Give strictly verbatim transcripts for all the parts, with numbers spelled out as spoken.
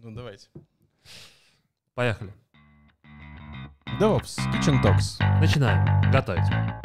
Ну, давайте. Поехали. DevOps, Kitchen Talks. Начинаем. Готовить.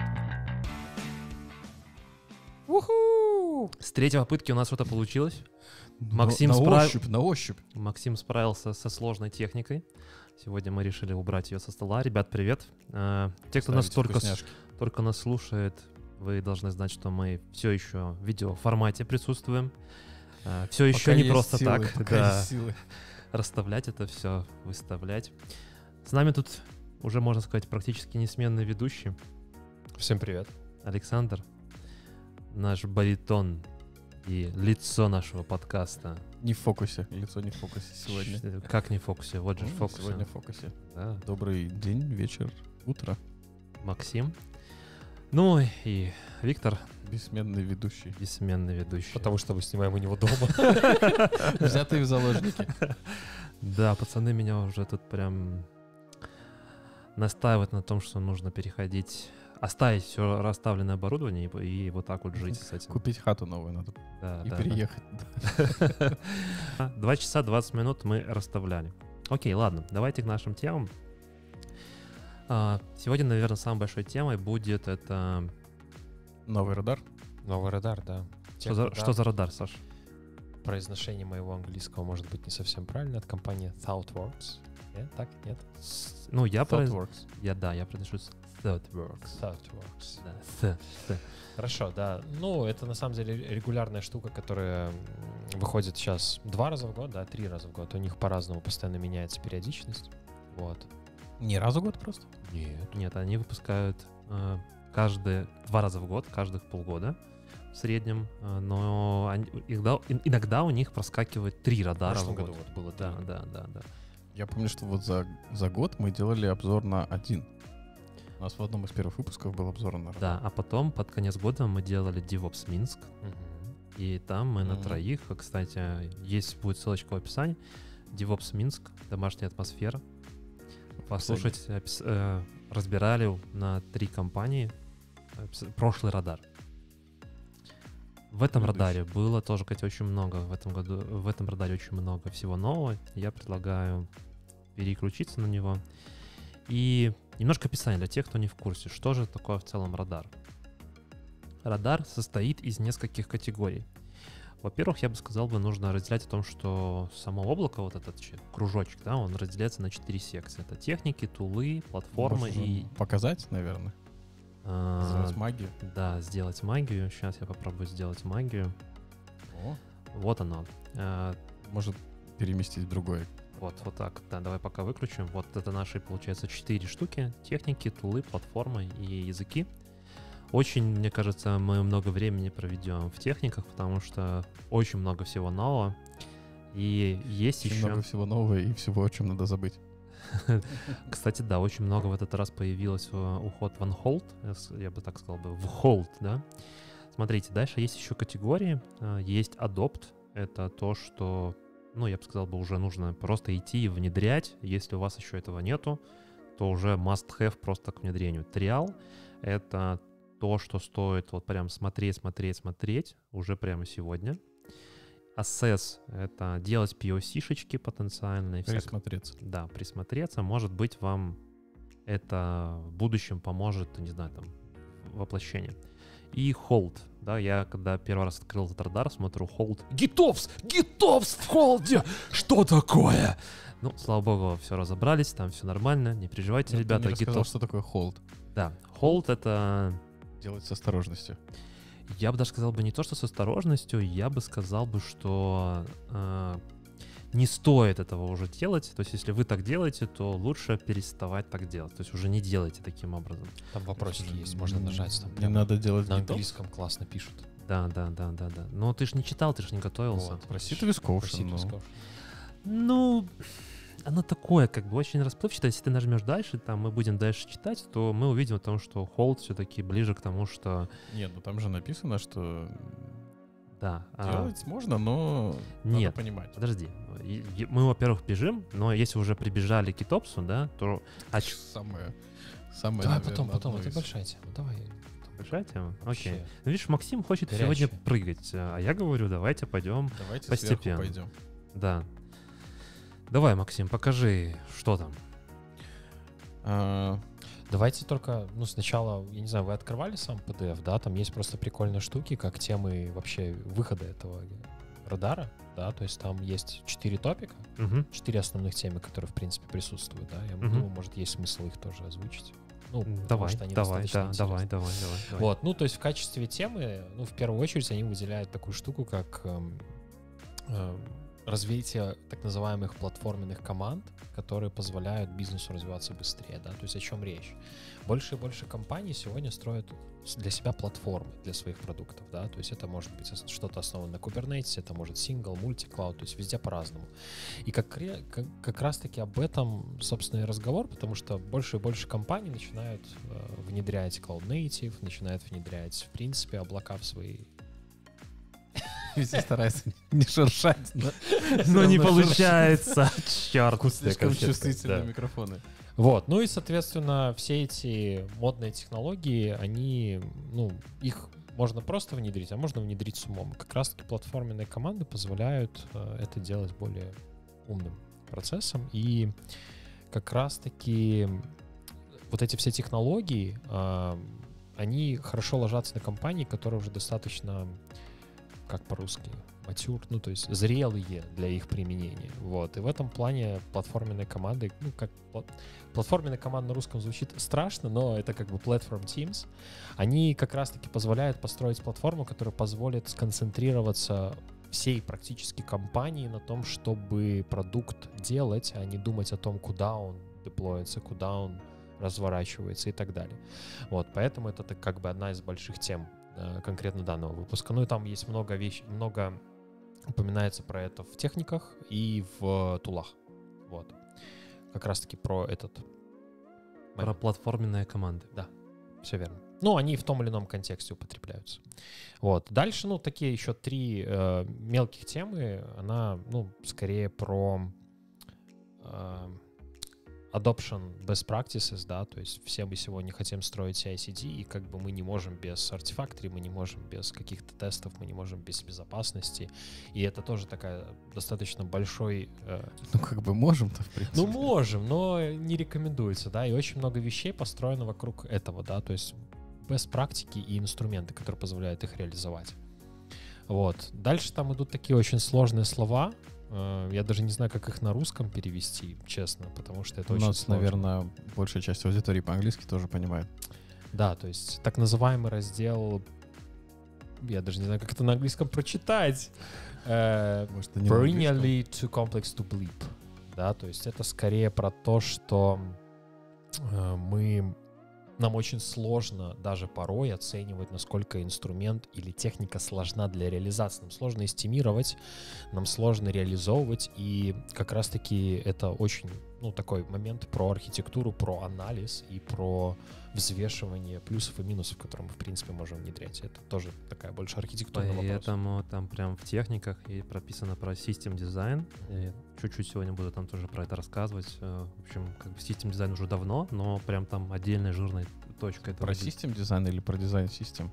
Уху! С третьей попытки у нас что-то получилось. На- Максим на справ- ощупь, на ощупь. Максим справился со сложной техникой. Сегодня мы решили убрать ее со стола. Ребят, привет. Э, Те, кто нас Ставите только, с- вкусняшки. только нас слушает, вы должны знать, что мы все еще в видеоформате присутствуем. Все еще Пока не есть просто силы, так. пока Да. есть силы. Расставлять это все, выставлять. С нами тут уже, можно сказать, практически несменный ведущий Всем привет. Александр, наш баритон и лицо нашего подкаста. Не в фокусе. Лицо не в фокусе сегодня. Ш- Как не в фокусе? Вот же в Ну, фокусе. Сегодня в фокусе. Да, Добрый день, вечер, утро. Максим. Ну и Виктор, Бессменный ведущий. бессменный ведущий. Потому что мы снимаем у него дома. Взятые в заложники. Да, пацаны меня уже тут прям настаивают на том, что нужно переходить, оставить все расставленное оборудование и, и вот так вот жить с этим. Купить хату новую надо Да, и да, да. переехать. Два часа двадцать минут мы расставляли. Окей, ладно, давайте к нашим темам. А, Сегодня, наверное, самой большой темой будет это... Новый радар. Новый радар, да. Что за, что за радар, Саш? Произношение моего английского может быть не совсем правильно. От компании ThoughtWorks. Нет, так? Нет? С- Ну, я, произ- ThoughtWorks. я да, я произношу с ThoughtWorks. ThoughtWorks. Да, с, с. Хорошо, да. Ну, это на самом деле регулярная штука, которая м, выходит сейчас два раза в год, да, три раза в год. У них по-разному постоянно меняется периодичность. Вот. Не раз в год просто? Нет. Нет, они выпускают э, каждые два раза в год, каждых полгода в среднем, э, но они- иногда, ин- иногда у них проскакивает три В радара прошлом в год. году вот было, Да, да. да, да, да. Я помню, что вот за, за год мы делали обзор на один. У нас в одном из первых выпусков был обзор на радар. Да, а потом под конец года мы делали DevOps Минск, Мгм. и там мы на Мгм. троих, кстати, есть будет ссылочка в описании, DevOps Минск, домашняя атмосфера. Послушать, опис- э, разбирали на три компании опис- прошлый радар. В этом Предыдущий. радаре было тоже, кстати, очень много. В этом году, в этом радаре очень много всего нового. Я предлагаю переключиться на него. И немножко описание для тех, кто не в курсе. Что же такое в целом радар? Радар состоит из нескольких категорий. Во-первых, я бы сказал, бы нужно разделять о том, что само облако, вот этот че- кружочек, да, он разделяется на четыре секции. Это техники, тулы, платформы Можешь и... показать, наверное. а, Сделать магию. да, сделать магию. Сейчас я попробую сделать магию. О, Вот оно. А, может переместить в другой. Вот, вот так. Да, давай пока выключим. Вот это наши, получается, четыре штуки. Техники, тулы, платформы и языки. Очень, мне кажется, мы много времени проведем в техниках, потому что очень много всего нового. И есть Очень еще... много всего нового и всего, о чем надо забыть. Кстати, да, очень много в этот раз появилось э, уход в on-hold, я с- я бы так сказал бы, в hold, да. Смотрите, дальше есть еще категории. э, Есть adopt, это то, что, ну, я бы сказал бы, уже нужно просто идти и внедрять. Если у вас еще этого нету, то уже must-have просто к внедрению. Trial — это то, что стоит вот прям смотреть, смотреть, смотреть уже прямо сегодня. Assess — это делать пи о си-шечки потенциальные. всяк- Присмотреться. да, присмотреться. Может быть, вам это в будущем поможет, не знаю, там, воплощение. И hold, да, я когда первый раз открыл этот радар, смотрю, hold. GitOps! GitOps в холде! Что такое? Ну, слава богу, все разобрались, там все нормально, не переживайте, Но ты ребята, не рассказал, GitOps. что такое hold. Да, hold — это... Делать с осторожностью. Я бы даже сказал бы не то, что с осторожностью, я бы сказал бы, что э, не стоит этого уже делать. То есть, если вы так делаете, то лучше переставать так делать. То есть, уже не делайте таким образом. Там вопросики есть, можно нажать. Там Не прям надо делать на GitOps. английском классно пишут. Да, да, да, да, да. Но ты же не читал, ты же не готовился. Вот. Про Citrus Про Citrus Caution. Ну, оно такое, как бы очень расплывчатое. Если ты нажмешь дальше, там мы будем дальше читать, то мы увидим о том, что hold все-таки ближе к тому, что Нет, ну там же написано, что да. а, делать можно, но нет. надо понимать. Подожди. И- и Мы, во-первых, бежим, но если уже прибежали к GitOps, да, то... А ч- Самое, самое, Давай наверное, потом, потом, одно это из- большая тема. Давай. большая тема? Окей. Вообще. Ну, видишь, Максим хочет Горячая. сегодня прыгать, а я говорю, давайте пойдем. Давайте Постепенно. сверху пойдем. Да. Давай, Максим, покажи, что там. А, Давайте только, ну, сначала, я не знаю, вы открывали сам пи ди эф, да? Там есть просто прикольные штуки, как темы вообще выхода этого радара, да? То есть там есть четыре топика, Мгм. четыре основных темы, которые, в принципе, присутствуют, да? Я Мгм. думаю, может, есть смысл их тоже озвучить. Ну, потому Давай, что они давай, достаточно да, интересны. давай, давай, давай, давай. Вот, ну, то есть в качестве темы, ну, в первую очередь они выделяют такую штуку, как эм, эм, развитие так называемых платформенных команд, которые позволяют бизнесу развиваться быстрее, да, то есть о чем речь. Больше и больше компаний сегодня строят с- для себя платформы для своих продуктов, да, то есть это может быть ос- что-то основано на Kubernetes, это может сингл, мультиклауд, то есть везде по-разному. И как, ре- как, как раз-таки об этом, собственно, и разговор, потому что больше и больше компаний начинают э, внедрять Cloud Native, начинают внедрять, в принципе, облака в свои. Везде старается не шуршать, но Ну, не равно шуршит. получается. Черт. Слишком чувствительные микрофоны. Вот, ну и, соответственно, все эти модные технологии, они, ну, их можно просто внедрить, а можно внедрить с умом. Как раз-таки платформенные команды позволяют э, это делать более умным процессом. И как раз-таки вот эти все технологии, э, они хорошо ложатся на компании, которые уже достаточно, как по-русски, матюр, ну, то есть зрелые для их применения. Вот. И в этом плане платформенные команды, ну, как пла- платформенная команда на русском звучит страшно, но это как бы platform teams. Они как раз-таки позволяют построить платформу, которая позволит сконцентрироваться всей практически компании на том, чтобы продукт делать, а не думать о том, куда он деплоится, куда он разворачивается и так далее. Вот, поэтому это так как бы одна из больших тем э, конкретно данного выпуска. Ну и там есть много вещей, много упоминается про это в техниках и в тулах. Вот. Как раз-таки про этот. Про платформенные команды. Да, все верно. Ну, они в том или ином контексте употребляются. Вот. Дальше, ну, такие еще три э, мелких темы. Она, ну, скорее про э, adoption best practices, да, то есть все мы сегодня хотим строить си ай си ди, и как бы мы не можем без Artifactory, мы не можем без каких-то тестов, мы не можем без безопасности, и это тоже такая достаточно большой... э, Ну, как бы можем-то, в принципе. ну, можем, но не рекомендуется, да, и очень много вещей построено вокруг этого, да, то есть best практики и инструменты, которые позволяют их реализовать. Вот. Дальше там идут такие очень сложные слова. Э, Я даже не знаю, как их на русском перевести, честно, потому что это У очень нас, сложно. наверное, большая часть аудитории по-английски тоже понимает. Да, то есть так называемый раздел, я даже не знаю, как это на английском прочитать. Э, Может, это не на английском. Perennially too complex to bleep. Да, то есть это скорее про то, что э, мы нам очень сложно даже порой оценивать, насколько инструмент или техника сложна для реализации. Нам сложно эстимировать, нам сложно реализовывать, и как раз-таки это очень, ну, такой момент про архитектуру, про анализ и про взвешивание плюсов и минусов, которые мы, в принципе, можем внедрять. Это тоже такая больше архитектурная вопрос. Поэтому там прям в техниках и прописано про систем дизайн. И чуть-чуть сегодня буду там тоже про это рассказывать. Э, В общем, как бы систем дизайн уже давно, но прям там отдельная жирная точка. Это Про будет. систем дизайн или про дизайн систем?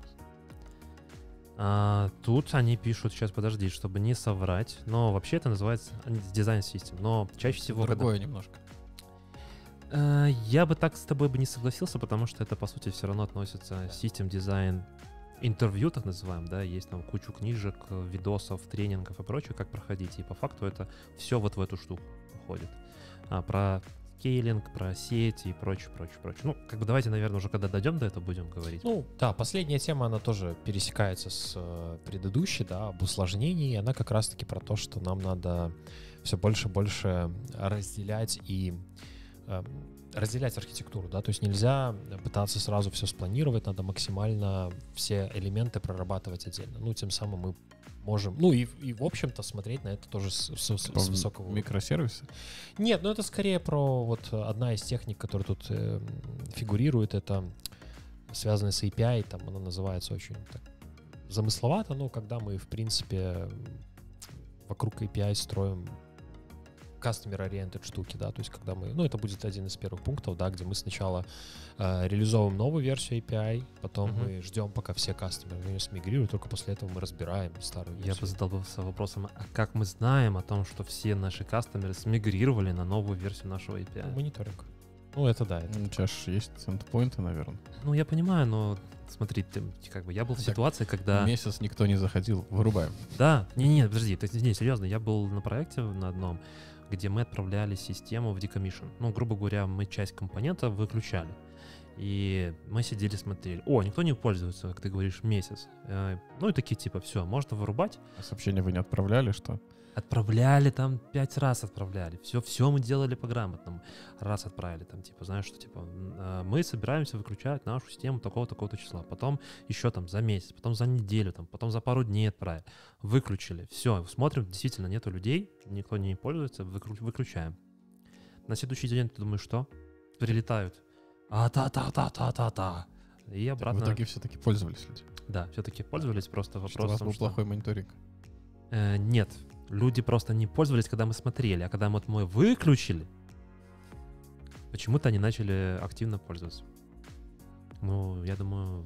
А, тут они пишут, сейчас подожди, чтобы не соврать, но вообще это называется дизайн систем, но чаще всего... когда- Другое немножко. Э, Я бы так с тобой бы не согласился, потому что это, по сути, все равно относится систем дизайн интервью, так называемым, да, есть там кучу книжек, э, видосов, тренингов и прочее, как проходить, и по факту это все вот в эту штуку уходит. А, про скейлинг, про сети и прочее, прочее, прочее. Ну, как бы давайте, наверное, уже когда дойдем до этого, будем говорить. Ну, да, последняя тема, она тоже пересекается с э, предыдущей, да, об усложнении. Она как раз-таки про то, что нам надо все больше и больше разделять и э, разделять архитектуру, да, то есть нельзя пытаться сразу все спланировать, надо максимально все элементы прорабатывать отдельно. Ну, тем самым мы можем, ну и, и в общем-то смотреть на это тоже с, с- с Типа высокого уровня. Микросервисы? Нет, ну это скорее про вот одна из техник, которая тут э, фигурирует, это связанная с эй пи ай, там она называется очень так замысловато, но когда мы, в принципе, вокруг эй пи ай строим customer-oriented штуки, да, то есть когда мы, ну, это будет один из первых пунктов, да, где мы сначала э, реализовываем новую версию эй пи ай, потом Мгм. мы ждем, пока все кастомеры на нее смигрируют, только после этого мы разбираем старую Я версию. бы задался вопросом, а как мы знаем о том, что все наши кастомеры смигрировали на новую версию нашего эй пи ай? Ну, мониторинг. Ну, это да, это У тебя же есть эндпоинты, наверное. Ну, я понимаю, но смотри, ты, как бы я был в Так, ситуации, когда... Месяц никто не заходил, вырубаем. Да, не-не, подожди, ты, не, серьезно, я был на проекте на одном, где мы отправляли систему в decommission. Ну, грубо говоря, мы часть компонента выключали. И мы сидели, смотрели. О, никто не пользуется, как ты говоришь, месяц. Э, Ну и такие типа, все, можно вырубать. А сообщения вы не отправляли, что? Отправляли там пять раз отправляли. Все, все мы делали по-грамотному. Раз отправили там, типа, знаешь, что типа э, мы собираемся выключать нашу систему такого-такого-то числа. Потом еще там за месяц, потом за неделю, там, потом за пару дней отправили. Выключили. Все, смотрим, действительно нету людей, никто не пользуется, выклю- выключаем. На следующий день ты думаешь, что? Прилетают. А-та-та-та-та-та-та. И В обратно. итоге все-таки пользовались люди. Да, все-таки пользовались, просто Что вопрос у вас в том, был что... плохой мониторинг. Э, нет, люди просто не пользовались, когда мы смотрели, а когда вот мы выключили, почему-то они начали активно пользоваться. Ну, я думаю...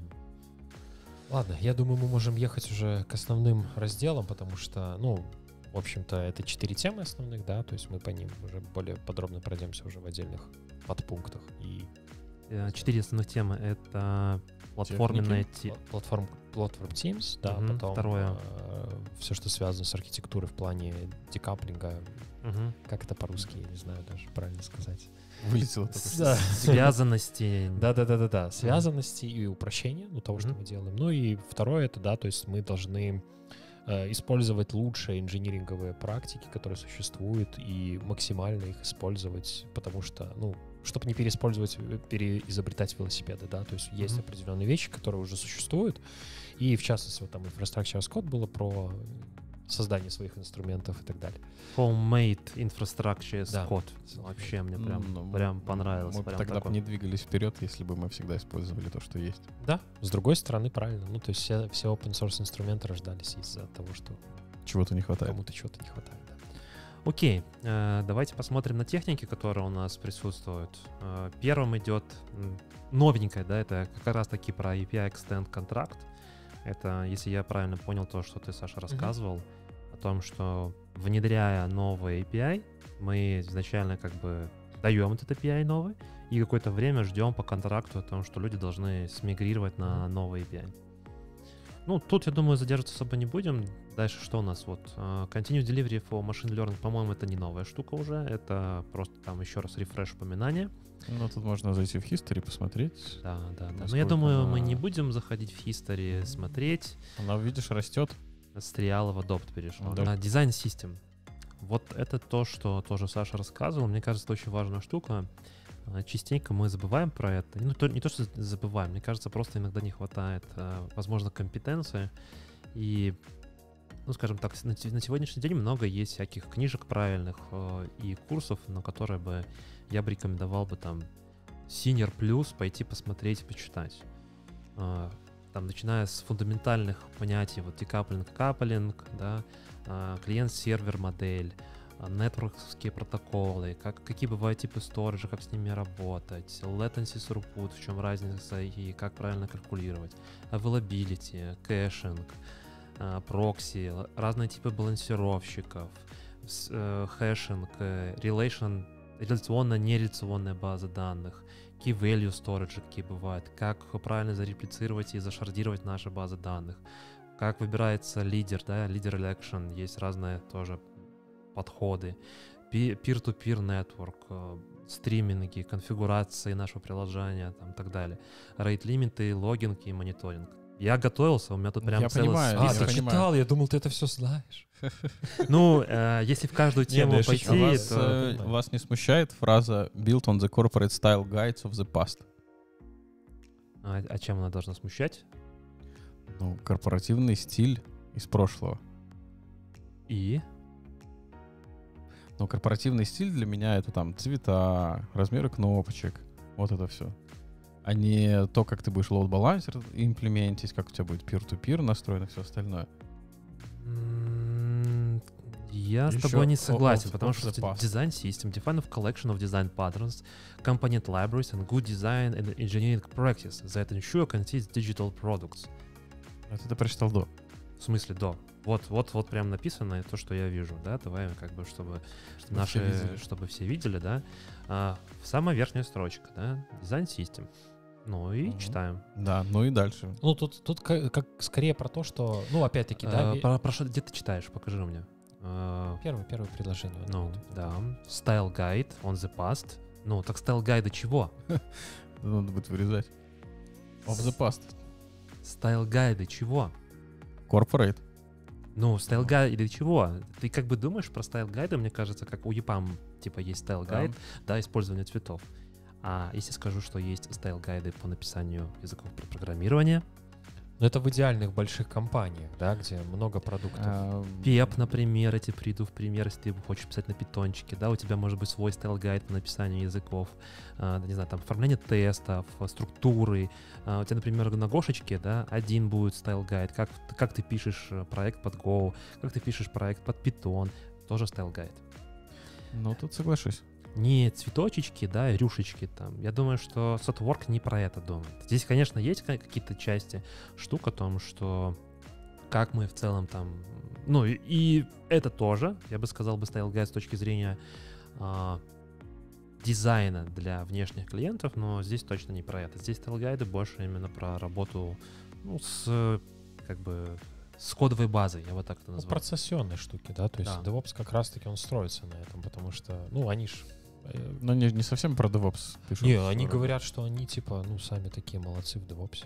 Ладно, я думаю, мы можем ехать уже к основным разделам, потому что, ну, в общем-то, это четыре темы основных, да, то есть мы по ним уже более подробно пройдемся уже в отдельных подпунктах. И э, Четыре основных темы — это платформенная... те- платформ, платформ Teams, да, Мгм, потом второе. все, что связано с архитектурой в плане декаплинга, Мгм. как это по-русски, я не знаю даже правильно сказать. Вылетело только С- что. Да. Связанности. Да-да-да-да-да, связанности и упрощения, ну, того, что Мгм. мы делаем. Ну и второе, это, да, то есть мы должны э, использовать лучшие инжиниринговые практики, которые существуют, и максимально их использовать, потому что, ну, чтобы не переиспользовать, э, переизобретать велосипеды, да, то есть есть Мгм. определенные вещи, которые уже существуют, и в частности, вот там Infrastructure as Code было про создание своих инструментов и так далее. Homemade infrastructure as Да. code. Вообще мне прям, Ну, прям понравилось. Мы бы прям тогда бы такой. не двигались вперед, если бы мы всегда использовали то, что есть. Да, с другой стороны, правильно. Ну, то есть все, все open source инструменты рождались из-за того, что Чего-то не хватает. кому-то чего-то не хватает. Да. Окей, э, давайте посмотрим на техники, которые у нас присутствуют. Э, Первым идет м, новенькая, да, это как раз таки про эй пи ай Extend Contract. Это, если я правильно понял то, что ты, Саша, рассказывал, о том, что внедряя новый эй пи ай, мы изначально как бы даем этот эй пи ай новый, и какое-то время ждем по контракту о том, что люди должны смигрировать на новый эй пи ай. Ну, тут, я думаю, задерживаться особо не будем. Дальше что у нас? Вот uh, Continuous Delivery for Machine Learning, по-моему, это не новая штука уже. Это просто там еще раз рефреш упоминания. Ну, тут можно зайти в History, посмотреть. Да, да, да. Но я Насколько думаю, мы она- не будем заходить в History, смотреть. Она, видишь, растет. С триала в Adopt перешел. Adopt. На Design System. Вот это то, что тоже Саша рассказывал. Мне кажется, это очень важная штука. А, Частенько мы забываем про это. Ну, то, не то, что забываем. Мне кажется, просто иногда не хватает, а, возможно, компетенции. И, ну, скажем так, на, те- на сегодняшний день много есть всяких книжек правильных э, и курсов, на которые бы я бы рекомендовал бы там Senior Plus пойти посмотреть, почитать. А, Там, начиная с фундаментальных понятий, вот декаплинг, каплинг, да, а, клиент-сервер модель, а, нетворкские протоколы, как, какие бывают типы сториджа, как с ними работать, latency throughput, в чем разница и как правильно калькулировать, availability, кэшинг, а, прокси, л- разные типы балансировщиков, с- э, хэшинг, э, relation, реляционно-нереляционная база данных, key value storage, какие бывают, как правильно зареплицировать и зашардировать наши базы данных, как выбирается лидер, да, лидер election, есть разные тоже подходы, Пи- peer-to-peer network, э, стриминги, конфигурации нашего приложения, там, и так далее, рейт-лимиты, логинг и мониторинг. Я готовился, у меня тут Ну, прям я целый понимаю, А, я ты список. понимаю. читал, я думал, ты это все знаешь. Ну, э, если в каждую Не, тему ну я пойти, шучу. А вас, то... э, понимаю. вас не смущает фраза «built on the corporate style guides of the past»? А, а чем она должна смущать? Ну, корпоративный стиль из прошлого. И? Но корпоративный стиль для меня — это там цвета, размеры кнопочек, вот это все. А не то, как ты будешь load-балансер имплементить, как у тебя будет peer-to-peer настроено, все остальное. М, Я с Еще тобой не o- согласен, of- потому of что the past. design system define of collection of design patterns, component libraries and good design and engineering practices that ensure consist digital products. Это ты прочитал до. В смысле, до. Вот, вот, вот прям написано то, что я вижу, да, давай как бы, чтобы, Чтобы наши, все видели. чтобы все видели, да. А, самая верхняя строчка, да, design system. Ну и Мгм. читаем. Да, ну и дальше. Ну, тут, тут ка- как скорее про то, что, ну, опять-таки, да, А, ве- про, про что, где ты читаешь? Покажи мне. А, первое, первое предложение. вот ну, это. да. Style guide on the past. Ну, так style guide чего? Надо будет вырезать. Of the past. Style guide чего? Corporate. Ну, style guide или чего? Ты как бы думаешь про style guide, мне кажется, как у и пи эй эм, типа, есть style Да. guide, да, использование цветов. А если скажу, что есть style гайды по написанию языков про- программирования, Но это в идеальных больших компаниях, да, где много продуктов. А, пеп, например, я тебе приду в пример, если ты хочешь писать на питончике, да, у тебя может быть свой style гайд по написанию языков, а, не знаю, там, оформление тестов, структуры. А, у тебя, например, на Гошечке, да, один будет style гайд, как, как ты пишешь э, проект под Go, как ты пишешь проект под Python, тоже style гайд. Ну, тут соглашусь. Не цветочечки, да, рюшечки там. Я думаю, что Sotwork не про это думает. Здесь, конечно, есть ка- какие-то части штук о том, что как мы в целом там... Ну, и, и это тоже, я бы сказал бы, style guide с точки зрения а, дизайна для внешних клиентов, но здесь точно не про это. Здесь style гайды больше именно про работу, ну, с, как бы, с кодовой базой, я вот так это Ну, называю. процессионные штуки, да, то есть Да. DevOps как раз-таки он строится на этом, потому что, ну, они ж... э, Но не, не совсем про DevOps пишут. Не, они Вроде. говорят, что они, типа, ну, сами такие молодцы в DevOps.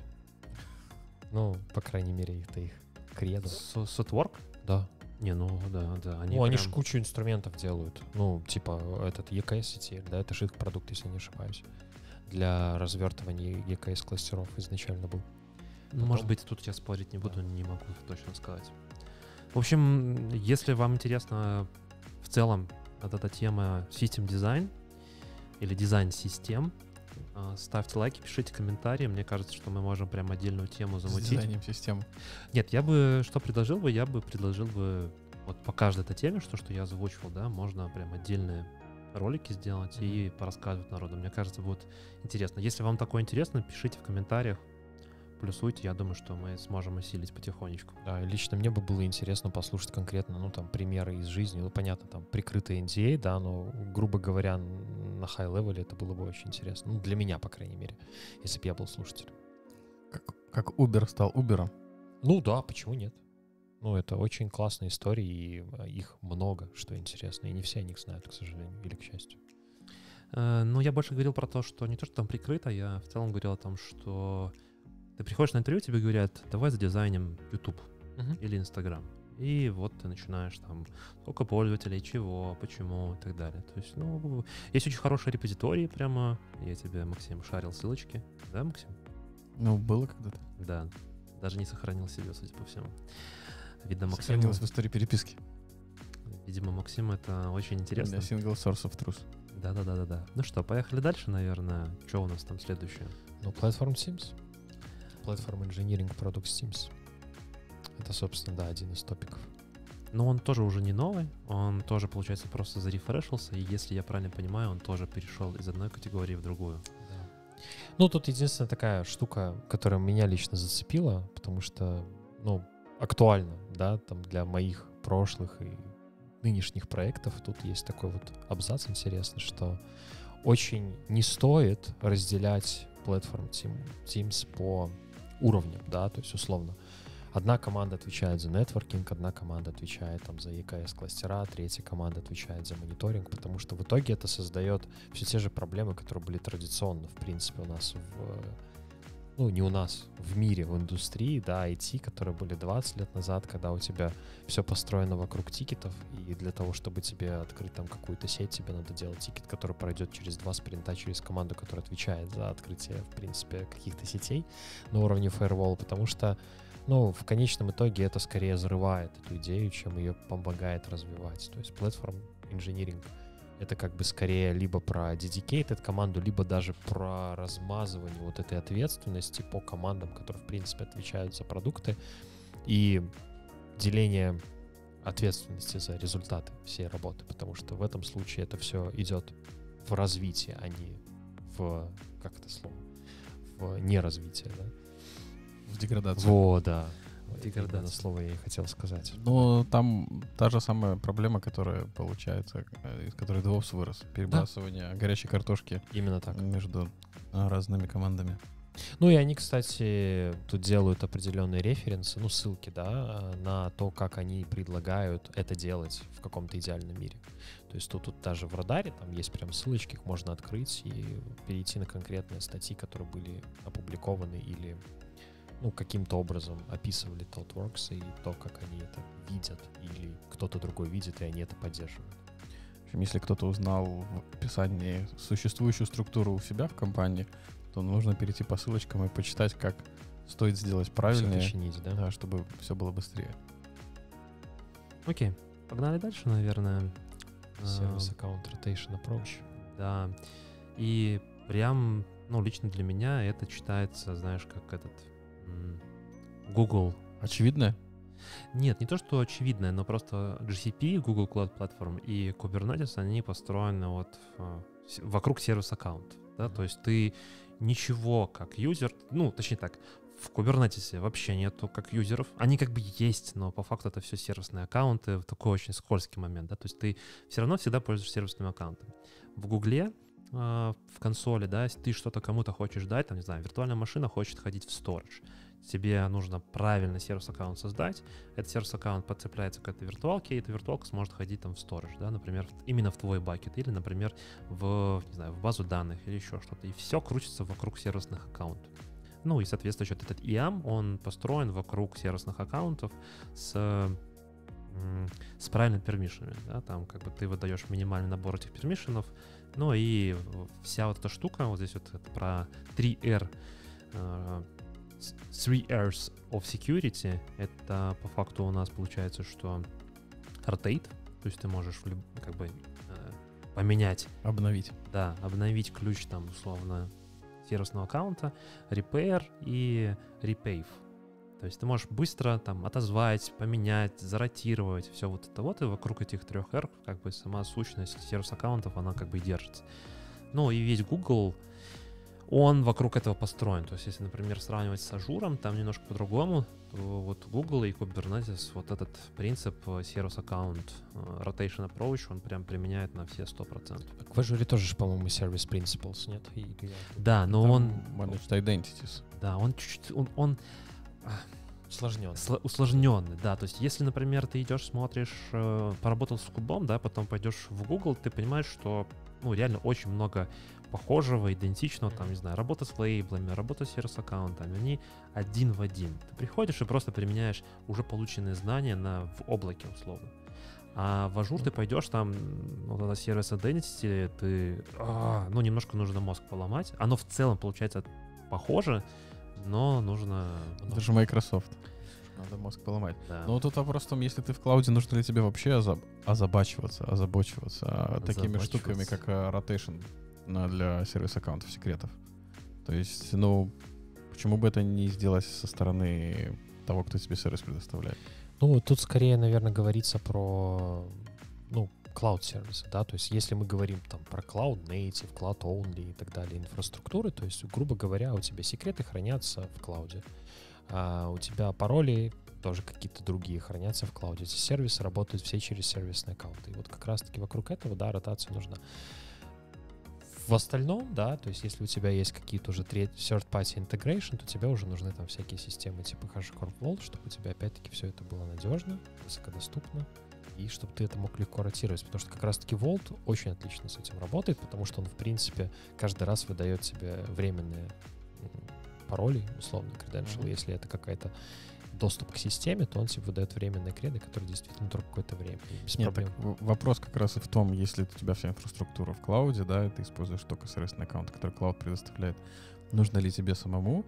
Ну, по крайней мере, их-то их кредо. С- Sotwork? Да. Не, ну, да, да. Они ну, они прям- же кучу инструментов делают. Ну, типа, этот и кей эс и ти эль, да, это же их продукт, если не ошибаюсь. Для развертывания и кей эс-кластеров изначально был. Ну, может Потом- быть, тут я спорить не буду, не могу точно сказать. В общем, если вам интересна в целом вот эта тема System Design или дизайн систем, а, ставьте лайки, пишите комментарии. Мне кажется, что мы можем прям отдельную тему С замутить. дизайном систем. Нет, я бы что предложил бы, я бы предложил бы вот по каждой этой теме, что, что я озвучивал, да, можно прям отдельные ролики сделать и порассказывать народу. Мне кажется, будет интересно. Если вам такое интересно, пишите в комментариях, плюсуйте. Я думаю, что мы сможем осилить потихонечку. Да, и лично мне бы было интересно послушать конкретно, ну, там, примеры из жизни. Ну, понятно, там, прикрытый эн ди эй, да, но, грубо говоря, на хай-левеле это было бы очень интересно. Ну, для меня, по крайней мере, если бы я был слушателем. Как, как Uber стал Uber. Ну, да, почему нет? Ну, это очень классные истории, и э, их много, что интересно, и не все о них знают, к сожалению, или к счастью. Э, ну, я больше говорил про то, что не то, что там прикрыто, я в целом говорил о том, что ты приходишь на интервью, тебе говорят, давай задизайним YouTube или Instagram. И вот ты начинаешь там, сколько пользователей, чего, почему и так далее. То есть, ну, есть очень хорошие репозитории прямо. Я тебе, Максим, шарил ссылочки. Да, Максим? Ну, было когда-то. Да. Даже не сохранил себе, судя по всему. Видно, Максиму, Сохранилось в истории переписки. видимо, Максиму это очень интересно. Для single source of truth. Да-да-да-да-да. Ну что, поехали дальше, наверное. Что у нас там следующее? Ну, Platform Teams. Platform Engineering Products Teams. Это, собственно, да, один из топиков. Но он тоже уже не новый, он тоже, получается, просто зарефрешился, и если я правильно понимаю, он тоже перешел из одной категории в другую. Ну, тут единственная такая штука, которая меня лично зацепила, потому что, ну, актуально, да, там для моих прошлых и нынешних проектов. Тут есть такой вот абзац интересный, что очень не стоит разделять Platform Team, Teams по уровням, да, то есть условно. Одна команда отвечает за нетворкинг, одна команда отвечает там за и кей эс-кластера, третья команда отвечает за мониторинг, потому что в итоге это создает все те же проблемы, которые были традиционно, в принципе, у нас в... Ну, не у нас, в мире, в индустрии, да, ай ти, которые были двадцать лет назад, когда у тебя все построено вокруг тикетов, и для того, чтобы тебе открыть там какую-то сеть, тебе надо делать тикет, который пройдет через два спринта, через команду, которая отвечает за открытие, в принципе, каких-то сетей на уровне firewall, потому что ну, в конечном итоге это скорее взрывает эту идею, чем ее помогает развивать. То есть platform engineering — это как бы скорее либо про dedicated команду, либо даже про размазывание вот этой ответственности по командам, которые, в принципе, отвечают за продукты, и деление ответственности за результаты всей работы, потому что в этом случае это все идет в развитие, а не в, как это слово, в неразвитие, да? В деградацию. Во, да. Деградация. Это слово я и хотел сказать. Но там та же самая проблема, которая получается, э, из которой DevOps вырос. Перебрасывание горячей картошки Именно так. между а, разными командами. Ну и они, кстати, тут делают определенные референсы, ну ссылки, да, на то, как они предлагают это делать в каком-то идеальном мире. То есть тут, тут даже в радаре там есть прям ссылочки, их можно открыть и перейти на конкретные статьи, которые были опубликованы или ну, каким-то образом описывали ThoughtWorks и то, как они это видят, или кто-то другой видит, и они это поддерживают. В общем, если кто-то узнал в описании существующую структуру у себя в компании, то нужно перейти по ссылочкам и почитать, как стоит сделать правильнее, Всё починить, да? да, чтобы все было быстрее. Окей, погнали дальше, наверное. Service Account Rotation Approach. Да. И прям, ну, лично для меня это читается, знаешь, как этот м, Google. Очевидно? Нет, не то, что очевидное, но просто джи си пи, Google Cloud Platform и Kubernetes, они построены вот в- с- вокруг сервис-аккаунта. Да? То есть ты ничего как юзер, ну, точнее так, в Kubernetes вообще нету как юзеров. Они как бы есть, но по факту это все сервисные аккаунты, такой очень скользкий момент, да, то есть ты все равно всегда пользуешься сервисным аккаунтом. В Гугле, э, в консоли, да, если ты что-то кому-то хочешь дать, там, не знаю, виртуальная машина хочет ходить в storage, тебе нужно правильно сервис-аккаунт создать, этот сервис-аккаунт подцепляется к этой виртуалке, и эта виртуалка сможет ходить там в storage, да, например, в- именно в твой бакет, или, например, в, не знаю, в базу данных или еще что-то, и все крутится вокруг сервисных аккаунтов. Ну и, соответственно, вот этот и эй эм, он построен вокруг сервисных аккаунтов с, м, с правильными пермишенами, да, там как бы ты выдаешь минимальный набор этих пермишенов, ну и вся вот эта штука, вот здесь вот это про три эр, э, с- three R's of security, это по факту у нас получается, что rotate, то есть ты можешь в люб- как бы э, поменять, Обновить. да, обновить ключ там условно сервисного аккаунта, repair и repave. То есть ты можешь быстро там отозвать, поменять, заротировать, все вот это вот, и вокруг этих трех R как бы сама сущность сервис-аккаунтов, она как бы и держится. Ну и весь Google, он вокруг этого построен. То есть если, например, сравнивать с Ажуром, там немножко по-другому, то вот Google и Kubernetes вот этот принцип э, сервис-аккаунт э, rotation approach, он прям применяет на все сто процентов. Так в Azure тоже, ж, по-моему, Service Principles, нет? Или я- Да, но Там он... Managed Identities. Да, он чуть-чуть... Он, он Усложнен. сло- усложненный, да. То есть, если, например, ты идешь, смотришь, э, поработал с кубом, да, потом пойдешь в Google, ты понимаешь, что, ну, реально очень много похожего, идентичного, там, не знаю, работа с лейблами, работа с сервис-аккаунтами, они один в один. Ты приходишь и просто применяешь уже полученные знания на, в облаке, условно. А в Ажур ты пойдешь, там, вот это сервис identity, ты, а, ну, немножко нужно мозг поломать. Оно в целом получается похоже, но нужно... Это же Microsoft. Надо мозг поломать. да. Но тут вопрос в том, если ты в клауде, нужно ли тебе вообще озаб- озабачиваться, озабочиваться а, такими Озабачиваться. штуками, как а, rotation на- для сервис-аккаунтов секретов. То есть, ну, почему бы это не сделать со стороны того, кто тебе сервис предоставляет? Ну, вот тут скорее, наверное, говорится про, ну, cloud-сервисы, да, то есть если мы говорим там про cloud native, cloud only и так далее, инфраструктуры, то есть, грубо говоря, у тебя секреты хранятся в клауде, а у тебя пароли тоже какие-то другие хранятся в клауде, эти сервисы работают все через сервисные аккаунты, и вот как раз-таки вокруг этого, да, ротация нужна. В остальном, да, то есть если у тебя есть какие-то уже треть- third-party integration, то тебе уже нужны там всякие системы типа HashiCorp Vault, чтобы у тебя опять-таки все это было надежно, высокодоступно, и чтобы ты это мог легко ротировать, потому что как раз-таки Vault очень отлично с этим работает, потому что он, в принципе, каждый раз выдает тебе временные м, пароли, условно, credential, Мгм. если это какая-то доступ к системе, то он тебе выдает временные креды, которые действительно только какое-то время, и без Нет, проблем. так в- вопрос как раз и в том, если у тебя вся инфраструктура в клауде, да, и ты используешь только сервисный аккаунт, который клауд предоставляет, нужно ли тебе самому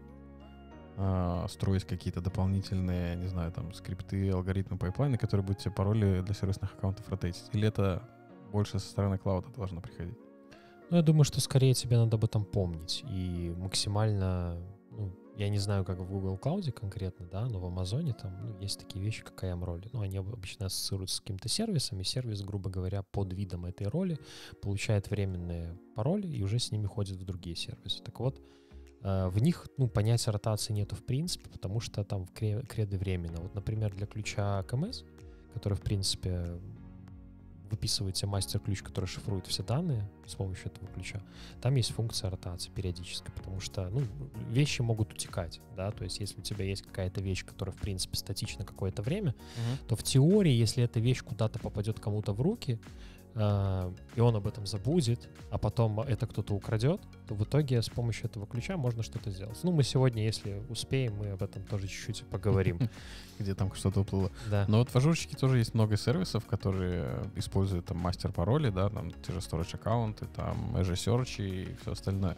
а, строить какие-то дополнительные, не знаю, там, скрипты, алгоритмы, пайплайны, которые будут тебе пароли для сервисных аккаунтов ротейтить? Или это больше со стороны клауда должно приходить? Ну, я думаю, что скорее тебе надо об этом помнить и максимально ну, я не знаю, как в Google Cloud конкретно, да, но в Амазоне там ну, есть такие вещи, как ай эм роли. Ну, они обычно ассоциируются с каким-то сервисом, и сервис, грубо говоря, под видом этой роли получает временные пароли и уже с ними ходит в другие сервисы. Так вот, в них, ну, понятия ротации нету в принципе, потому что там креды временно. Вот, например, для ключа ка эм эс, который, в принципе, выписываете мастер-ключ, который шифрует все данные с помощью этого ключа, там есть функция ротации периодической, потому что, ну, вещи могут утекать, да, то есть если у тебя есть какая-то вещь, которая, в принципе, статична какое-то время, uh-huh. то в теории, если эта вещь куда-то попадет кому-то в руки, э, и он об этом забудет, а потом это кто-то украдет, то в итоге с помощью этого ключа можно что-то сделать. Ну, мы сегодня, если успеем, мы об этом тоже чуть-чуть поговорим. Где там что-то уплыло. Да. Но вот в ажурчике тоже есть много сервисов, которые используют там мастер-пароли, да, там те же storage аккаунты, там Azure Search и все остальное.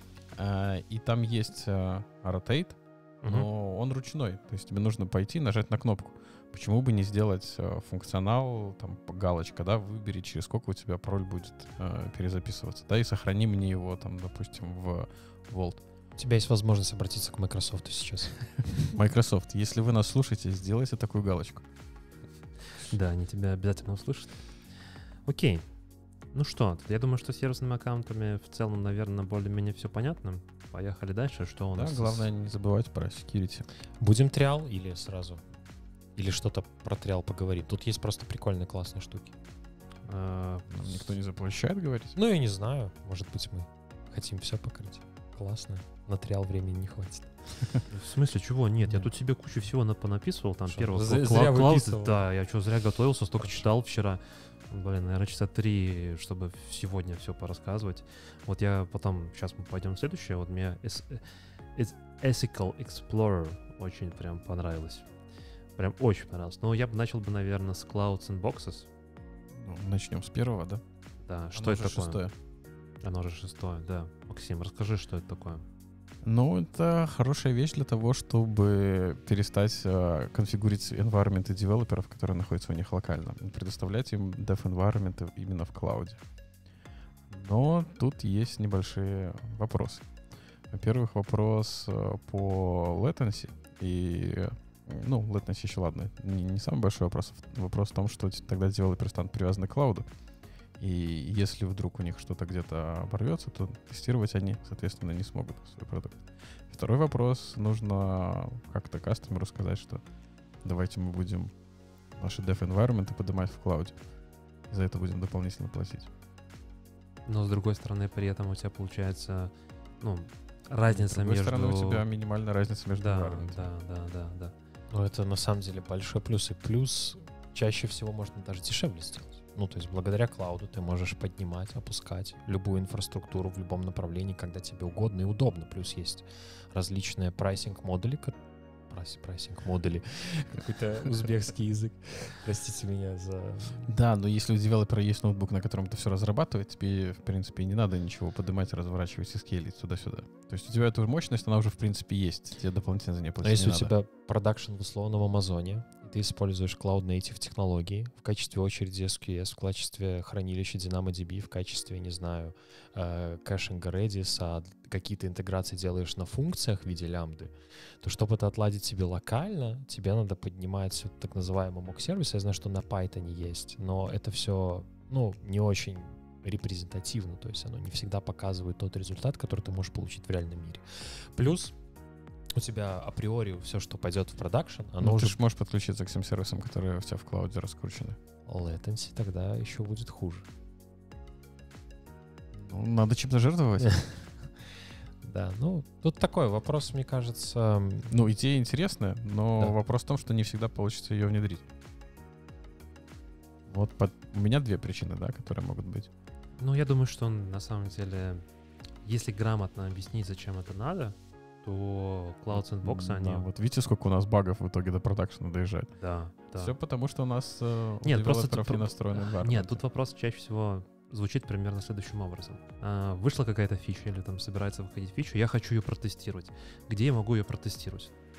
И там есть Rotate, но uh-huh. он ручной. То есть тебе нужно пойти нажать на кнопку. Почему бы не сделать функционал, там, галочка, да, выбери, через сколько у тебя пароль будет э, перезаписываться, да, и сохрани мне его, там, допустим, в Vault. У тебя есть возможность обратиться к Microsoft сейчас. Microsoft, если вы нас слушаете, сделайте такую галочку. Да, они тебя обязательно услышат. Окей. Ну что, я думаю, что с сервисными аккаунтами в целом, наверное, более-менее все понятно. Поехали дальше. Что у да, нас? Да, главное не забывать про security. Будем триал или сразу? Или что-то про триал поговорим? Тут есть просто прикольные классные штуки. А, нам никто не запрещает говорить? Ну, я не знаю. Может быть, мы хотим все покрыть. Классно. На триал времени не хватит. В смысле, чего? Нет, я тут себе кучу всего понаписывал. Там первого зря выписывал. Да, я что, зря готовился, столько читал вчера. Блин, наверное, часа три, чтобы сегодня все порассказывать. Вот я потом, сейчас мы пойдем в следующее. Вот мне Ethical Explorer очень прям понравилось. Прям очень понравилось. Но я бы начал бы, наверное, с Cloud Sandboxes. Ну, начнем с первого, да? Да, что Оно это такое? Шестое. Оно же шестое, да. Максим, расскажи, что это такое. Ну, это хорошая вещь для того, чтобы перестать э, конфигурить environment девелоперов, которые находятся у них локально, предоставлять им dev-environment именно в клауде. Но тут есть небольшие вопросы. Во-первых, вопрос э, по latency. И, ну, latency еще ладно, не, не самый большой вопрос. Вопрос в том, что тогда девелоперы станут привязаны к клауду. И если вдруг у них что-то где-то оборвется, то тестировать они, соответственно, не смогут свой продукт. Второй вопрос. Нужно как-то кастомеру сказать, что давайте мы будем наши dev-environment поднимать в клауде. За это будем дополнительно платить. Но, с другой стороны, при этом у тебя получается, ну, разница между... С другой между... стороны, у тебя минимальная разница между да, environment. Да, да, да, да. Но это на самом деле большой плюс. И плюс чаще всего можно даже дешевле сделать. Ну, то есть благодаря клауду ты можешь поднимать, опускать любую инфраструктуру в любом направлении, когда тебе угодно и удобно. Плюс есть различные прайсинг-модули. Прайсинг-модули. Какой-то узбекский язык. Простите меня за... Да, но если у девелопера есть ноутбук, на котором ты все разрабатывает, тебе, в принципе, не надо ничего поднимать, разворачивать и скейлить туда-сюда. То есть у тебя эта мощность, она уже, в принципе, есть. Тебе дополнительно за нее платить не надо. А если у тебя продакшн в условном Амазоне, ты используешь Cloud Native технологии в качестве очереди эс кью эс, в качестве хранилища DynamoDB, в качестве, не знаю, кэшинга Redis, а какие-то интеграции делаешь на функциях в виде лямбды, то чтобы это отладить себе локально, тебе надо поднимать так называемый мок-сервис. Я знаю, что на Python есть, но это все, ну, не очень репрезентативно, то есть оно не всегда показывает тот результат, который ты можешь получить в реальном мире. Плюс у тебя априори все, что пойдет в продакшн, оно ну, уже... ты же можешь подключиться к всем сервисам, которые у тебя в клауде раскручены. Latency тогда еще будет хуже. Ну, надо чем-то жертвовать. Да, ну, тут такой вопрос, мне кажется... Ну, идея интересная, но Да. вопрос в том, что не всегда получится ее внедрить. Вот под... у меня две причины, да, которые могут быть. Ну, я думаю, что на самом деле, если грамотно объяснить, зачем это надо, то Cloud Sandbox, Да, они... вот видите, сколько у нас багов в итоге до продакшена доезжает. Да, да. Все потому, что у нас э, у Нет, просто девелоперов тут- не настроен environment. Нет, тут вопрос чаще всего звучит примерно следующим образом. А, вышла какая-то фича или там собирается выходить фича, я хочу ее протестировать. Где я могу ее протестировать?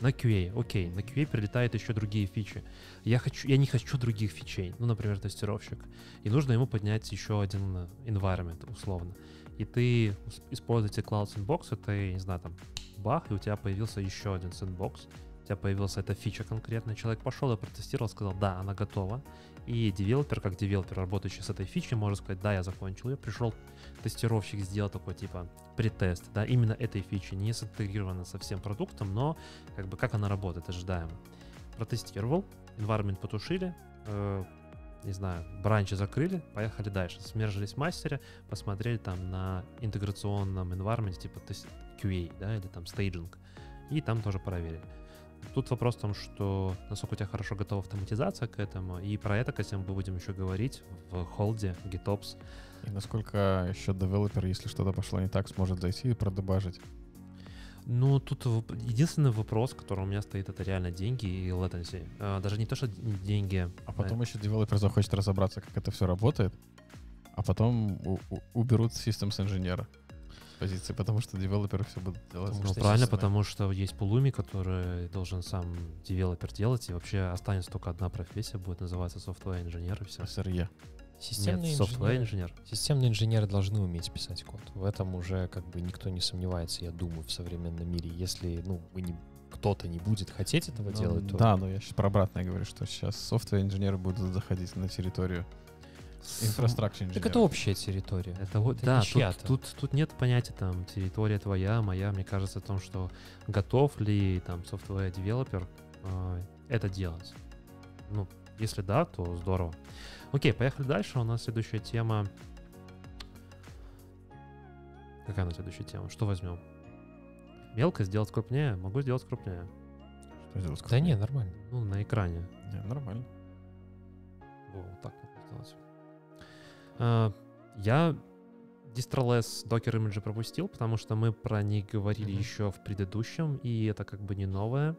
На кью эй, окей, на кью эй прилетают еще другие фичи. Я, хочу, я не хочу других фичей, ну, например, тестировщик. И нужно ему поднять еще один environment, условно. И ты используете Cloud Sandbox, это, я не знаю, там, бах, и у тебя появился еще один сэндбокс. У тебя появилась эта фича конкретно. Человек пошел и протестировал, сказал, да, она готова. И девелопер, как девелопер, работающий с этой фичей, может сказать, да, я закончил ее. Пришел тестировщик, сделал такой, типа, претест, да, именно этой фичи, не синтегрировано со всем продуктом, но, как бы, как она работает, ожидаемо. Протестировал, environment потушили, э, не знаю, бранчи закрыли, поехали дальше. Смержились в мастере, посмотрели там на интеграционном environment, типа кью эй, да, или там стейджинг, и там тоже проверили. Тут вопрос в том, что насколько у тебя хорошо готова автоматизация к этому, и про это, кстати, мы будем еще говорить в холде, GitOps. И насколько еще девелопер, если что-то пошло не так, сможет зайти и продебажить. Ну, тут единственный вопрос, который у меня стоит, это реально деньги и latency. Даже не то, что деньги. А потом еще девелопер захочет разобраться, как это все работает, а потом у- у- уберут systems инженера с позиции, потому что девелоперы все будут делать. Потому Ну, что правильно, система- потому что есть Pulumi, который должен сам девелопер делать, и вообще останется только одна профессия, будет называться software инженер, и все. эс эр е. Системные Нет, software инженеры, инженер. системные инженеры должны уметь писать код. В этом уже как бы никто не сомневается, я думаю, в современном мире. Если ну, вы не, кто-то не будет хотеть этого Ну, делать, то... Да, но я сейчас про обратное говорю, что сейчас software инженеры будут заходить на территорию infrastructure инженеров. Так это общая территория. Это вот, Это да, не тут, чья-то. тут, тут нет понятия там территория твоя, моя. Мне кажется о том, что готов ли там software девелопер э, это делать. Ну, если да, то здорово. Окей, поехали дальше. У нас следующая тема. Какая у нас следующая тема? Что возьмем? Мелко сделать крупнее? Могу сделать крупнее. Что делать? Да не, нормально. Ну, на экране. Не, нормально. Во, вот так можно сделать. А, я Distroless Docker Image пропустил, потому что мы про них говорили Мгм. еще в предыдущем, и это как бы не новое.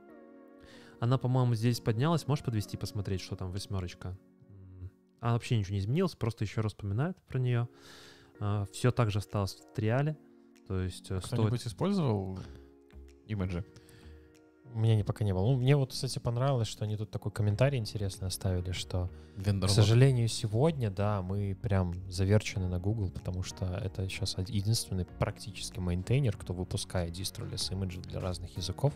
Она, по-моему, здесь поднялась. Можешь подвести, посмотреть, что там восьмерочка? М, А вообще ничего не изменилось, просто еще раз вспоминают про нее. Все так же осталось в триале. То есть э, стоит... Кто-нибудь использовал имиджи? У меня не, пока не было. Ну, мне вот, кстати, понравилось, что они тут такой комментарий интересный оставили, что, Вендор к сожалению, сегодня, да, мы прям заверчены на Google, потому что это сейчас единственный практически мейнтейнер, кто выпускает Distroless имиджи для разных языков.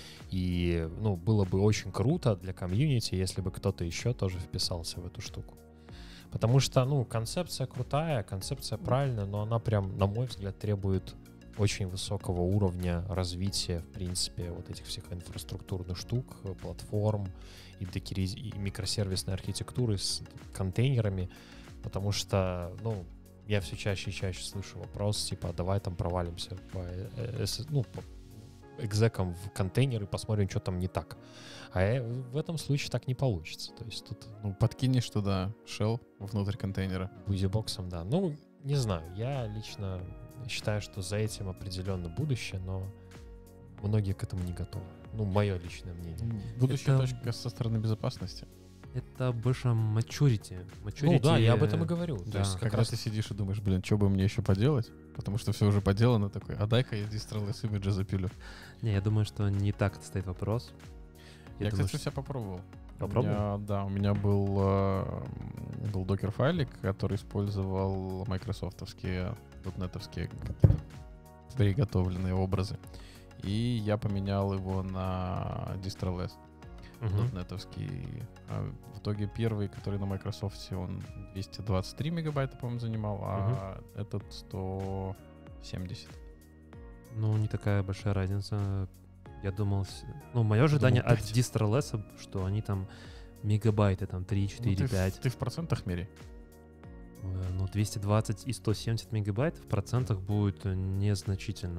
И, ну, было бы очень круто для комьюнити, если бы кто-то еще тоже вписался в эту штуку. Потому что, ну, концепция крутая, концепция правильная, но она прям, на мой взгляд, требует очень высокого уровня развития, в принципе, вот этих всех инфраструктурных штук, платформ и, докери- и микросервисной архитектуры с контейнерами, потому что, ну, я все чаще и чаще слышу вопрос, типа, давай там провалимся по, э, э, ну, по экзекам в контейнер и посмотрим, что там не так. А э, в этом случае так не получится. То есть тут Ну, подкинешь туда shell внутрь контейнера. бузибоксом, да. Ну, не знаю, я лично считаю, что за этим определенно будущее, но многие к этому не готовы. Ну, мое личное мнение. Будущая Это- точка со стороны безопасности. Это больше maturity. maturity. Ну да, я об этом и говорю. То да. есть как Когда раз ты сидишь и думаешь, блин, что бы мне еще поделать? Потому что все уже поделано, такой, а дай-ка я Distroless имиджи запилю. Не, я думаю, что не так стоит вопрос. Я, думаю, кстати, себя попробовал. Попробовал? У меня, да, у меня был, э, был докер-файлик, который использовал майкрософтовские, дотнетовские приготовленные образы. И я поменял его на Distroless, Мгм. дотнетовский. А в итоге первый, который на Microsoft, он двести двадцать три мегабайта, по-моему, занимал, а этот сто семьдесят. Ну, не такая большая разница. Я думал... с- Ну, мое ожидание думал, от пять. Distroless, что они там мегабайты, там три, Ну, четыре, ты, в- пять. ты в процентах мери? Э, Ну, двести двадцать и сто семьдесят мегабайт в процентах будет э, незначительно.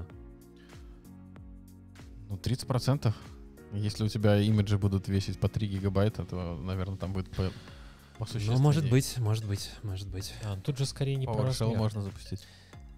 Ну, тридцать процентов. Если у тебя имиджи будут весить по три гигабайта, то, наверное, там будет по, Ну, посущественнее. может быть, может быть, может быть. а, тут же скорее не про PowerShell размер. можно запустить.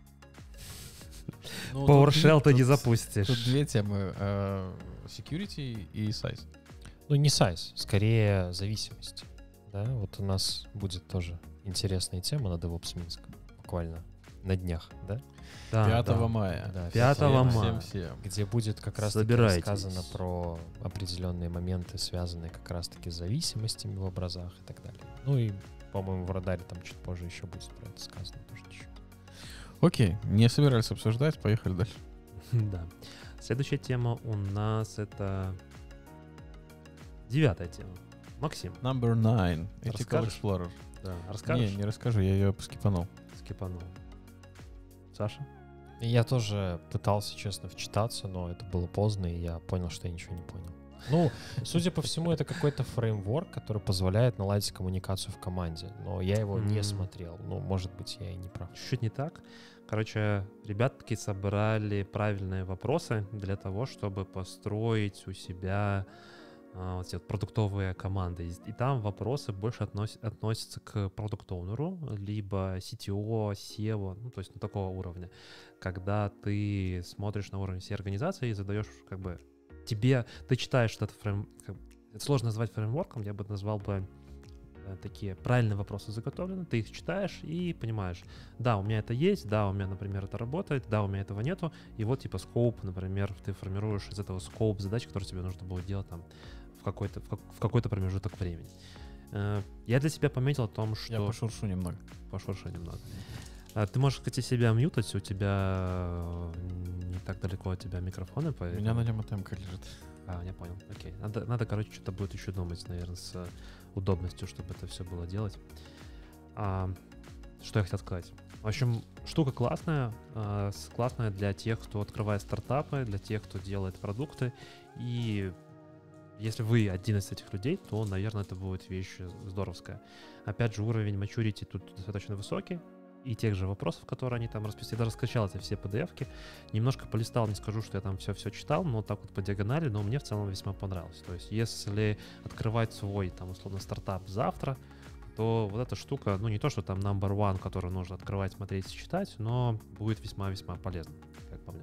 Ну, PowerShell ты тут- не тут- запустишь. Тут две темы. э, Security и size. Ну, не size, скорее зависимость. Да, вот у нас будет тоже интересная тема на DevOps Минск. Буквально на днях, да? Да, пятого да. мая. Да, пятого всем- мая. Всем-всем. Где будет как раз таки Собирайтесь. рассказано про определенные моменты, связанные как раз таки с зависимостями в образах и так далее. Ну и, по-моему, в радаре там чуть позже еще будет про это сказано тоже чуть-чуть. Окей, не собирались обсуждать, поехали дальше. Да. Следующая тема у нас это девятая тема. Максим, Number nine. Ethical Расскажешь? Explorer. да, расскажешь? Не, не расскажу, я ее поскипанул. Скипанул. Саша? Я тоже пытался, честно, вчитаться, но это было поздно, и я понял, что я ничего не понял. Ну, судя по всему, это какой-то фреймворк, который позволяет наладить коммуникацию в команде, но я его не М. смотрел. Ну, может быть, я и не прав. Чуть-чуть не так. Короче, ребятки собрали правильные вопросы для того, чтобы построить у себя а, вот эти вот продуктовые команды. И, и там вопросы больше относ- относятся к продукт-оунеру, либо си ти о, сео, ну, то есть на такого уровня. Когда ты смотришь на уровень всей организации и задаешь, как бы, тебе, ты читаешь этот фрейм, как бы, это сложно назвать фреймворком, я бы назвал бы э, такие правильные вопросы заготовлены, ты их читаешь и понимаешь, да, у меня это есть, да, у меня, например, это работает, да, у меня этого нету, и вот типа скоуп, например, ты формируешь из этого скоуп задач, которые тебе нужно будет делать там в какой-то, в, как- в какой-то промежуток времени. Э, Я для себя пометил о том, что... Я пошуршу немного. Пошурши немного. А ты можешь, кстати, себя мьютать, у тебя э, не так далеко от тебя микрофоны, У поэтому... меня на нем АТМ-ка лежит. А, я понял, окей. Надо, надо, короче, что-то будет еще думать, наверное, с э, удобностью, чтобы это все было делать. А, что я хотел сказать? В общем, штука классная, э, с- классная для тех, кто открывает стартапы, для тех, кто делает продукты. И если вы один из этих людей, то, наверное, это будет вещь здоровская. Опять же, уровень maturity тут достаточно высокий. И тех же вопросов, которые они там расписали. Я даже скачал эти все пи ди эф-ки. Немножко полистал, не скажу, что я там все-все читал, но так вот по диагонали, но мне в целом весьма понравилось. То есть если открывать свой, там, условно, стартап завтра, то вот эта штука, ну, не то, что там number one, который нужно открывать, смотреть и читать, но будет весьма-весьма полезно, как по мне.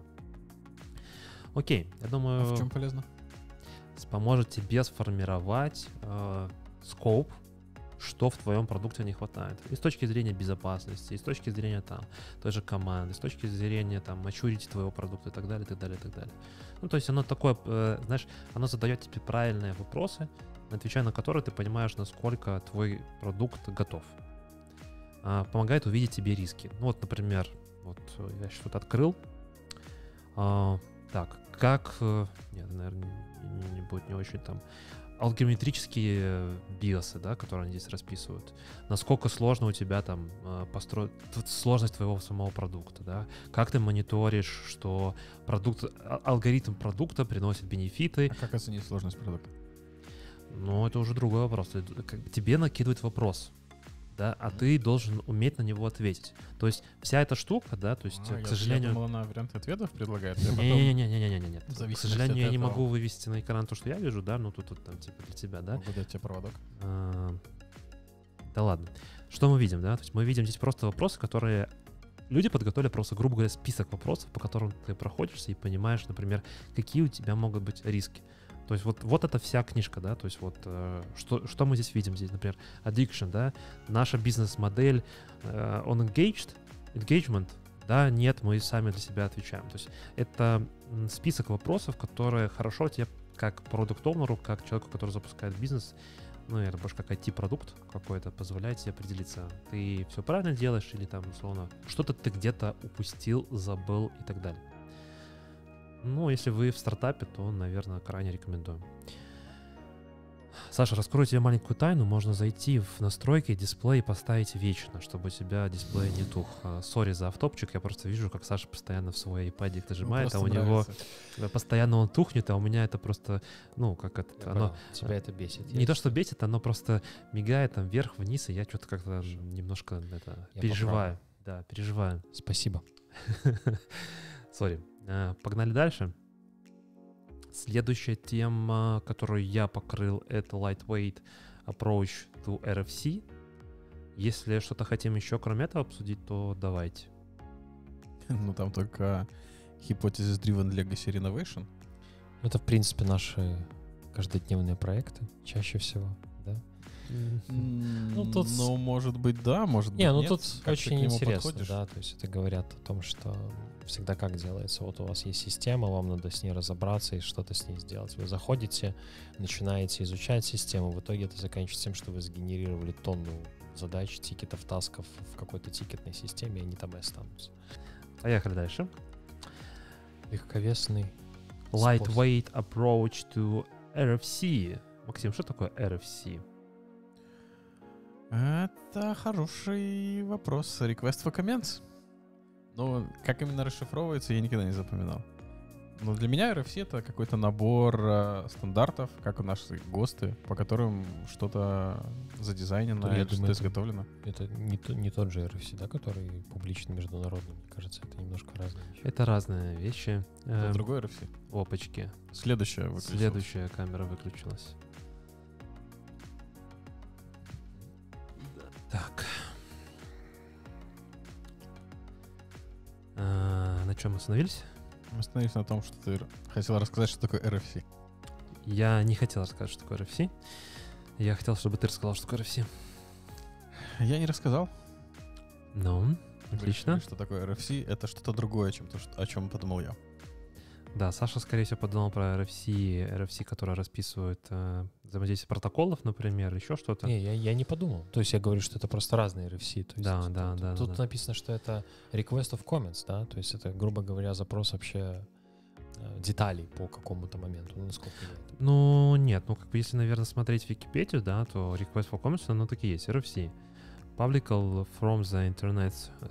Окей, я думаю, А в чем полезно? поможет тебе сформировать э, скоп, что в твоем продукте не хватает. И с точки зрения безопасности, и с точки зрения там той же команды, с точки зрения там maturity твоего продукта и так далее, и так далее, и так далее. Ну, то есть оно такое, э, знаешь, оно задает тебе правильные вопросы, отвечая на которые ты понимаешь, насколько твой продукт готов. А, помогает увидеть тебе риски. Ну, вот, например, вот э, я сейчас тут открыл. А, так, как... э, Нет, наверное, не, не будет не очень там... Алгоритмические биосы, да, которые они здесь расписывают. Насколько сложно у тебя там э, построить... тут сложность твоего самого продукта, да. Как ты мониторишь, что продукт... а- алгоритм продукта приносит бенефиты. А как оценить сложность продукта? Ну, это уже другой вопрос. Ты- как- Тебе накидывают вопрос, да, а ты должен уметь на него ответить. То есть вся эта штука, да, то есть, А, к я- сожалению... Я думал, она варианты ответов предлагает. Я потом- Не-не-не-не-не, нет. в К зависимости сожалению, от я не этого. могу вывести на экран то, что я вижу, да, ну тут, тут там типа для тебя, да. Могу дать тебе проводок. А, Да ладно. Что мы видим, да? То есть мы видим здесь просто вопросы, которые люди подготовили просто, грубо говоря, список вопросов, по которым ты проходишься и понимаешь, например, какие у тебя могут быть риски. То есть вот, вот это вся книжка, да, то есть вот э, что, что мы здесь видим, здесь, например, addiction, да, наша бизнес-модель, э, on engaged, engagement, да, нет, мы сами для себя отвечаем. То есть это м, список вопросов, которые хорошо тебе как продукт-оунеру, как человеку, который запускает бизнес, ну, это больше как ай ти-продукт какой-то, позволяет тебе определиться, ты все правильно делаешь или там, условно, что-то ты где-то упустил, забыл и так далее. Ну, если вы в стартапе, то, наверное, крайне рекомендую. Саша, раскрою тебе маленькую тайну. Можно зайти в настройки, дисплей и поставить вечно, чтобы у тебя дисплей не тух. А, Сори за автопчик, я просто вижу, как Саша постоянно в свой iPad нажимает, а у Просто него нравится. постоянно он тухнет, а у меня это просто, ну, как это, Я оно... понял. Тебя это бесит. Не Я то, что бесит, оно просто мигает там вверх-вниз, и я что-то как-то немножко это, Я переживаю. Да, переживаю. Спасибо. Сори. Э, Погнали дальше. Следующая тема, которую я покрыл, это Lightweight Approach to эр эф си. Если что-то хотим еще кроме этого обсудить, то давайте. Ну, там только Hypothesis Driven Legacy Renovation. Это, в принципе, наши каждодневные проекты, чаще всего, да? Ну, тут- Ну, может быть, да, может быть, Не, ну нет. тут Как ты очень к нему интересно, подходишь? да, то есть это говорят о том, что всегда как делается. Вот у вас есть система, вам надо с ней разобраться и что-то с ней сделать. Вы заходите, начинаете изучать систему, в итоге это заканчивается тем, что вы сгенерировали тонну задач, тикетов, тасков в какой-то тикетной системе, и они там и останутся. Поехали дальше. Легковесный. Lightweight approach to эр эф си. Максим, что такое эр эф си? Это хороший вопрос. Request for comments. Ну, как именно расшифровывается, я никогда не запоминал. Но для меня эр эф си — это какой-то набор э, стандартов, как у наших ГОСТы, по которым что-то задизайнено, Я что-то думаю, это- изготовлено. Это не, то- не тот же эр эф си, да, который публичный, международный, мне кажется, это немножко разные вещи. Это разные вещи. Это Эм, другой эр эф си. Опачки. Следующее выключилось. Следующая камера выключилась. Так. А, на чем мы остановились? Мы остановились на том, что ты хотел рассказать, что такое эр эф си. Я не хотел рассказать, что такое эр эф си. Я хотел, чтобы ты рассказал, что такое эр эф си. Я не рассказал. Ну, отлично. Решили, что такое эр эф си — это что-то другое, чем то, что- о чем подумал я. Да, Саша, скорее всего, подумал про эр эф си, эр эф си, которые расписывают э, взаимодействие протоколов, например, еще что-то. Не, я, я не подумал. То есть я говорю, что это просто разные эр эф си. То есть Да, тут, да, тут- да, Тут да. написано, что это request of comments, да, то есть это, грубо говоря, запрос вообще э, деталей по какому-то моменту, ну, насколько я это- Ну, нет, ну, как бы, если, наверное, смотреть Википедию, да, то request for comments, оно таки есть, эр эф си. Publical from the Internet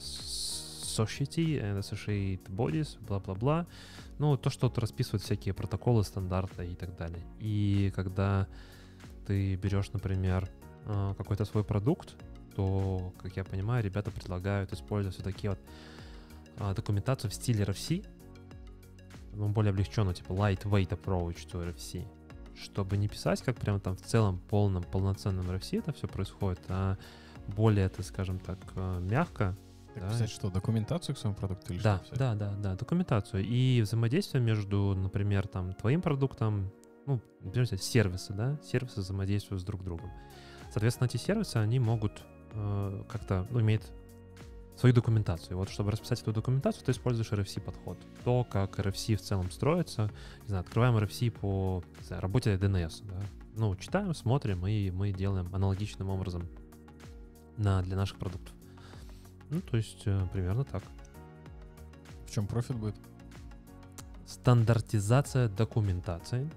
Society and Associated Bodies, бла-бла-бла. Ну, то, что вот расписывает всякие протоколы, стандарты и так далее. И когда ты берешь, например, э, какой-то свой продукт, то, как я понимаю, ребята предлагают использовать вот такие вот а, документацию в стиле эр эф си, ну, более облегченно, типа lightweight approach to эр эф си, чтобы не писать, как прям там в целом полном, полноценном эр эф си это все происходит, а более, это, скажем так, э, мягко. Так Да. писать что, документацию к своему продукту или Да, что писать? да, да, да, документацию и взаимодействие между, например, там твоим продуктом, ну, например, взять сервисы, да, сервисы взаимодействуют с друг другом. Соответственно, эти сервисы, они могут э, как-то, ну, иметь свою документацию. И вот, чтобы расписать эту документацию, ты используешь эр эф си подход. То, как эр эф си в целом строится, не знаю, открываем эр эф си по, не знаю, работе ди эн эс, да. Ну, читаем, смотрим, и мы делаем аналогичным образом на, для наших продуктов. Ну, то есть, э, примерно так. В чем профит будет? Стандартизация документации.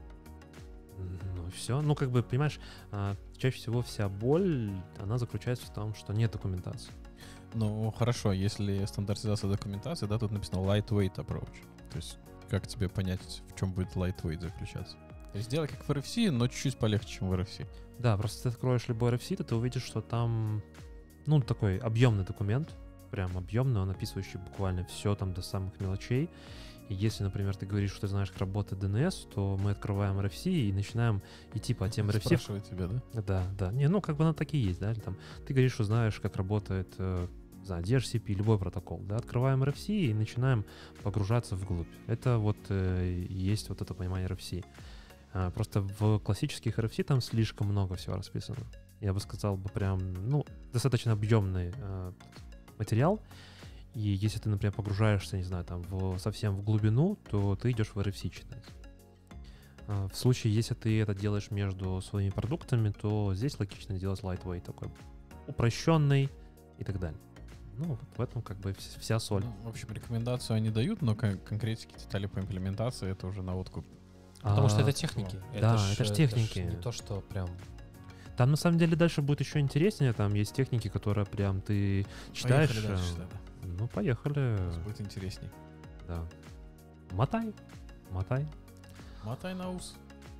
Ну, все. Ну, как бы, понимаешь, а, чаще всего вся боль, она заключается в том, что нет документации. Ну, хорошо, если стандартизация документации, да, тут написано lightweight approach. То есть, как тебе понять, в чем будет lightweight заключаться? То есть, сделай как в эр эф си, но чуть-чуть полегче, чем в эр эф си. Да, просто ты откроешь любой эр эф си, то ты увидишь, что там, ну, такой объемный документ, прям объемный, он описывающий буквально все там до самых мелочей. И если, например, ты говоришь, что ты знаешь, как работает ди эн эс, то мы открываем эр эф си и начинаем идти по тем эр эф си. Спрашивает тебя, да? Да, да. Не, ну, как бы оно так и есть, да. Или там ты говоришь, что знаешь, как работает, э, не знаю, ди эйч си пи, любой протокол, да. Открываем эр эф си и начинаем погружаться вглубь. Это вот э, и есть вот это понимание эр эф си. А, просто в классических эр эф си там слишком много всего расписано. Я бы сказал бы прям, ну, достаточно объемный э, материал. И если ты, например, погружаешься, не знаю, там, в, совсем в глубину, то ты идешь в эр эф си читать. А, в случае, если ты это делаешь между своими продуктами, то здесь логично делать lightweight такой, упрощенный и так далее. Ну, вот в этом как бы вс- вся соль. Ну, в общем, рекомендацию они дают, но кон- конкретики, детали по имплементации — это уже на откуп. Потому что А, это техники. да, ж, это ж техники. не то, что прям... Там на самом деле дальше будет еще интереснее. Там есть техники, которые прям ты читаешь. Поехали дальше, э, да, да. Ну, поехали. Сейчас будет интересней. Да. Мотай. Мотай. Мотай на ус.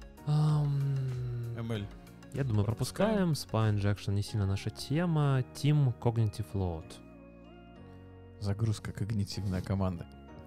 Ам, эм эл. Я думаю, пропускаем. Spy Injection не сильно наша тема. Team Cognitive Load. Загрузка когнитивная команда.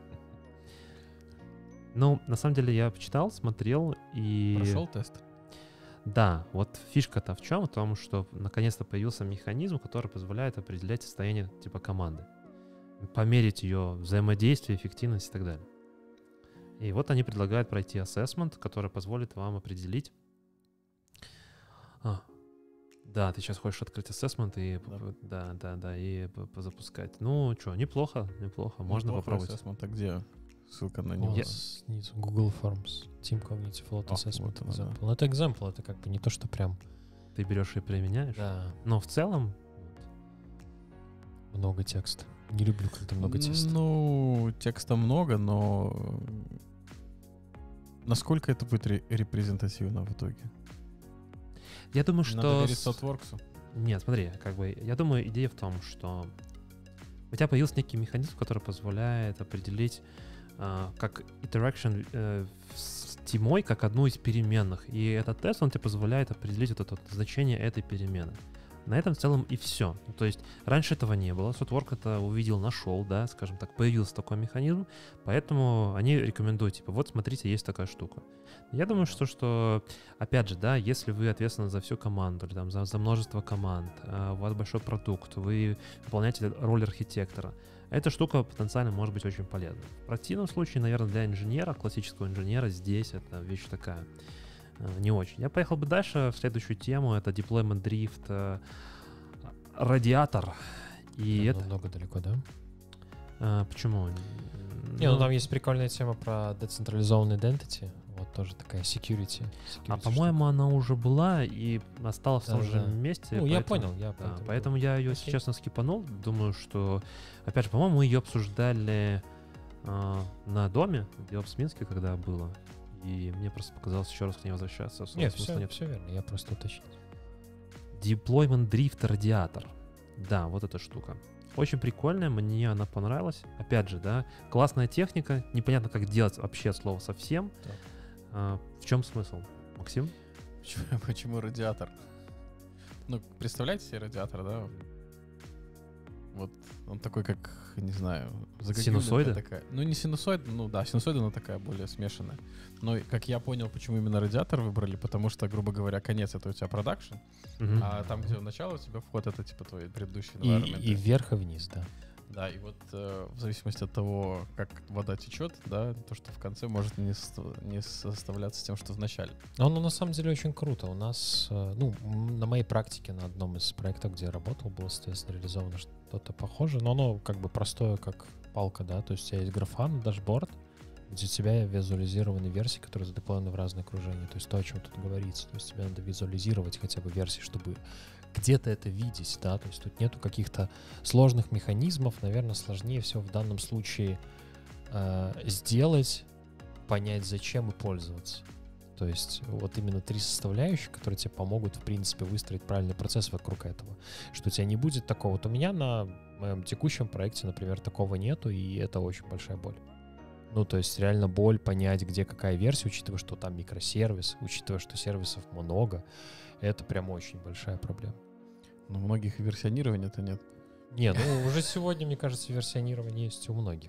Ну, на самом деле я почитал, смотрел и... Прошел тест? Да, вот фишка-то в чем? В том, что наконец-то появился механизм, который позволяет определять состояние типа команды. Померить ее взаимодействие, эффективность и так далее. И вот они предлагают пройти ассессмент, который позволит вам определить, а, Да, ты сейчас хочешь открыть ассессмент и Да. да, да, да, да и п- позапускать. Ну, что, неплохо, неплохо, можно Неплохо, попробовать. assessment. А где ссылка на О, него? Я- снизу Google Forms. Team Community Float А, Assessment вот оно, да. Example. Ну, это example, это как бы не то, что прям, Ты берешь и применяешь. да, Но в целом, много текста. Не люблю, когда много текста. Ну, текста много, но насколько это будет ре- репрезентативно в итоге? я думаю, Надо что... верить с- Thoughtworks. Нет, смотри, как бы, я думаю, идея в том, что у тебя появился некий механизм, который позволяет определить а, как interaction э, с тимой как одну из переменных. И этот тест, он тебе позволяет определить вот это вот значение этой перемены. На этом в целом и все. То есть раньше этого не было. Thoughtworks это увидел, нашел, да, скажем так, появился такой механизм, поэтому они рекомендуют, типа, вот смотрите, есть такая штука. Я думаю, что, что опять же, да, если вы ответственны за всю команду, или там за, за множество команд, а у вас большой продукт, вы выполняете роль архитектора, эта штука потенциально может быть очень полезна. В противном случае, наверное, для инженера, классического инженера, здесь это вещь такая э, не очень. Я поехал бы дальше в следующую тему, это deployment drift, э, радиатор. И Ну, это... Намного далеко, да? э, почему? Не, ну Ну, там есть прикольная тема про decentralized identity. Вот тоже такая security. а security по-моему, она уже была и осталась в том же Да-да. месте. штука. Ну, я поэтому- понял, я Да, поэтому поэтому я ее, если Окей. честно, скипанул. Думаю, что, опять же, по-моему, мы ее обсуждали а, на доме, в DevOps Минске, когда было. И мне просто показалось еще раз к ней возвращаться. Особо Нет, смысла все, нет. все верно, я просто уточнил. Deployment Drift радиатор. Да, вот эта штука. Очень прикольная, мне она понравилась. Опять же, да, классная техника. Непонятно, как делать вообще от слова совсем. Так. А, в чем смысл, Максим? Почему, почему радиатор? Ну, представляете себе радиатор, да? Вот он такой, как, не знаю, загогулинка Синусоида? такая. Ну, не синусоид, ну да, синусоида, но такая более смешанная. Но, как я понял, почему именно радиатор выбрали, потому что, грубо говоря, конец — это у тебя продакшн, Мгм. а там, где начало, у тебя вход — это типа твой предыдущий И, environment. и вверх, и вниз, да. Да, и вот э, в зависимости от того, как вода течет, да, то, что в конце может не, сто- не составляться тем, что в начале. Но оно на самом деле очень круто. У нас, э, ну, м, на моей практике на одном из проектов, где я работал, было, соответственно, реализовано что-то похожее, но оно как бы простое, как палка, да, то есть у тебя есть графа на дашборд, где у тебя визуализированы версии, которые задеплоены в разные окружения. То есть то, о чем тут говорится. То есть тебе надо визуализировать хотя бы версии, чтобы где-то это видеть, да, то есть тут нету каких-то сложных механизмов, наверное, сложнее всего в данном случае э, сделать, понять, зачем и пользоваться. То есть вот именно три составляющих, которые тебе помогут, в принципе, выстроить правильный процесс вокруг этого. Что у тебя не будет такого. Вот у меня на моем текущем проекте, например, такого нету, и это очень большая боль. Ну, то есть реально боль понять, где какая версия, учитывая, что там микросервис, учитывая, что сервисов много, это прям очень большая проблема. Но у многих и версионирования-то нет. Не, ну уже сегодня, мне кажется, версионирование есть у многих.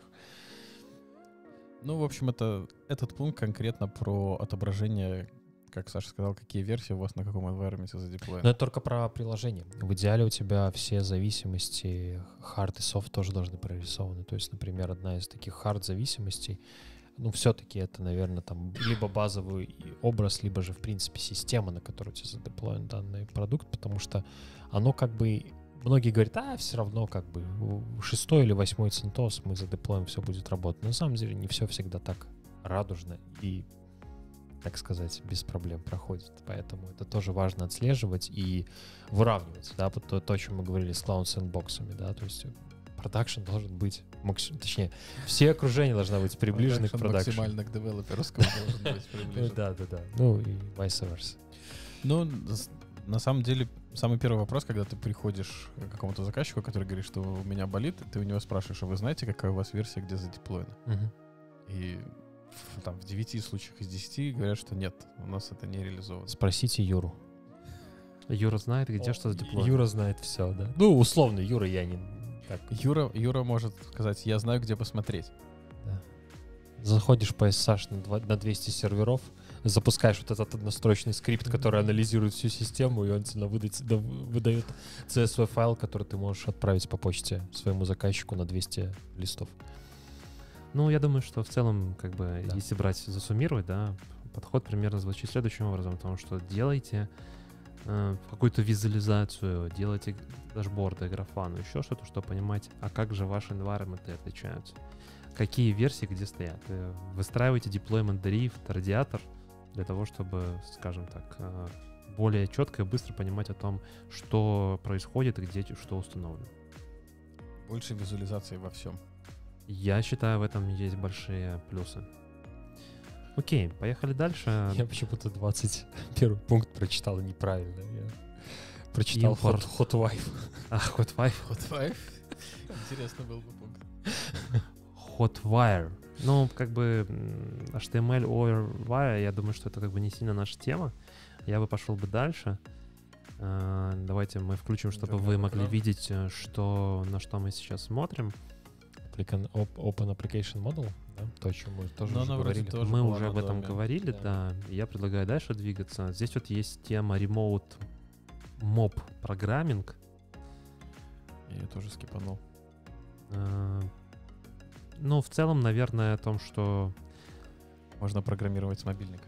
Ну, в общем, это, этот пункт конкретно про отображение, как Саша сказал, какие версии у вас на каком environment задеплоены. Но это только про приложение. В идеале у тебя все зависимости, hard и soft тоже должны прорисованы. То есть, например, одна из таких hard зависимостей, ну, все-таки это, наверное, там либо базовый образ, либо же, в принципе, система, на которую у тебя задеплоен данный продукт, потому что оно как бы... Многие говорят, а, все равно как бы шестой или восьмой CentOS мы задеплоим, все будет работать. Но на самом деле не все всегда так радужно и, так сказать, без проблем проходит. Поэтому это тоже важно отслеживать и выравнивать, да, то, то, о чем мы говорили с Cloud Sandbox'ами, да, то есть продакшн должен быть, максим, точнее, все окружения должны быть приближены к продакшну. Максимально к девелоперскому должен быть приближен. Да, да, да. Ну и vice versa. Ну, с- на самом деле, самый первый вопрос, когда ты приходишь к какому-то заказчику, который говорит, что у меня болит, ты у него спрашиваешь, а вы знаете, какая у вас версия, где задеплоена? Мгм. И в, там, в девяти случаях из десяти говорят, что нет, у нас это не реализовано. Спросите Юру. Юра знает, где что задеплоено. Юра знает все, да. Ну, условно, Юра я не... Так, Юра, Юра может сказать, я знаю, где посмотреть. да. Заходишь по эс эс эйч на, два- на двести серверов, запускаешь вот этот однострочный скрипт, который анализирует всю систему, и он тебе выдает, да, выдает си эс ви файл, который ты можешь отправить по почте своему заказчику на двести листов. Ну, я думаю, что в целом, как бы, Да. если брать, засуммировать, да, подход примерно звучит следующим образом, потому что делайте э, какую-то визуализацию, делаете дашборды, графану, еще что-то, чтобы понимать, а как же ваши environment отличаются. Какие версии где стоят. Э, Выстраиваете deployment drift, радиатор для того, чтобы, скажем так, э, более четко и быстро понимать о том, что происходит и где что установлено. Больше визуализации во всем. Я считаю, в этом есть большие плюсы. Окей, поехали дальше. Я почему-то двадцать первый пункт прочитал неправильно. Я прочитал Импорт. hot, hotwife. А, Hotwire. Hotwire? Интересно был бы пункт. Hotwire. Ну, как бы м, эйч ти эм эль over wire, я думаю, что это как бы не сильно наша тема. Я бы пошел бы дальше. А, Давайте мы включим, чтобы вы могли видеть, э, что, на что мы сейчас смотрим. Applican- op- Open Application Model, да? То, о чем мы тоже Но уже она вроде говорили. тоже Мы была уже на об этом доме. говорили, Да. да. И я предлагаю дальше двигаться. Здесь вот есть тема remote mob программинг. Я ее тоже скипанул. Э, Ну, в целом, наверное, о том, что Можно программировать с мобильника.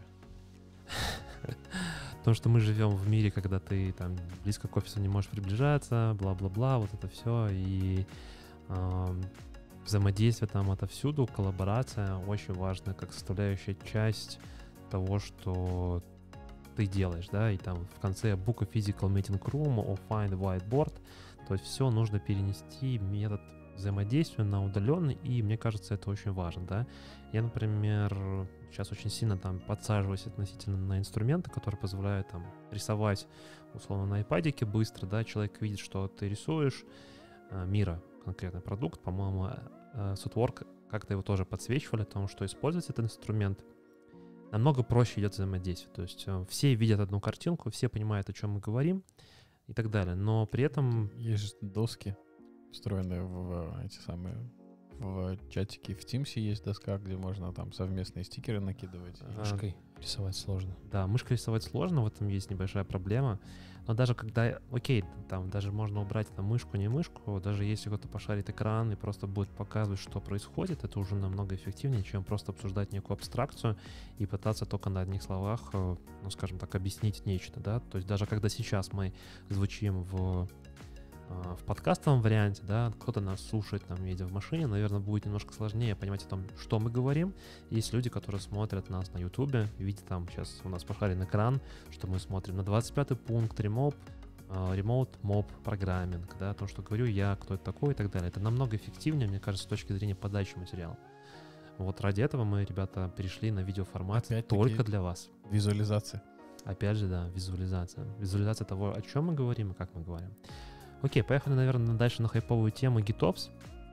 то, что мы живем в мире, когда ты там близко к офису не можешь приближаться, бла-бла-бла, вот это все, и эм, взаимодействие там отовсюду, коллаборация очень важна как составляющая часть того, что ты делаешь, да, и там в конце book a physical meeting room or find whiteboard, то есть все нужно перенести метод взаимодействия на удаленный, и мне кажется, это очень важно, да. Я, например, сейчас очень сильно там подсаживаюсь относительно на инструменты, которые позволяют там рисовать, условно, на айпадике быстро, да, человек видит, что ты рисуешь, э, Мира, конкретный продукт, по-моему, э, Softwork как-то его тоже подсвечивали о том, что использовать этот инструмент намного проще идет взаимодействие, то есть э, все видят одну картинку, все понимают, о чем мы говорим и так далее, но при этом Есть же доски, встроенные в эти самые... В чатике в Teams есть доска, где можно там совместные стикеры накидывать. А, Мышкой рисовать сложно. Да, мышкой рисовать сложно, в этом есть небольшая проблема. Но даже когда, окей, там даже можно убрать там мышку, не мышку, даже если кто-то пошарит экран и просто будет показывать, что происходит, это уже намного эффективнее, чем просто обсуждать некую абстракцию и пытаться только на одних словах, э, ну, скажем так, объяснить нечто, да. То есть даже когда сейчас мы звучим в в подкастовом варианте, да, кто-то нас слушает, там, едя в машине, наверное, будет немножко сложнее понимать о том, что мы говорим. Есть люди, которые смотрят нас на Ютубе, видят там, сейчас у нас пошарен экран, что мы смотрим на двадцать пятый пункт, ремоп, remote mob программинг, да, то, что говорю я, кто это такой и так далее. Это намного эффективнее, мне кажется, с точки зрения подачи материала. Вот ради этого мы, ребята, перешли на видеоформат Опять-таки только для вас. Визуализация. Опять же, да, визуализация. Визуализация того, о чем мы говорим и как мы говорим. Окей, поехали, наверное, дальше на хайповую тему GitOps.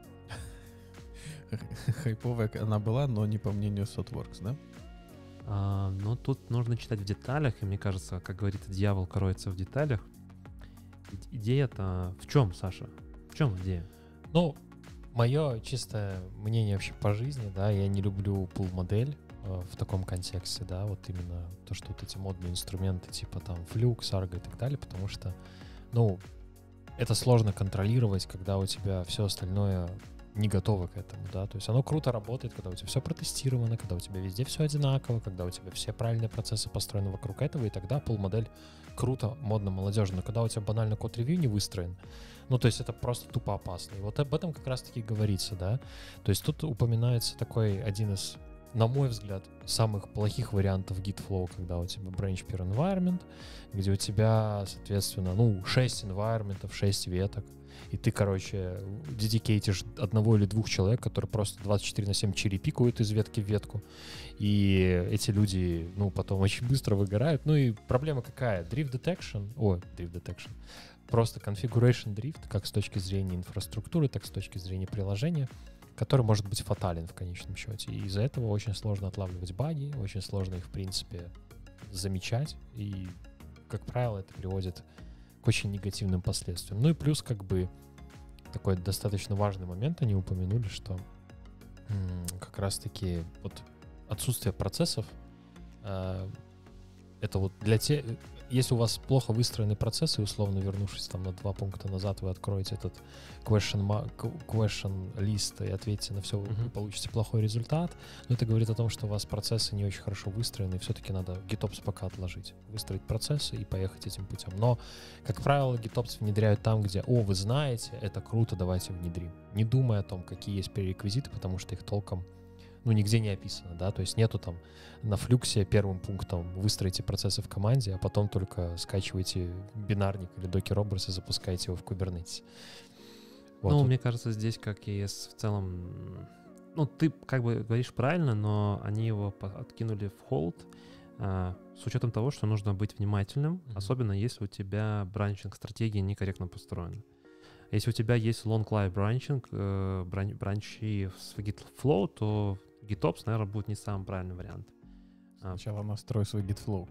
Хайповая она была, но не по мнению Softworks, да? А, но тут нужно читать в деталях, и мне кажется, как говорится, дьявол кроется в деталях. И- Идея-то в чем, Саша? В чем идея? Ну, мое чистое мнение вообще по жизни, да, я не люблю пул-модель э, в таком контексте, да, вот именно то, что вот эти модные инструменты типа там Flux, Argo и так далее, потому что, ну, это сложно контролировать, когда у тебя все остальное не готово к этому, да, то есть оно круто работает, когда у тебя все протестировано, когда у тебя везде все одинаково, когда у тебя все правильные процессы построены вокруг этого, и тогда пул-модель круто, модно, молодежно, но когда у тебя банально код-ревью не выстроен, ну, то есть это просто тупо опасно. И вот об этом как раз-таки говорится, да. То есть тут упоминается такой один из, на мой взгляд, самых плохих вариантов Git-flow, когда у тебя branch per environment, где у тебя, соответственно, ну, шесть environment'ов, шесть веток, и ты, короче, дедикейтишь одного или двух человек, которые просто двадцать четыре на семь черепикают из ветки в ветку, и эти люди, ну, потом очень быстро выгорают. Ну и проблема какая? Drift detection, о, drift detection, просто configuration drift, как с точки зрения инфраструктуры, так и с точки зрения приложения, который может быть фатален в конечном счете. И из-за этого очень сложно отлавливать баги, очень сложно их, в принципе, замечать. И, как правило, это приводит к очень негативным последствиям. Ну и плюс, как бы, такой достаточно важный момент они упомянули, что м, как раз-таки вот отсутствие процессов э, это вот для тех... если у вас плохо выстроены процессы, условно вернувшись там на два пункта назад, вы откроете этот question, question list и ответите на все, вы Мгм. получите плохой результат. Но это говорит о том, что у вас процессы не очень хорошо выстроены, и все-таки надо GitOps пока отложить. Выстроить процессы и поехать этим путем. Но, как правило, GitOps внедряют там, где, о, вы знаете, это круто, давайте внедрим. Не думая о том, какие есть пререквизиты, потому что их толком ну, нигде не описано, да, то есть нету там на флюксе первым пунктом выстроите процессы в команде, а потом только скачиваете бинарник или докер-образ и запускаете его в Kubernetes. Вот. Ну, мне кажется, здесь как и с- в целом... Ну, ты как бы говоришь правильно, но они его по- откинули в холд а, с учетом того, что нужно быть внимательным, Мгм. особенно если у тебя бранчинг-стратегия некорректно построена. Если у тебя есть long-life бранчинг, э, бран- бранчи с GitFlow, то GitOps, наверное, будет не самый правильный вариант. А, Сначала настрой свой GitFlow.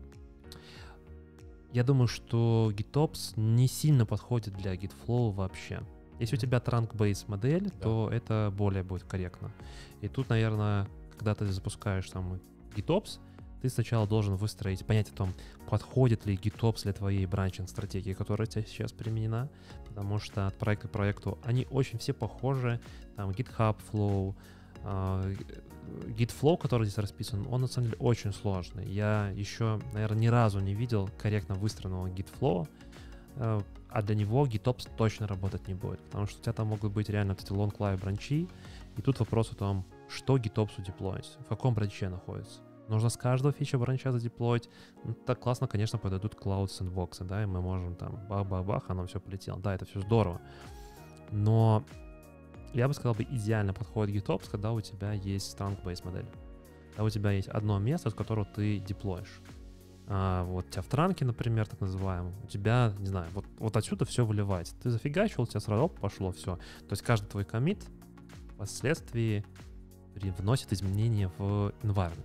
Я думаю, что GitOps не сильно подходит для GitFlow вообще. Если у тебя trunk-based модель, Да. то это более будет корректно. И тут, наверное, когда ты запускаешь там GitOps, ты сначала должен выстроить, понять о том, подходит ли GitOps для твоей бранчинг-стратегии, которая у тебя сейчас применена, потому что от проекта к проекту они очень все похожи. Там GitHub Flow, а, GitFlow, который здесь расписан, он на самом деле очень сложный. Я еще, наверное, ни разу не видел корректно выстроенного GitFlow, э, а для него GitOps точно работать не будет, потому что у тебя там могут быть реально вот эти long-life бранчи, и тут вопрос о том, что GitOps удеплоить, в каком бранче находится. Нужно с каждого фича бранча задеплоить. Ну, так классно, конечно, подойдут Cloud Sandbox, да, и мы можем там бах-бах-бах, оно все полетело. Да, это все здорово. Но я бы сказал, бы идеально подходит GitOps, когда у тебя есть trunk-based модель. Когда у тебя есть одно место, с которого ты деплоишь. А, вот у тебя в транке, например, так называемом, у тебя, не знаю, вот, вот отсюда все выливается. Ты зафигачил, у тебя сразу оп, пошло все. То есть каждый твой коммит впоследствии вносит изменения в environment.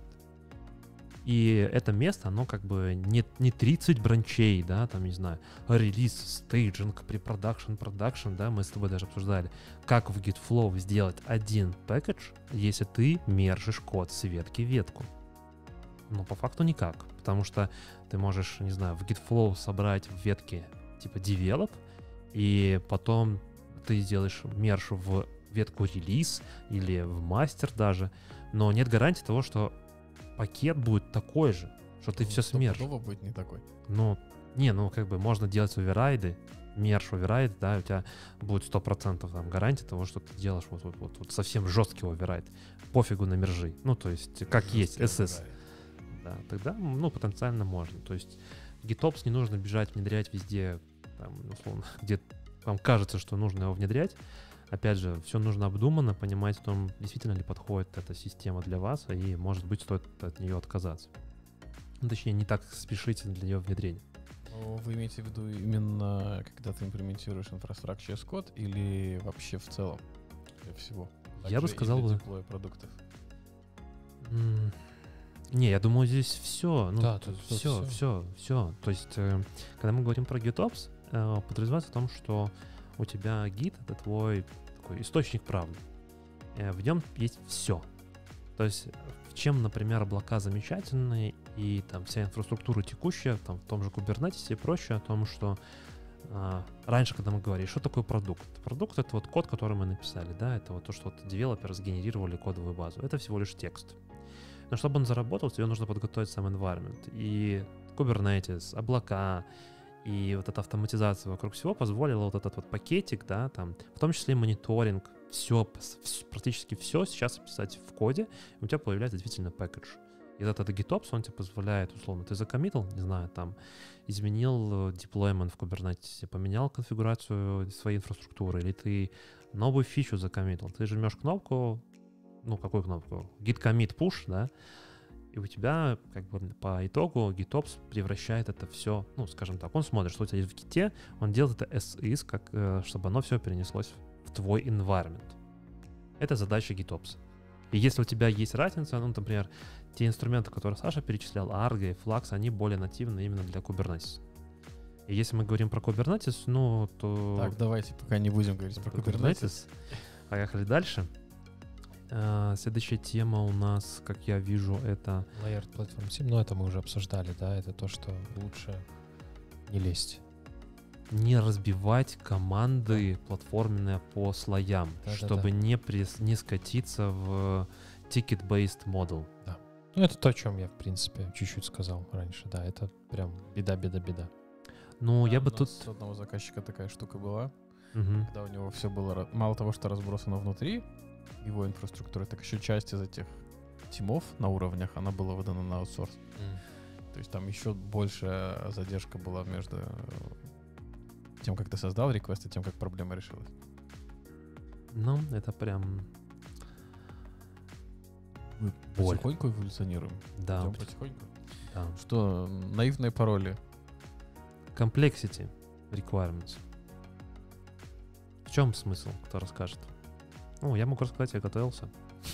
И это место, оно как бы не, не тридцать бранчей, да, там, не знаю, релиз, стейджинг, препродакшн, продакшн, да, мы с тобой даже обсуждали, как в GitFlow сделать один пэкэдж, если ты мержишь код с ветки в ветку. Ну, по факту никак, потому что ты можешь, не знаю, в GitFlow собрать в ветке типа develop, и потом ты сделаешь мерж в ветку релиз или в мастер даже, но нет гарантии того, что пакет будет такой же, что ты все смержишь. Стопудово будет не такой. Ну, не, ну как бы можно делать оверрайды, мерж оверрайд, да, у тебя будет сто процентов там гарантия того, что ты делаешь вот, вот, вот, вот совсем жесткий оверрайд. Пофигу на мержи. Ну, то есть, как есть, эс эс. Да, тогда, ну, потенциально можно. То есть GitOps не нужно бежать, внедрять везде, там, условно, где вам кажется, что нужно его внедрять. Опять же, все нужно обдуманно, понимать о том, действительно ли подходит эта система для вас, и, может быть, стоит от нее отказаться. Ну, точнее, не так спешите для ее внедрения. Вы имеете в виду именно, когда ты имплементируешь Infrastructure as Code или вообще в целом для всего? Я бы Также и сказал для бы- деплоя продуктов. М, Не, я думаю, здесь все. Ну, Да, тут- тут все, всё. все, все. То есть, э, когда мы говорим про GitOps, э, подразумевается о том, что у тебя Git — это твой такой источник правды. Э, В нем есть все. То есть, в чем, например, облака замечательные и там вся инфраструктура текущая, там в том же Kubernetes и прочее, о том, что а, раньше, когда мы говорили, что такое продукт? Продукт — это вот код, который мы написали, да, это вот то, что вот девелоперы сгенерировали кодовую базу. Это всего лишь текст. Но чтобы он заработал, тебе нужно подготовить сам environment. И Kubernetes, облака, и вот эта автоматизация вокруг всего позволила вот этот вот пакетик, да, там, в том числе и мониторинг, все, практически все сейчас описать в коде, и у тебя появляется действительно пакетж. И этот GitOps, он тебе позволяет, условно, ты закоммитил, не знаю, там, изменил деплоймент в Kubernetes, поменял конфигурацию своей инфраструктуры, или ты новую фичу закоммитил. Ты жмешь кнопку, ну, какую кнопку? Git commit push, да, и у тебя, как бы, по итогу GitOps превращает это все, ну, скажем так, он смотрит, что у тебя есть в Git, он делает это as is, как, э, чтобы оно все перенеслось в твой environment. Это задача GitOps. И если у тебя есть разница, ну, например, те инструменты, которые Саша перечислял, Argo и Flux, они более нативны именно для Kubernetes. И если мы говорим про Kubernetes, ну, то... Так, давайте пока не будем говорить про Kubernetes. Поехали дальше. А, следующая тема у нас, как я вижу, это... Layered Platform семь, ну это мы уже обсуждали, да, это то, что лучше Не лезть. Не разбивать команды платформенные по слоям, Да, да, чтобы да. Не, прис- не скатиться в ticket-based model. Ну, это то, о чем я, в принципе, чуть-чуть сказал раньше. Да, это прям беда-беда-беда. Ну, Да, я бы у тут... нас у одного заказчика такая штука была, Мгм. когда у него все было, ра- мало того, что разбросано внутри его инфраструктуры, так еще часть из этих тимов на уровнях, она была выдана на аутсорс. То есть там еще большая задержка была между э, тем, как ты создал реквест, и тем, как проблема решилась. Ну, это прям... Мы Боль. потихоньку эволюционируем. Да, Идем потихоньку. да. Что, наивные пароли? Complexity requirements. В чем смысл, кто расскажет? Ну, я могу рассказать, я готовился.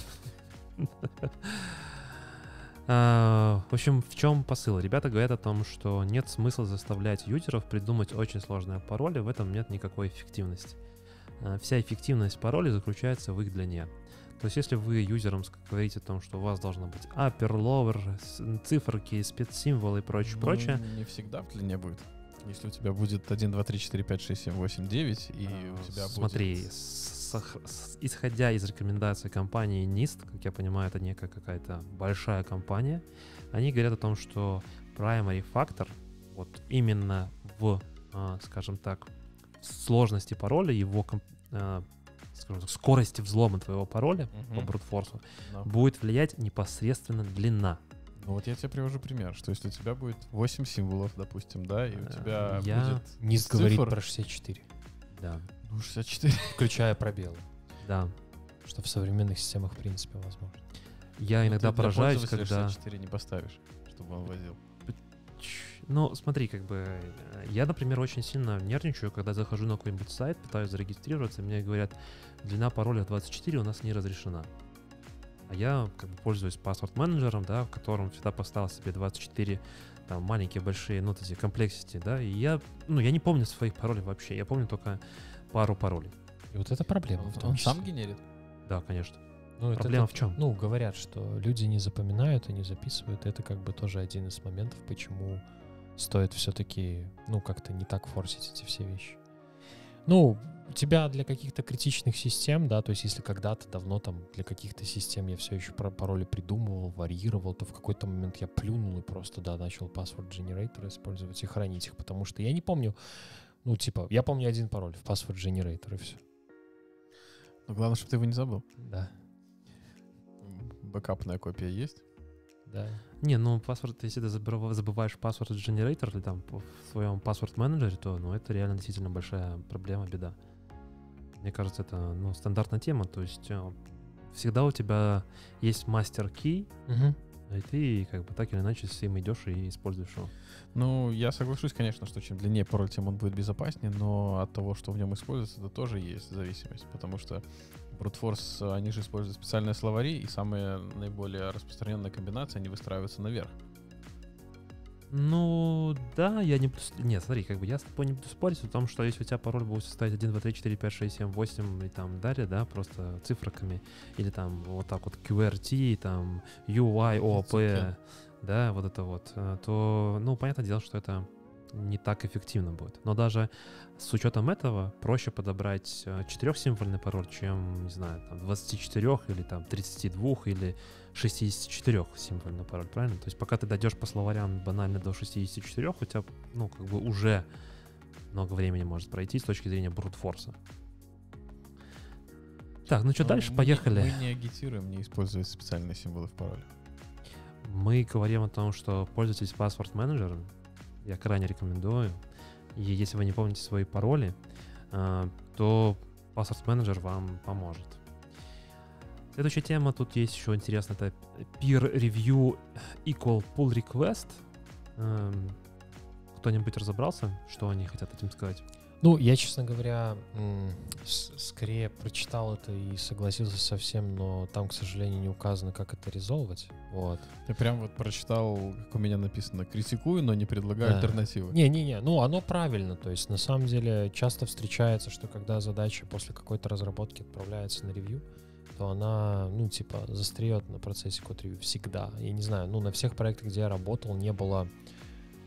А, В общем, в чем посыл? Ребята говорят о том, что нет смысла заставлять юзеров придумать очень сложные пароли, в этом нет никакой эффективности. А, Вся эффективность паролей заключается в их длине. То есть, если вы юзерам ск- говорите о том, что у вас должно быть upper, lower, с- циферки, спецсимволы и прочее, Ну, прочее, не всегда в длине будет. Если у тебя будет один, два, три, четыре, пять, шесть, семь, восемь, девять, и А, у тебя Смотри, будет... с- с- исходя из рекомендаций компании нист, как я понимаю, это некая какая-то большая компания, они говорят о том, что primary factor, вот именно в, а, скажем так, сложности пароля, его ком- а, скажем так, скорости взлома твоего пароля по Мгм. брутфорсу Да. будет влиять непосредственно длина. Ну вот я тебе привожу пример, что если у тебя будет восемь символов, допустим, да, и у Э, тебя я- будет... Низ цифр- говорит про шестьдесят четыре, Да, Ну, шестьдесят четыре. включая пробелы, да. что в современных системах, в принципе, возможно. Я Ну, иногда ты для поражаюсь, пользователя когда... шестьдесят четыре не поставишь, чтобы он возил. Ч- Ну, смотри, как бы, э, я, например, очень сильно нервничаю, когда захожу на какой-нибудь сайт, пытаюсь зарегистрироваться, и мне говорят, длина пароля двадцать четыре у нас не разрешена. А я как бы пользуюсь паспорт-менеджером, да, в котором всегда поставил себе двадцать четыре там маленькие, большие, ну, вот эти комплексити, да, и я, ну, я не помню своих паролей вообще, я помню только пару паролей. И вот это проблема. в том Он числе. сам генерит? Да, конечно. Ну, это- Проблема это- в чем? Ну, говорят, что люди не запоминают и не записывают. Это как бы тоже один из моментов, почему стоит все-таки, ну, как-то не так форсить эти все вещи. Ну, у тебя для каких-то критичных систем, да, то есть если когда-то давно там для каких-то систем я все еще про пароли придумывал, варьировал, то в какой-то момент я плюнул и просто, да, начал password generator использовать и хранить их, потому что я не помню, ну, типа, я помню один пароль в password generator и все. Но главное, чтобы ты его не забыл. Да, Бэкапная копия есть? да. Не, ну, паспорт, если ты забыва- забываешь password generator или там п- в своем паспорт-менеджере, то, ну, это реально действительно большая проблема, беда. Мне кажется, это, ну, стандартная тема, то есть э, всегда у тебя есть мастер-кей, Мгм. и ты как бы так или иначе с ним идешь и используешь его. Ну, я соглашусь, конечно, что чем длиннее пароль, тем он будет безопаснее, но от того, что в нем используется, это тоже есть зависимость, потому что Brute Force, они же используют специальные словари, и самые наиболее распространенные комбинации, они выстраиваются наверх. Ну, да, я не буду... с- Нет, смотри, как бы я с тобой не буду спорить о том, что если у тебя пароль будет состоять один, два, три, четыре, пять, шесть, семь, восемь и там далее, да, просто цифрами, или там вот так вот кью ар ти, там ю ай, о о пи, да, вот это вот, э, то, ну, понятное дело, что это не так эффективно будет. Но даже с учетом этого проще подобрать э, четырехсимвольный пароль, чем, не знаю, там двадцать четыре или там тридцать два или шестьдесят четыре символьный пароль, правильно? То есть пока ты дойдешь по словарям банально до шестьдесят четыре, у тебя, ну, как бы уже много времени может пройти с точки зрения брутфорса. Так, ну что, Но дальше? мы- Поехали. Мы не агитируем не использовать специальные символы в пароле. Мы говорим о том, что пользуйтесь паспорт-менеджером. Я крайне рекомендую. И если вы не помните свои пароли, а, то паспорт-менеджер вам поможет. Следующая тема, тут есть еще интересно, это peer review equal pull request. Эм, Кто-нибудь разобрался, что они хотят этим сказать? Ну, я, честно говоря, м, с- скорее прочитал это и согласился со всем, но там, к сожалению, не указано, как это резолвать. Вот. Ты прям вот прочитал, как у меня написано, критикую, но не предлагаю Да. альтернативы. Не-не-не, ну оно правильно, то есть на самом деле часто встречается, что когда задача после какой-то разработки отправляется на ревью, то она, ну, типа, застряет на процессе код-ревью всегда. Я не знаю, ну, на всех проектах, где я работал, не было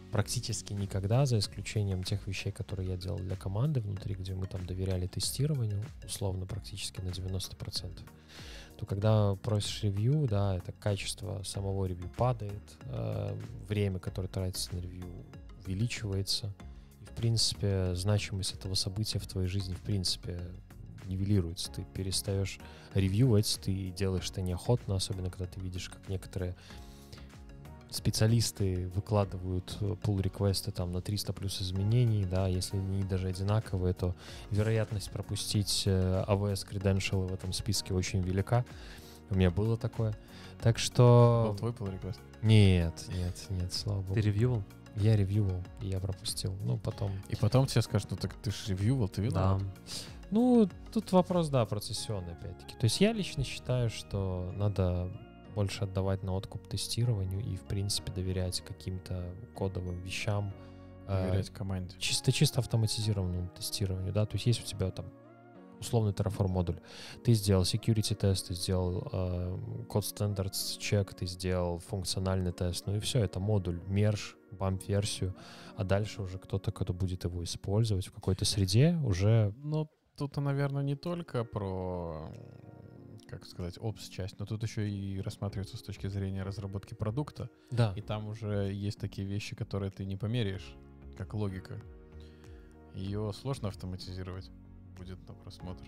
практически никогда, за исключением тех вещей, которые я делал для команды внутри, где мы там доверяли тестированию, условно, практически на девяносто процентов, то когда просишь ревью, да, это качество самого ревью падает, э, время, которое тратится на ревью, увеличивается. И, в принципе, значимость этого события в твоей жизни, в принципе, нивелируется. Ты перестаешь ревьювать, ты делаешь это неохотно, особенно когда ты видишь, как некоторые специалисты выкладывают pull-реквесты там на триста плюс изменений, да, если они даже одинаковые, то вероятность пропустить эй ви эс credential в этом списке очень велика. У меня было такое. Так что... Был твой pull-request? Нет, нет, нет, слава богу. Ты ревьювал? Я ревьювал, и я пропустил. Ну, потом... И потом тебе скажут, ну так ты же ревьювал, ты виноват. Да. Ну, тут вопрос, да, процессионный, опять-таки. То есть я лично считаю, что надо больше отдавать на откуп тестированию и, в принципе, доверять каким-то кодовым вещам. Доверять команде. Чисто-чисто автоматизированному тестированию, да, то есть есть у тебя там условный Terraform модуль, ты сделал security тест, ты сделал э, код standards check, ты сделал функциональный тест, ну и все, это модуль, мерж, бамп-версию, а дальше уже кто-то, кто будет его использовать в какой-то среде, уже... Ну, тут, наверное, не только про, как сказать, опс-часть, но тут еще и рассматривается с точки зрения разработки продукта. Да. И там уже есть такие вещи, которые ты не померяешь, как логика. Ее сложно автоматизировать будет на просмотр.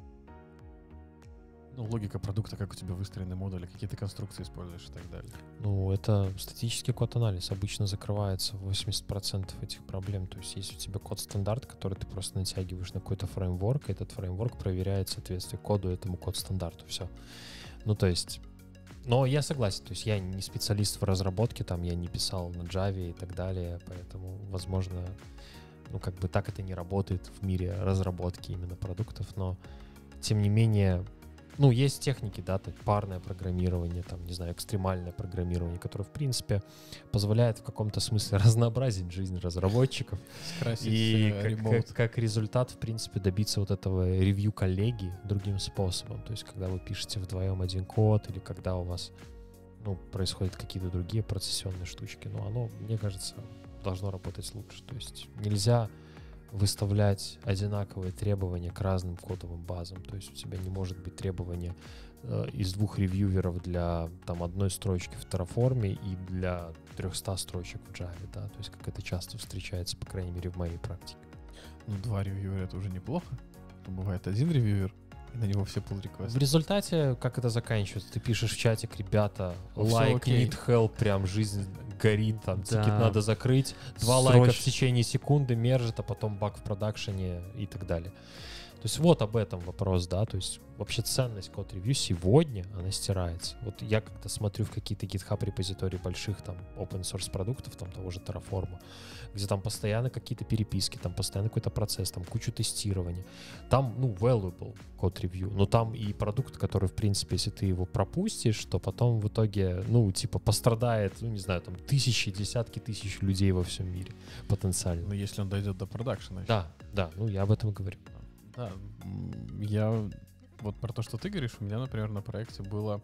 Ну, логика продукта, как у тебя выстроены модули, какие ты конструкции используешь и так далее. Ну, это статический код-анализ. Обычно закрывается восемьдесят процентов этих проблем. То есть есть у тебя код-стандарт, который ты просто натягиваешь на какой-то фреймворк, и этот фреймворк проверяет соответствие коду этому код-стандарту. Все. Ну, то есть... Но я согласен, то есть я не специалист в разработке, там я не писал на Java и так далее, поэтому, возможно, ну, как бы так это не работает в мире разработки именно продуктов, но, тем не менее, ну, есть техники, да, так, парное программирование, там, не знаю, экстремальное программирование, которое, в принципе, позволяет в каком-то смысле разнообразить жизнь разработчиков. Скрасить И э, как, ремоут. как, как результат, в принципе, добиться вот этого ревью коллеги другим способом. То есть, когда вы пишете вдвоем один код, или когда у вас, ну, происходят какие-то другие процессионные штучки, ну, оно, мне кажется, должно работать лучше. То есть нельзя выставлять одинаковые требования к разным кодовым базам. То есть у тебя не может быть требования э, из двух ревьюверов для там, одной строчки в Terraform и для трехсот строчек в Java. Да? То есть как это часто встречается, по крайней мере, в моей практике. Ну, два ревьюера — это уже неплохо. То бывает один ревьюер, и на него все pull В request. результате, как это заканчивается? Ты пишешь в чатик, ребята, Ну, всё лайк, окей. need help, прям жизнь горит, там, Да. тикет надо закрыть, два Сроч- лайка в течение секунды, мержит, а потом баг в продакшене и так далее. То есть вот об этом вопрос, да, то есть вообще ценность код-ревью сегодня, она стирается. Вот я когда смотрю в какие-то GitHub репозитории больших там open source продуктов, там того же Terraform, где там постоянно какие-то переписки, там постоянно какой-то процесс, там кучу тестирования, там, ну, valuable код-ревью, но там и продукт, который, в принципе, если ты его пропустишь, то потом в итоге, ну, типа пострадает, ну, не знаю, там тысячи, десятки тысяч людей во всем мире потенциально. Ну, если он дойдет до продакшена. Да, да, ну, я об этом говорю. Да, м, я вот про то, что ты говоришь, у меня, например, на проекте было,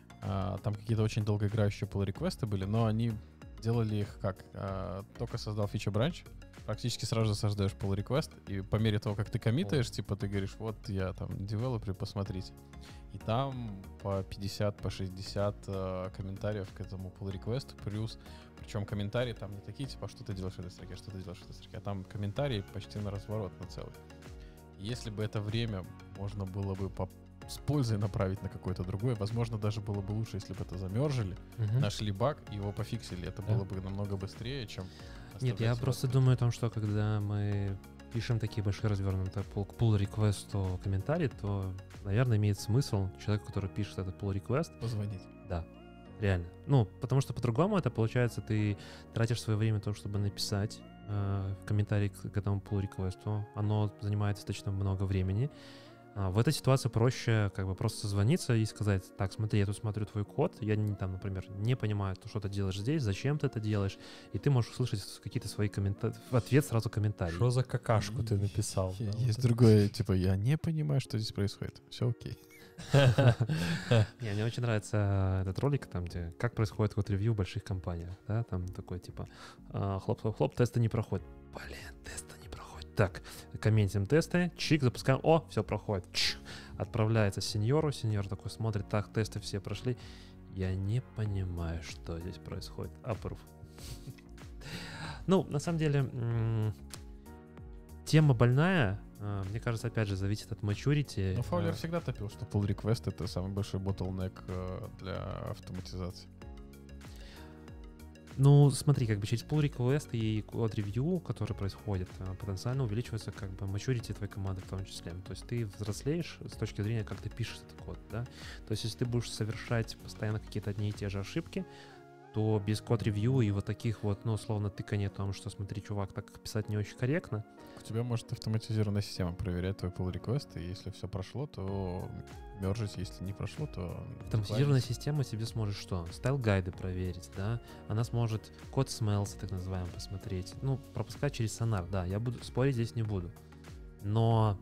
а, там какие-то очень долгоиграющие pull-реквесты были, но они делали их как? А, только создал фича-бранч, практически сразу же создаешь pull-реквест, и по мере того, как ты коммитаешь, типа ты говоришь, вот я там девелопер, посмотрите. И там по пятьдесят, по шестьдесят э, комментариев к этому pull-реквесту, плюс, причем комментарии там не такие, типа, что ты делаешь в этой строке, что ты делаешь в этой строке, а там комментарии почти на разворот, на целый. Если бы это время можно было бы по, с пользой направить на какое-то другое, возможно, даже было бы лучше, если бы это замержили, Мгм. нашли баг и его пофиксили. Это Да. было бы намного быстрее, чем... Нет, оставлять я его просто открытым. думаю о том, что когда мы пишем такие большие развернутые pull, pull request комментарии, то, наверное, имеет смысл человеку, который пишет этот pull request, Позвонить. да, реально. Ну, потому что по-другому это получается, ты тратишь свое время на то, чтобы написать э, комментарий к, к этому pull request. Оно занимает достаточно много времени. А в этой ситуации проще как бы просто созвониться и сказать: так, смотри, я тут смотрю твой код, я не, там, например, не понимаю, что ты делаешь здесь, зачем ты это делаешь, и ты можешь услышать какие-то свои комментарии, в ответ сразу комментарии. Что за какашку ты написал? Е- Да, Есть вот другое, типа, я не понимаю, что здесь происходит. Все окей. Не, мне очень нравится этот ролик, там, где как происходит код-ревью в больших компаниях, да, там такой, типа, хлоп-хлоп-хлоп, тесты не проходят. Блин, тесты не проходят. Так, комментим тесты, чик, запускаем, о, все проходит. Чик. Отправляется сеньору, сеньор такой смотрит, так, тесты все прошли. Я не понимаю, что здесь происходит. Approve. Ну, на самом деле, тема больная. Мне кажется, опять же, зависит от maturity. Но Фаулер всегда топил, что pull request — это самый большой bottleneck для автоматизации. Ну, смотри, как бы через pull request и код ревью, который происходит, потенциально увеличивается как бы maturity твоей команды в том числе. То есть ты взрослеешь с точки зрения, как ты пишешь этот код, да? То есть если ты будешь совершать постоянно какие-то одни и те же ошибки, то без код-ревью и вот таких вот, ну, условно, тыкания о том, что, смотри, чувак, так писать не очень корректно. У тебя может автоматизированная система проверять твой pull request, и если все прошло, то мержить, если не прошло, то... Автоматизированная система тебе сможет что? Стайл-гайды проверить, да? Она сможет код smells, так называемый, посмотреть. Ну, пропускать через сонар, да, я буду спорить здесь не буду. Но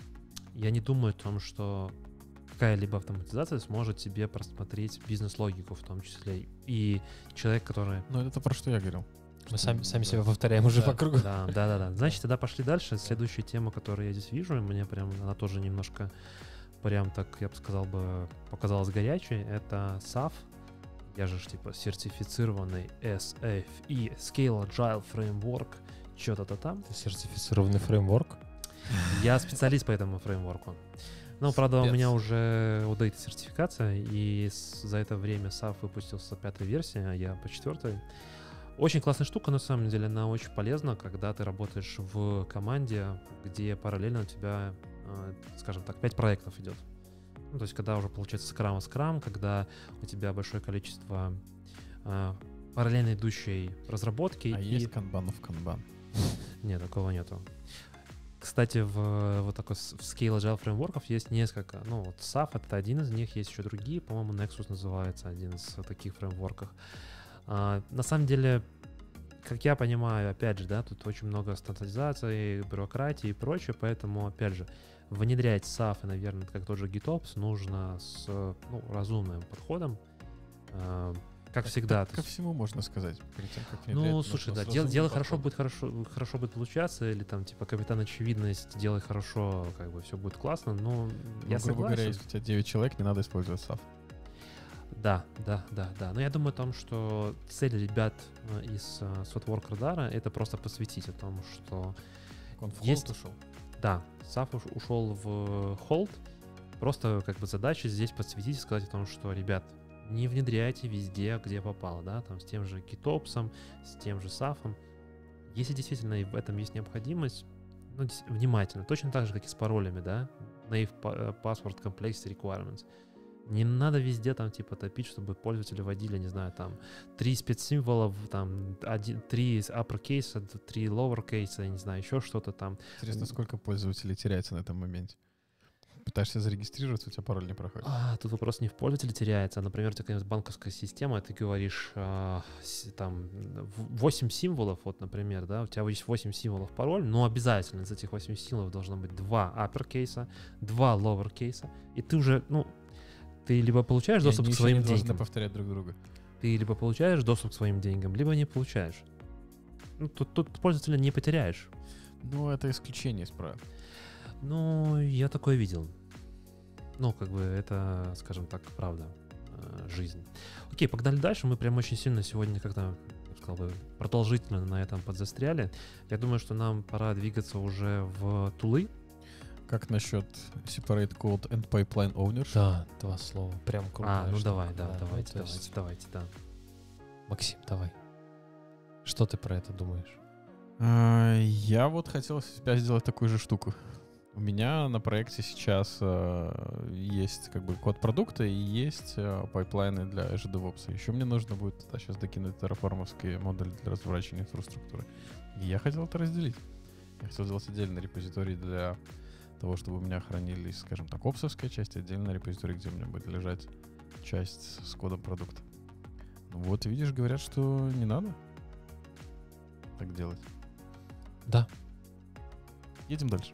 я не думаю о том, что какая-либо автоматизация сможет тебе просмотреть бизнес-логику в том числе. И человек, который... Ну, это то, про что я говорил. Мы сами, сами себя повторяем уже да, по кругу. Да, да, да, да. Значит, тогда пошли дальше. Следующая тема, которую я здесь вижу, мне прям, она тоже немножко, прям так, я бы сказал бы, показалась горячей, это саф. Я же типа сертифицированный эс эф и Scale Agile Framework, что-то там. Ты сертифицированный фреймворк? Я специалист по этому фреймворку. Ну, правда, у меня уже удает сертификация, и за это время саф выпустился пятой версии, а я по четвертой. Очень классная штука, на самом деле, она очень полезна, когда ты работаешь в команде, где параллельно у тебя, скажем так, пять проектов идет. Ну, то есть, когда уже получается скрам-скрам, когда у тебя большое количество параллельно идущей разработки. А и... есть канбанов канбан? Нет, такого нету. Кстати, в вот такой в Scale Agile фреймворков есть несколько. Ну, вот саф — это один из них, есть еще другие. По-моему, Nexus называется один из таких фреймворков. А, на самом деле, как я понимаю, опять же, да, тут очень много стандартизации, бюрократии и прочее, поэтому, опять же, внедрять саф, и, наверное, как тот же GitOps, нужно с ну, разумным подходом. А, Как всегда. Так, ко всему можно сказать. Перед тем, как ну, слушай, да, дел, дело хорошо будет хорошо, хорошо будет получаться, или там, типа, капитан очевидность, делай хорошо, как бы все будет классно, но ну, я грубо согласен. говоря, если у тебя девять человек, не надо использовать саф. Да, да, да, да. Но я думаю о том, что цель ребят из Softwork Radar — это просто посвятить о том, что Он в есть... холд ушел? Да, саф ушел в холд. Просто как бы задача здесь посвятить и сказать о том, что, ребят, не внедряйте везде, где попало, да, там с тем же GitOps, с тем же сафом. Если действительно в этом есть необходимость, ну, внимательно, точно так же, как и с паролями, да, Naive Password Complexity Requirements. Не надо везде там типа топить, чтобы пользователи вводили, не знаю, там три спецсимвола, там один, три uppercase, три lowercase, я не знаю, еще что-то там. Интересно, сколько пользователей теряется на этом моменте? Пытаешься зарегистрироваться, у тебя пароль не проходит. А, тут вопрос не в пользователе теряется. Например, у тебя какая-нибудь банковская система, ты говоришь а, с, там восемь символов, вот, например, да, у тебя есть восемь символов пароль, но обязательно из этих восьми символов должно быть два uppercase, два lowercase, и ты уже, ну, ты либо получаешь И доступ они к своим еще не деньгам. должны повторять друг друга. Ты либо получаешь доступ к своим деньгам, либо не получаешь. Ну, тут, тут пользователя не потеряешь. Ну, это исключение из правил. Ну, я такое видел. Ну, как бы это, скажем так, правда, жизнь. Окей, погнали дальше. Мы прям очень сильно сегодня как-то, я бы сказал бы, продолжительно на этом подзастряли. Я думаю, что нам пора двигаться уже в тулы. Как насчет Separate Code and Pipeline Ownership? Да, два слова. Прям крутая А, ну штука. давай, да, Да, давайте, ну, то давайте, есть- давайте, да. Максим, давай. Что ты про это думаешь? А, Я вот хотел себя сделать такую же штуку. У меня на проекте сейчас э, есть как бы код продукта и есть э, пайплайны для Azure DevOps. Еще мне нужно будет туда сейчас докинуть терраформовские модули для разворачивания инфраструктуры. И я хотел это разделить. Я хотел сделать отдельный репозиторий для того, чтобы у меня хранились, скажем так, опсовская часть, отдельный репозиторий, где у меня будет лежать часть с кодом продукта. Ну вот, видишь, говорят, что не надо так делать. Да. Едем дальше.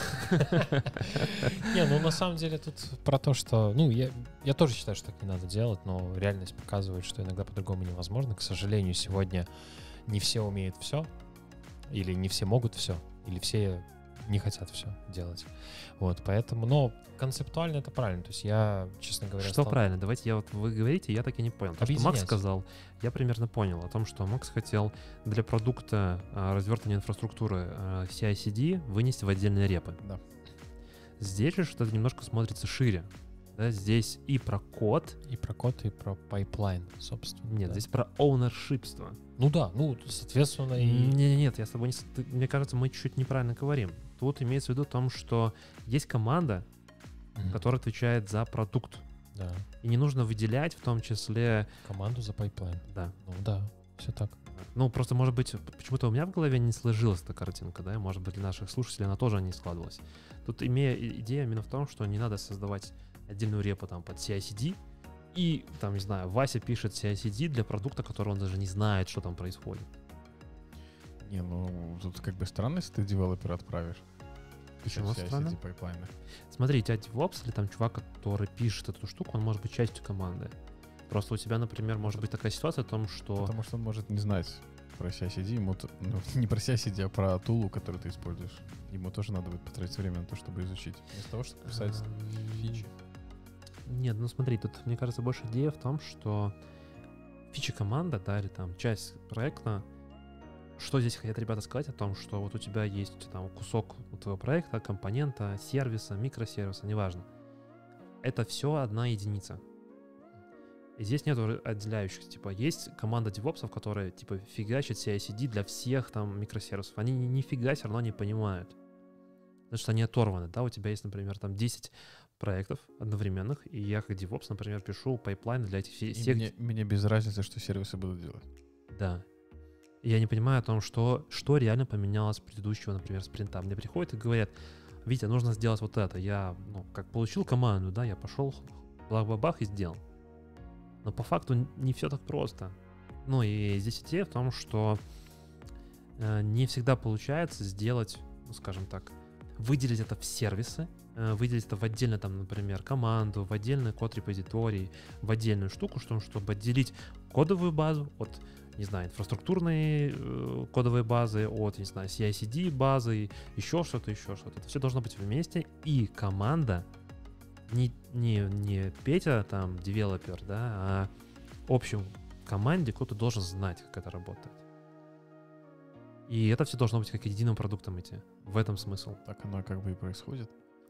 Не, ну на самом деле тут про то, что, ну, я, я тоже считаю, что так не надо делать, но реальность показывает, что иногда по-другому невозможно. К сожалению, сегодня не все умеют все, или не все могут все, или все не хотят все делать. Вот, поэтому, но концептуально это правильно. То есть я, честно говоря... Что стал... правильно? Давайте я вот, вы говорите, я так и не понял. То, что Макс Объединять. сказал, я примерно понял о том, что Макс хотел для продукта а, развертывания инфраструктуры а, си ай си ди вынести в отдельные репы. Да. Здесь же что-то немножко смотрится шире. Да, здесь и про код. И про код, и про пайплайн, собственно. Нет, да. здесь про оунершипство. Ну да, ну, соответственно, и... Нет, нет, я с тобой не... с- ты- Мне кажется, мы чуть-чуть неправильно говорим. Тут имеется в виду о том, что есть команда, Мгм. которая отвечает за продукт. Да, И не нужно выделять в том числе... команду за пайплайн. Да. Ну да, все так. Ну, просто, может быть, почему-то у меня в голове не сложилась эта картинка, да, и, может быть, для наших слушателей она тоже не складывалась. Тут имея и- идея именно в том, что не надо создавать отдельную репу там под си ай си ди, и, там, не знаю, Вася пишет си ай си ди для продукта, который он даже не знает, что там происходит. Не, ну тут как бы странно, если ты девелопера отправишь. Почему Писать странно? си ай си ди пайплайны. Смотри, у тебя DevOps или там чувак, который пишет эту штуку, он может быть частью команды. Просто у тебя, например, может быть такая ситуация о том, что... Потому что он может не знать про си ай си ди, ему т- ну, не про си ай си ди, а про тулу, который ты используешь. Ему тоже надо будет потратить время на то, чтобы изучить. Вместо того, чтобы писать Эм, фичи. Нет, ну смотри, тут, мне кажется, больше идея в том, что фичи команда, да, или там часть проекта, что здесь хотят ребята сказать о том, что вот у тебя есть там кусок у твоего проекта, компонента, сервиса, микросервиса, неважно. Это все одна единица. И здесь нету отделяющих. Типа, есть команда девопсов, которые, типа, фигачат си ай си ди для всех там микросервисов. Они ни- нифига все равно не понимают. Потому что они оторваны, да, у тебя есть, например, там десять проектов одновременных, и я как DevOps, например, пишу пайплайн для этих все- И всех... мне, мне без разницы, что сервисы будут делать. Да. И я не понимаю о том, что, что реально поменялось с предыдущего, например, спринта. Мне приходят и говорят: Витя, нужно сделать вот это. Я, ну, как получил команду, да, я пошел, бах-бах и сделал. Но по факту не все так просто. Ну и здесь идея в том, что э, не всегда получается сделать, ну, скажем так, выделить это в сервисы, э, выделить это в отдельно, там, например, команду, в отдельный код-репозиторий, в отдельную штуку, чтобы, чтобы отделить кодовую базу от, не знаю, инфраструктурные э, кодовые базы, от, не знаю, си ай си ди базы, еще что-то, еще что-то. Это все должно быть вместе, и команда, не, не, не Петя там, девелопер, да, а общем команде кто-то должен знать, как это работает. И это все должно быть как единым продуктом идти. В этом смысл. Так оно как бы и происходит.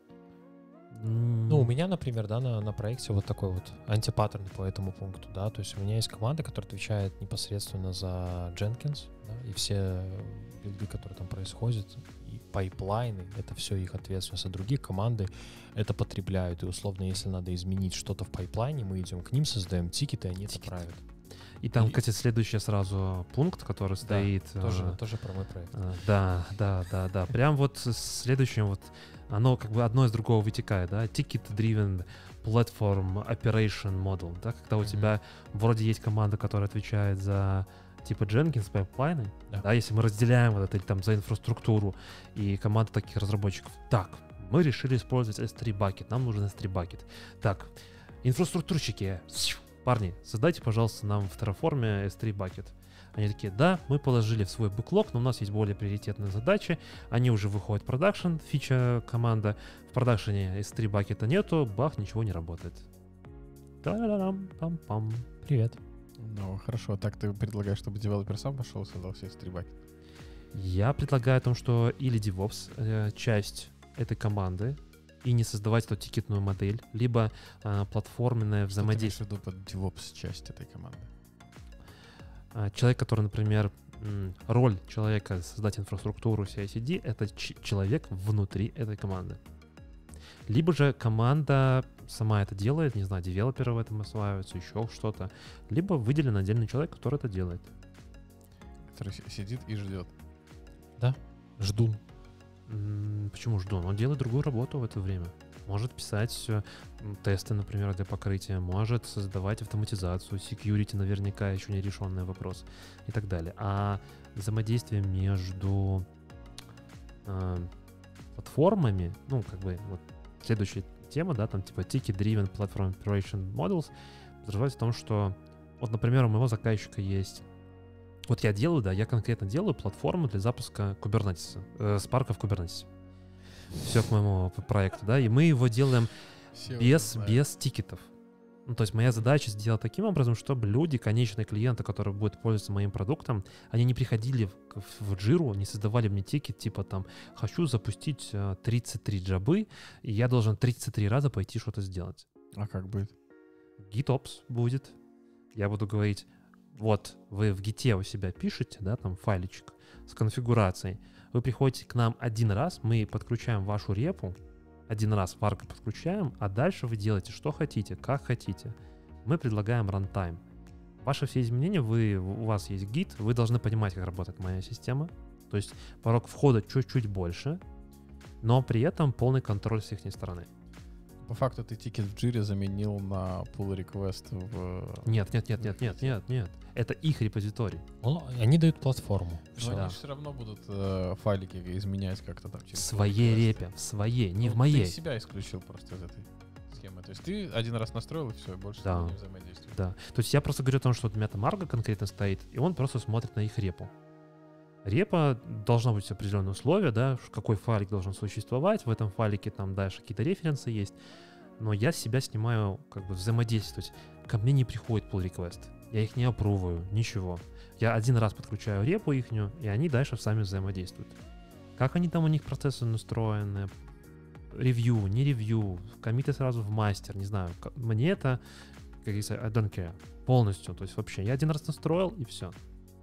Ну, у меня, например, да, на, на проекте вот такой вот антипаттерн по этому пункту, да, то есть у меня есть команда, которая отвечает непосредственно за Jenkins, да, и все билды, которые там происходят, и пайплайны, это все их ответственность, а другие команды это потребляют, и условно, если надо изменить что-то в пайплайне, мы идем к ним, создаем тикеты, они это правят. И там, И- кстати, следующий сразу пункт, который стоит... Тоже, э, тоже про мой проект. э, Да, да, да, да. Прям вот с следующим вот, оно как бы одно из другого вытекает, да, Ticket-driven Platform Operation Model, да, когда у Мгм. тебя вроде есть команда, которая отвечает за типа Jenkins пайплайны, Да. да, если мы разделяем вот это или там за инфраструктуру и команда таких разработчиков, так, мы решили использовать эс три Bucket, нам нужен эс три Bucket. Так, инфраструктурщики, парни, создайте, пожалуйста, нам в Terraform эс три Bucket. Они такие: да, мы положили в свой бэклог, но у нас есть более приоритетные задачи. Они уже выходят в продакшн, фича команда. В продакшене эс три Bucket нету, бах, ничего не работает. Та-да-дам, пам-пам. Привет. Ну, хорошо. Так ты предлагаешь, чтобы девелопер сам пошел и создал все эс три баки? Я предлагаю о том, что или DevOps, э, часть этой команды, и не создавать эту тикетную модель, либо э, платформенное взаимодействие. Что ты имеешь в виду под DevOps часть этой команды? А, Человек, который, например, м, роль человека создать инфраструктуру си ай си ди, это ч- человек внутри этой команды. Либо же команда сама это делает, не знаю, девелоперы в этом осваиваются, еще что-то. Либо выделен отдельный человек, который это делает. Который си- сидит и ждет. Жду. М, Почему жду? Он делает другую работу в это время. Может писать э, м, тесты, например, для покрытия, может создавать автоматизацию, security наверняка еще не решенный вопрос и так далее. А взаимодействие между э, платформами, ну, как бы, вот следующая тема, да, там типа Ticket-Driven Platform Operation Models, подразумевается в том, что, вот, например, у моего заказчика есть, вот я делаю, да, я конкретно делаю платформу для запуска Kubernetes, э, Spark в Kubernetes. Все к моему проекту, да, и мы его делаем Все без, без тикетов. Ну, то есть моя задача сделать таким образом, чтобы люди, конечные клиенты, которые будут пользоваться моим продуктом, они не приходили в, в Jira, не создавали мне тикет, типа там, хочу запустить тридцать три джабы, и я должен тридцать три раза пойти что-то сделать. А как будет? GitOps будет. Я буду говорить, вот вы в гите у себя пишете, да, там файличек с конфигурацией, вы приходите к нам один раз, мы подключаем вашу репу, один раз варка подключаем, а дальше вы делаете, что хотите, как хотите. Мы предлагаем рантайм. Ваши все изменения, вы, у вас есть гид, вы должны понимать, как работает моя система. То есть порог входа чуть-чуть больше, но при этом полный контроль с их стороны. По факту ты тикет в Jira заменил на pull request в... Нет, нет, нет, нет, нет, нет, нет. Это их репозиторий. Ну, они дают платформу. Но Всё. они Да. же все равно будут э, файлики изменять как-то там. В через своей pull request. репе, в своей, не Ну, в моей. Ты себя исключил просто из этой схемы. То есть ты один раз настроил, и все, больше Да. с ним не взаимодействуешь. Да. То есть я просто говорю о том, что вот у меня там Argo конкретно стоит, и он просто смотрит на их репу. Репа должна быть определенные условия, да, какой файлик должен существовать, в этом файлике там дальше какие-то референсы есть, но я с себя снимаю как бы взаимодействовать. Ко мне не приходит pull request, я их не опруваю, ничего. Я один раз подключаю репу ихнюю, и они дальше сами взаимодействуют. Как они там у них процессы настроены, ревью, не ревью, коммиты сразу в мастер, не знаю. К- Мне это, как говорится, I don't care. Полностью. То есть вообще, я один раз настроил, и все.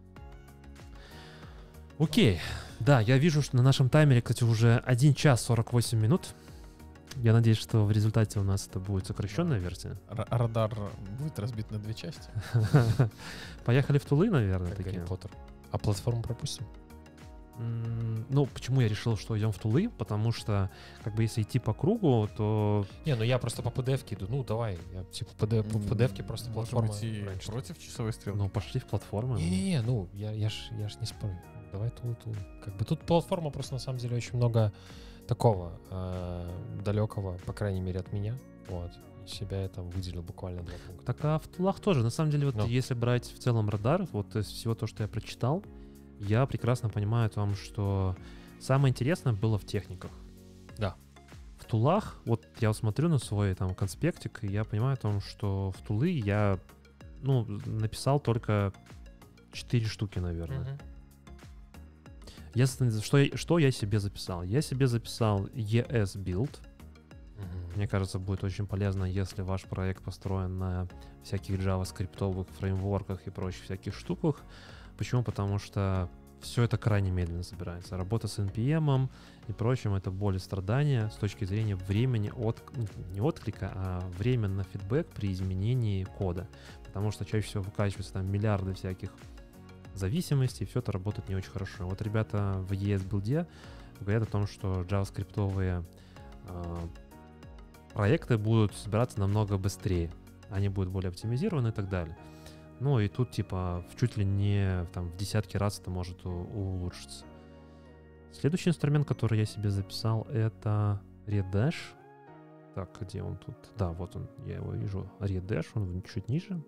Окей. Да, я вижу, что на нашем таймере, кстати, уже один час сорок восемь минут. Я надеюсь, что в результате у нас это будет сокращенная версия. Р- радар будет разбит на две части. Поехали в тулы, наверное, Как такие. Гарри Поттер. А платформу пропустим? М, Ну, почему я решил, что идем в тулы? Потому что, как бы, если идти по кругу, то Не, ну я просто по пи ди эф-ке иду. Ну, давай. Я типа по пи ди эф-ке просто Можем платформа. идти раньше. против часовой стрелки. ну, пошли в платформы. Не-не-не, ну, я, я, ж, я ж не спорю. Давай тулы, тулы. Как бы тут платформа просто на самом деле очень много такого э, далекого, по крайней мере, от меня. Вот. Из себя я там выделил буквально два пункта. Так, а в тулах тоже. На самом деле, вот Ну. если брать в целом радар, вот из всего то, что я прочитал, я прекрасно понимаю о том, что самое интересное было в техниках. Да. В тулах, вот я вот смотрю на свой там конспектик, и я понимаю о том, что в тулы я, ну, написал только четыре штуки, наверное. Мгм. Я, с- что, я, что я себе записал? Я себе записал и эс build. Мгм. Мне кажется, будет очень полезно, если ваш проект построен на всяких JavaScript фреймворках и прочих всяких штуках. Почему? Потому что все это крайне медленно собирается. Работа с эн пи эм и прочим — это боль и страдания с точки зрения времени от, не отклика, а время на фидбэк при изменении кода. Потому что чаще всего выкачиваются там миллиарды всяких зависимостей, и все это работает не очень хорошо. Вот ребята в и эс билде говорят о том, что JavaScript-овые э, проекты будут собираться намного быстрее. Они будут более оптимизированы и так далее. Ну и тут типа в чуть ли не там, в десятки раз это может у- улучшиться. Следующий инструмент, который я себе записал, это Redash. Так, где он тут? Да, вот он, я его вижу. Redash, он чуть ниже.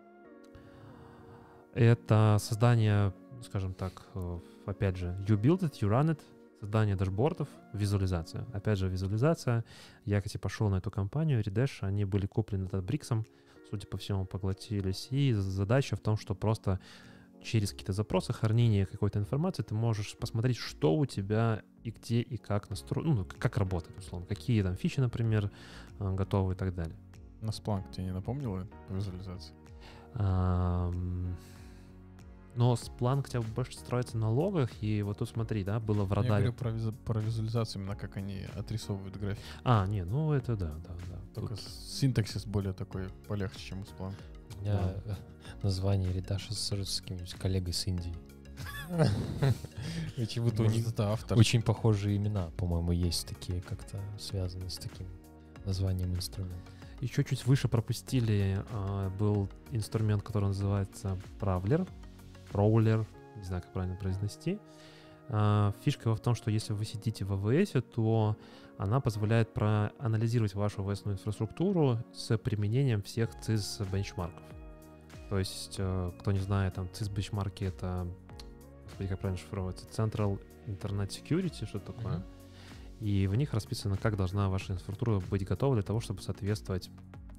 Это создание, скажем так, э, опять же, you build it, you run it, создание дашбордов, визуализация. Опять же, визуализация. Я, кстати, пошел на эту компанию, Redash, они были куплены Databricks, судя по всему, поглотились. И задача в том, что просто через какие-то запросы, хранение какой-то информации, ты можешь посмотреть, что у тебя и где, и как настроено, ну, как работает, условно. Какие там фичи, например, э, готовы и так далее. На Splunk тебе не напомнила по визуализации? Ам, Но Splunk у тебя больше строится на логах, и вот тут смотри, да, было в Я радаре. говорю про, визу- про визуализацию, именно как они отрисовывают графики. А, не, ну это да, да, да. Только Тут- синтаксис более такой полегче, чем у Splunk. У меня э, название Редаша ассоциируется с каким-нибудь коллегой с Индии. Почему-то у Может, них это автор. очень похожие имена, по-моему, есть такие, как-то связаны с таким названием инструмента. Еще чуть выше пропустили, а, был инструмент, который называется Prowler. Prowler, не знаю, как правильно произнести. А, фишка в том, что если вы сидите в эй ви эс, то она позволяет проанализировать вашу эй ви эс-ную инфраструктуру с применением всех цис-бенчмарков. То есть, кто не знает, там цис-бенчмарки — это, господи, как правильно шифровывается, Central Internet Security, что такое. Mm-hmm. И в них расписано, как должна ваша инфраструктура быть готова для того, чтобы соответствовать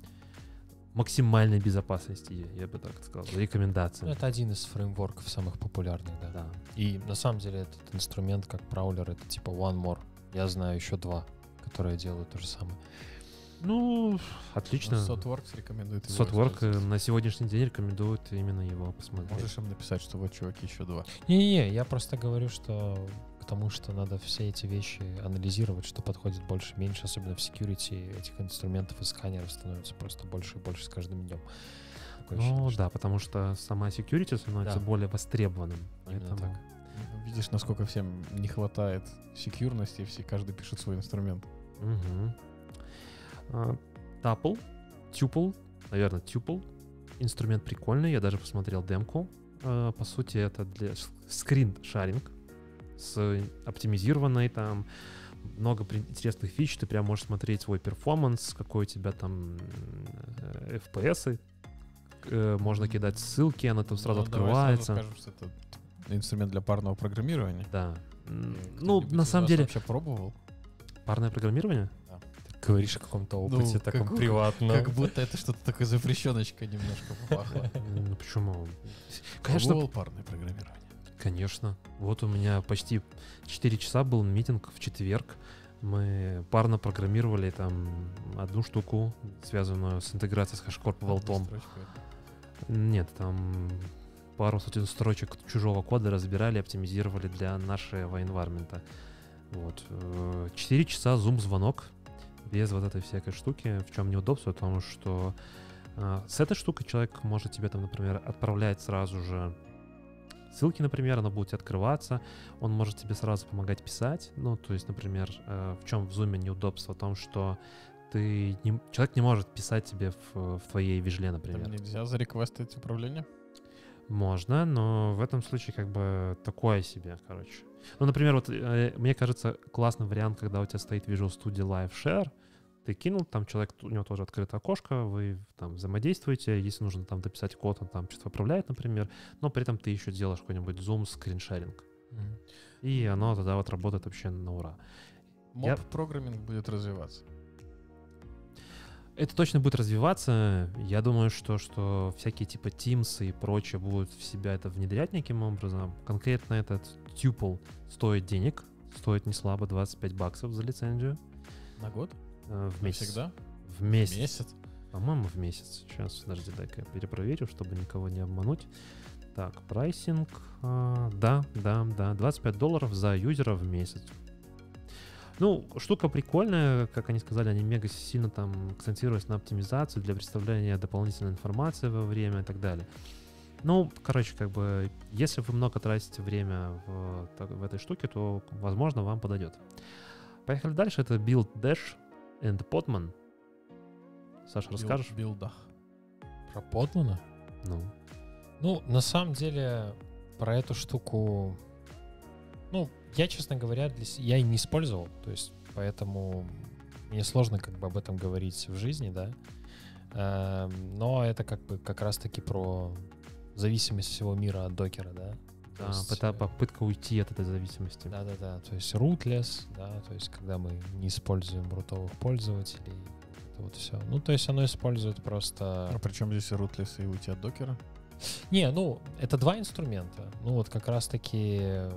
максимальной безопасности, я бы так сказал, рекомендациям. Ну, это один из фреймворков самых популярных, да. Да. И на самом деле этот инструмент, как Prowler, это типа One More. Я знаю еще два, которые делают то же самое. Ну, отлично. Ну, Sotworks рекомендует его. Sotwork на сегодняшний день рекомендует именно его посмотреть. Можешь им написать, что вот, чуваки, еще два. Не-не-не, я просто говорю, что к тому, что надо все эти вещи анализировать, что подходит больше-меньше, особенно в security этих инструментов и сканеров становится просто больше и больше с каждым днем. Такое Ну ощущение, да, потому что сама security становится Да. более востребованным. Именно Поэтому... так. Видишь, насколько всем не хватает секьюрности, все, каждый пишет свой инструмент. Угу. Uh, Tuple, Tuple, наверное, Tuple. Инструмент прикольный, я даже посмотрел демку. Uh, по сути, это для скрин-шаринг с оптимизированной там много интересных фич. Ты прям можешь смотреть свой перформанс, какой у тебя там эф пи эс. Uh, можно кидать ссылки, она там сразу ну, открывается. Давай сразу скажем, что это инструмент для парного программирования. Да. Кто-нибудь Ну, на из самом вас деле... вообще пробовал? Парное программирование? Говоришь о каком-то опыте Ну, таком как- приватном. Как будто это что-то такое запрещеночка немножко попахло. Ну почему? Конечно, Пробовал парное программирование. конечно. Вот у меня почти четыре часа был митинг в четверг. Мы парно программировали там одну штуку, связанную с интеграцией с HashiCorp Vault. Нет, там пару сотен строчек чужого кода разбирали, оптимизировали для нашего environment. Вот. Четыре часа зум-звонок без вот этой всякой штуки. В чем неудобство? В том, что э, с этой штукой человек может тебе там, например, отправлять сразу же ссылки, например, она будет открываться, он может тебе сразу помогать писать. Ну, то есть, например, э, в чем в Zoom неудобство? В том, что ты не, человек не может писать тебе в, в твоей вижле, например. Там нельзя зареквестить управление? Можно, но в этом случае как бы такое себе, короче. Ну, например, вот э, мне кажется, классный вариант, когда у тебя стоит Visual Studio Live Share, ты кинул, там человек, у него тоже открыто окошко, вы там взаимодействуете, если нужно там дописать код, он там что-то поправляет, например, но при этом ты еще делаешь какой-нибудь Zoom скриншеринг. Мгм. И оно тогда вот работает вообще на ура. Я- Моб-программинг будет развиваться. Это точно будет развиваться. Я думаю, что, что всякие типа Teams и прочее будут в себя это внедрять неким образом. Конкретно этот Tuple стоит денег, стоит не слабо двадцать пять баксов за лицензию На год? э, в месяц. Навсегда? В месяц. Месяц? По-моему, в месяц. Сейчас, подожди, дай-ка я перепроверю, чтобы никого не обмануть. Так, прайсинг. а, да, да, да. двадцать пять долларов за юзера в месяц. Ну, штука прикольная, как они сказали, они мега сильно там акцентируются на оптимизацию для представления дополнительной информации во время и так далее. Ну, короче, как бы, если вы много тратите время в, так- в этой штуке, то, возможно, вам подойдет. Поехали дальше. Это Build Dash and Podman. Саша, расскажешь? Билдах. Про Подмана? Ну, Ну, на самом деле, про эту штуку, ну, я, честно говоря, для с- я и не использовал, то есть, поэтому мне сложно как бы об этом говорить в жизни, да. Эм, Но это как бы как раз-таки про зависимость всего мира от докера, да. То да, есть, это э, попытка уйти от этой зависимости. Да-да-да, то есть rootless, да, то есть когда мы не используем рутовых пользователей, это вот все. Ну, то есть оно использует просто... А при чем здесь rootless и уйти от докера? Не, ну, это два инструмента. Ну, вот как раз-таки э,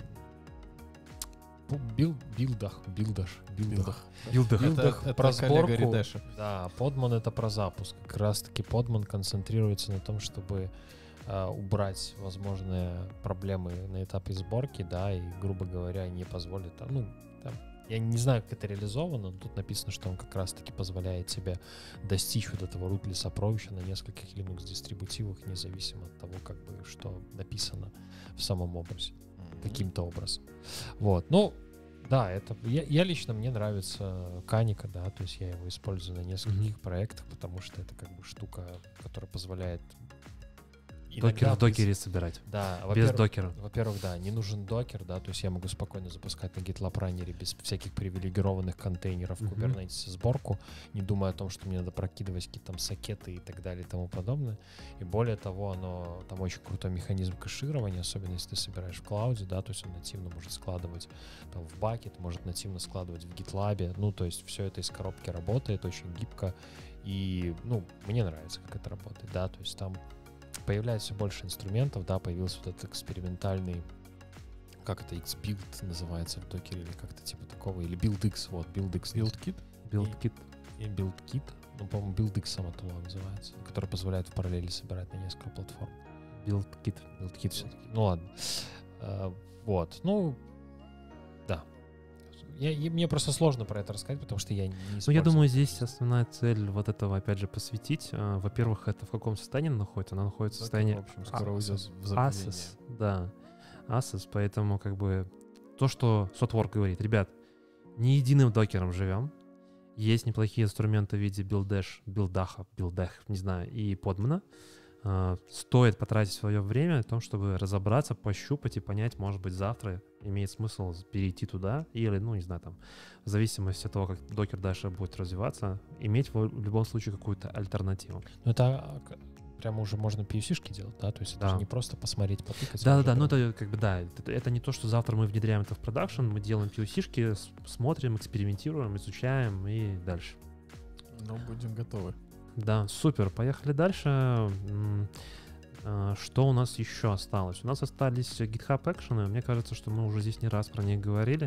бу- бил, билдах, билдаш, билдах. Билдах. Билдах Это- про это коллега сборку. Редеша. Да, Podman — это про запуск. Как раз-таки Podman концентрируется на том, чтобы э, убрать возможные проблемы на этапе сборки, да, и, грубо говоря, не позволит, там, ну, там, я не знаю, как это реализовано, но тут написано, что он как раз-таки позволяет тебе достичь вот этого rootless approach на нескольких Linux-дистрибутивах, независимо от того, как бы, что написано в самом образе, каким-то образом. Вот, ну, да, это, я, я лично, мне нравится Каника, да, то есть я его использую на нескольких Мгм. проектах, потому что это как бы штука, которая позволяет Докер иногда в докере собирать. Да, Без во-первых, докера. во-первых, да, не нужен докер, да, то есть я могу спокойно запускать на GitLab раннере без всяких привилегированных контейнеров в Мгм. Kubernetes сборку, не думая о том, что мне надо прокидывать какие-то там сокеты и так далее и тому подобное. И более того, оно там очень крутой механизм кэширования, особенно если ты собираешь в клауде, да, то есть он нативно может складывать там в бакет, может нативно складывать в GitLab, ну, то есть все это из коробки работает, очень гибко, и, ну, мне нравится, как это работает, да, то есть там появляется больше инструментов, да, появился вот этот экспериментальный, как это, X-Build называется в докере, или как-то типа такого, или BuildX, вот, BuildX. BuildKit? BuildKit. И BuildKit, ну, по-моему, BuildX сама тула называется, который позволяет в параллели собирать на несколько платформ. BuildKit. BuildKit все-таки. Ну ладно. А, вот, ну, да. Я, и мне просто сложно про это рассказать, потому что я не Ну, я использую. думаю, здесь основная цель вот этого, опять же, посвятить. А, Во-первых, это в каком состоянии она находится? Она находится в состоянии В общем, скоро А- уйдет в забвение. Asus, да, Asus, поэтому как бы то, что Sotwork говорит, ребят, не единым докером живем, есть неплохие инструменты в виде билдэш, билдаха, билдэх, не знаю, и подмана. А, Стоит потратить свое время на том, чтобы разобраться, пощупать и понять, может быть, завтра имеет смысл перейти туда или, ну, не знаю, там, в зависимости от того, как докер дальше будет развиваться, иметь в в любом случае какую-то альтернативу. Ну, это а, к- прямо уже можно пи ю си-шки делать, да? То есть это Да. же не просто посмотреть, потыкать. а Да, уже да, да, ну прям- это как бы да, это, это не то, что завтра мы внедряем это в продакшн, мы делаем пи ю си-шки, с- смотрим, экспериментируем, изучаем и дальше. Но будем готовы. Да, супер, поехали дальше. М, а, Что у нас еще осталось? У нас остались GitHub Actions, мне кажется, что мы уже здесь не раз про них говорили.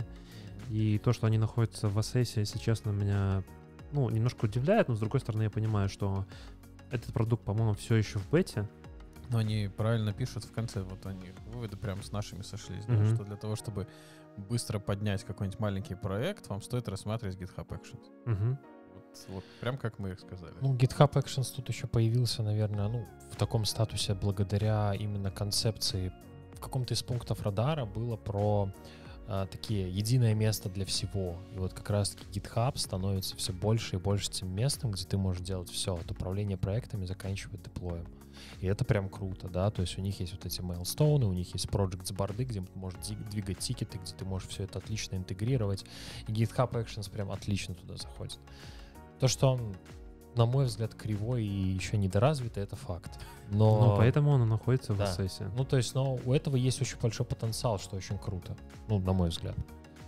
И то, что они находятся в Assess, если честно, меня ну, немножко удивляет, но с другой стороны я понимаю, что этот продукт, по-моему, все еще в бете. Но они правильно пишут в конце, вот они, выводы прям с нашими сошлись, да, Мгм. что для того, чтобы быстро поднять какой-нибудь маленький проект, вам стоит рассматривать GitHub Actions. Мгм. Вот, вот прям как мы их сказали. Ну, GitHub Actions тут еще появился, наверное, ну, в таком статусе благодаря именно концепции. В каком-то из пунктов радара было про а, такие единое место для всего. И вот как раз-таки GitHub становится все больше и больше тем местом, где ты можешь делать все, от управления проектами, заканчивая деплоем. И это прям круто, да, то есть у них есть вот эти мейлстоуны, у них есть projects борды, где ты можешь ди- двигать тикеты, где ты можешь все это отлично интегрировать. И GitHub Actions прям отлично туда заходит. То, что он, на мой взгляд, кривой и еще недоразвитый, это факт. Но, Ну, поэтому он находится в да. Assess. Ну, то есть, но у этого есть очень большой потенциал, что очень круто. Ну, на мой взгляд.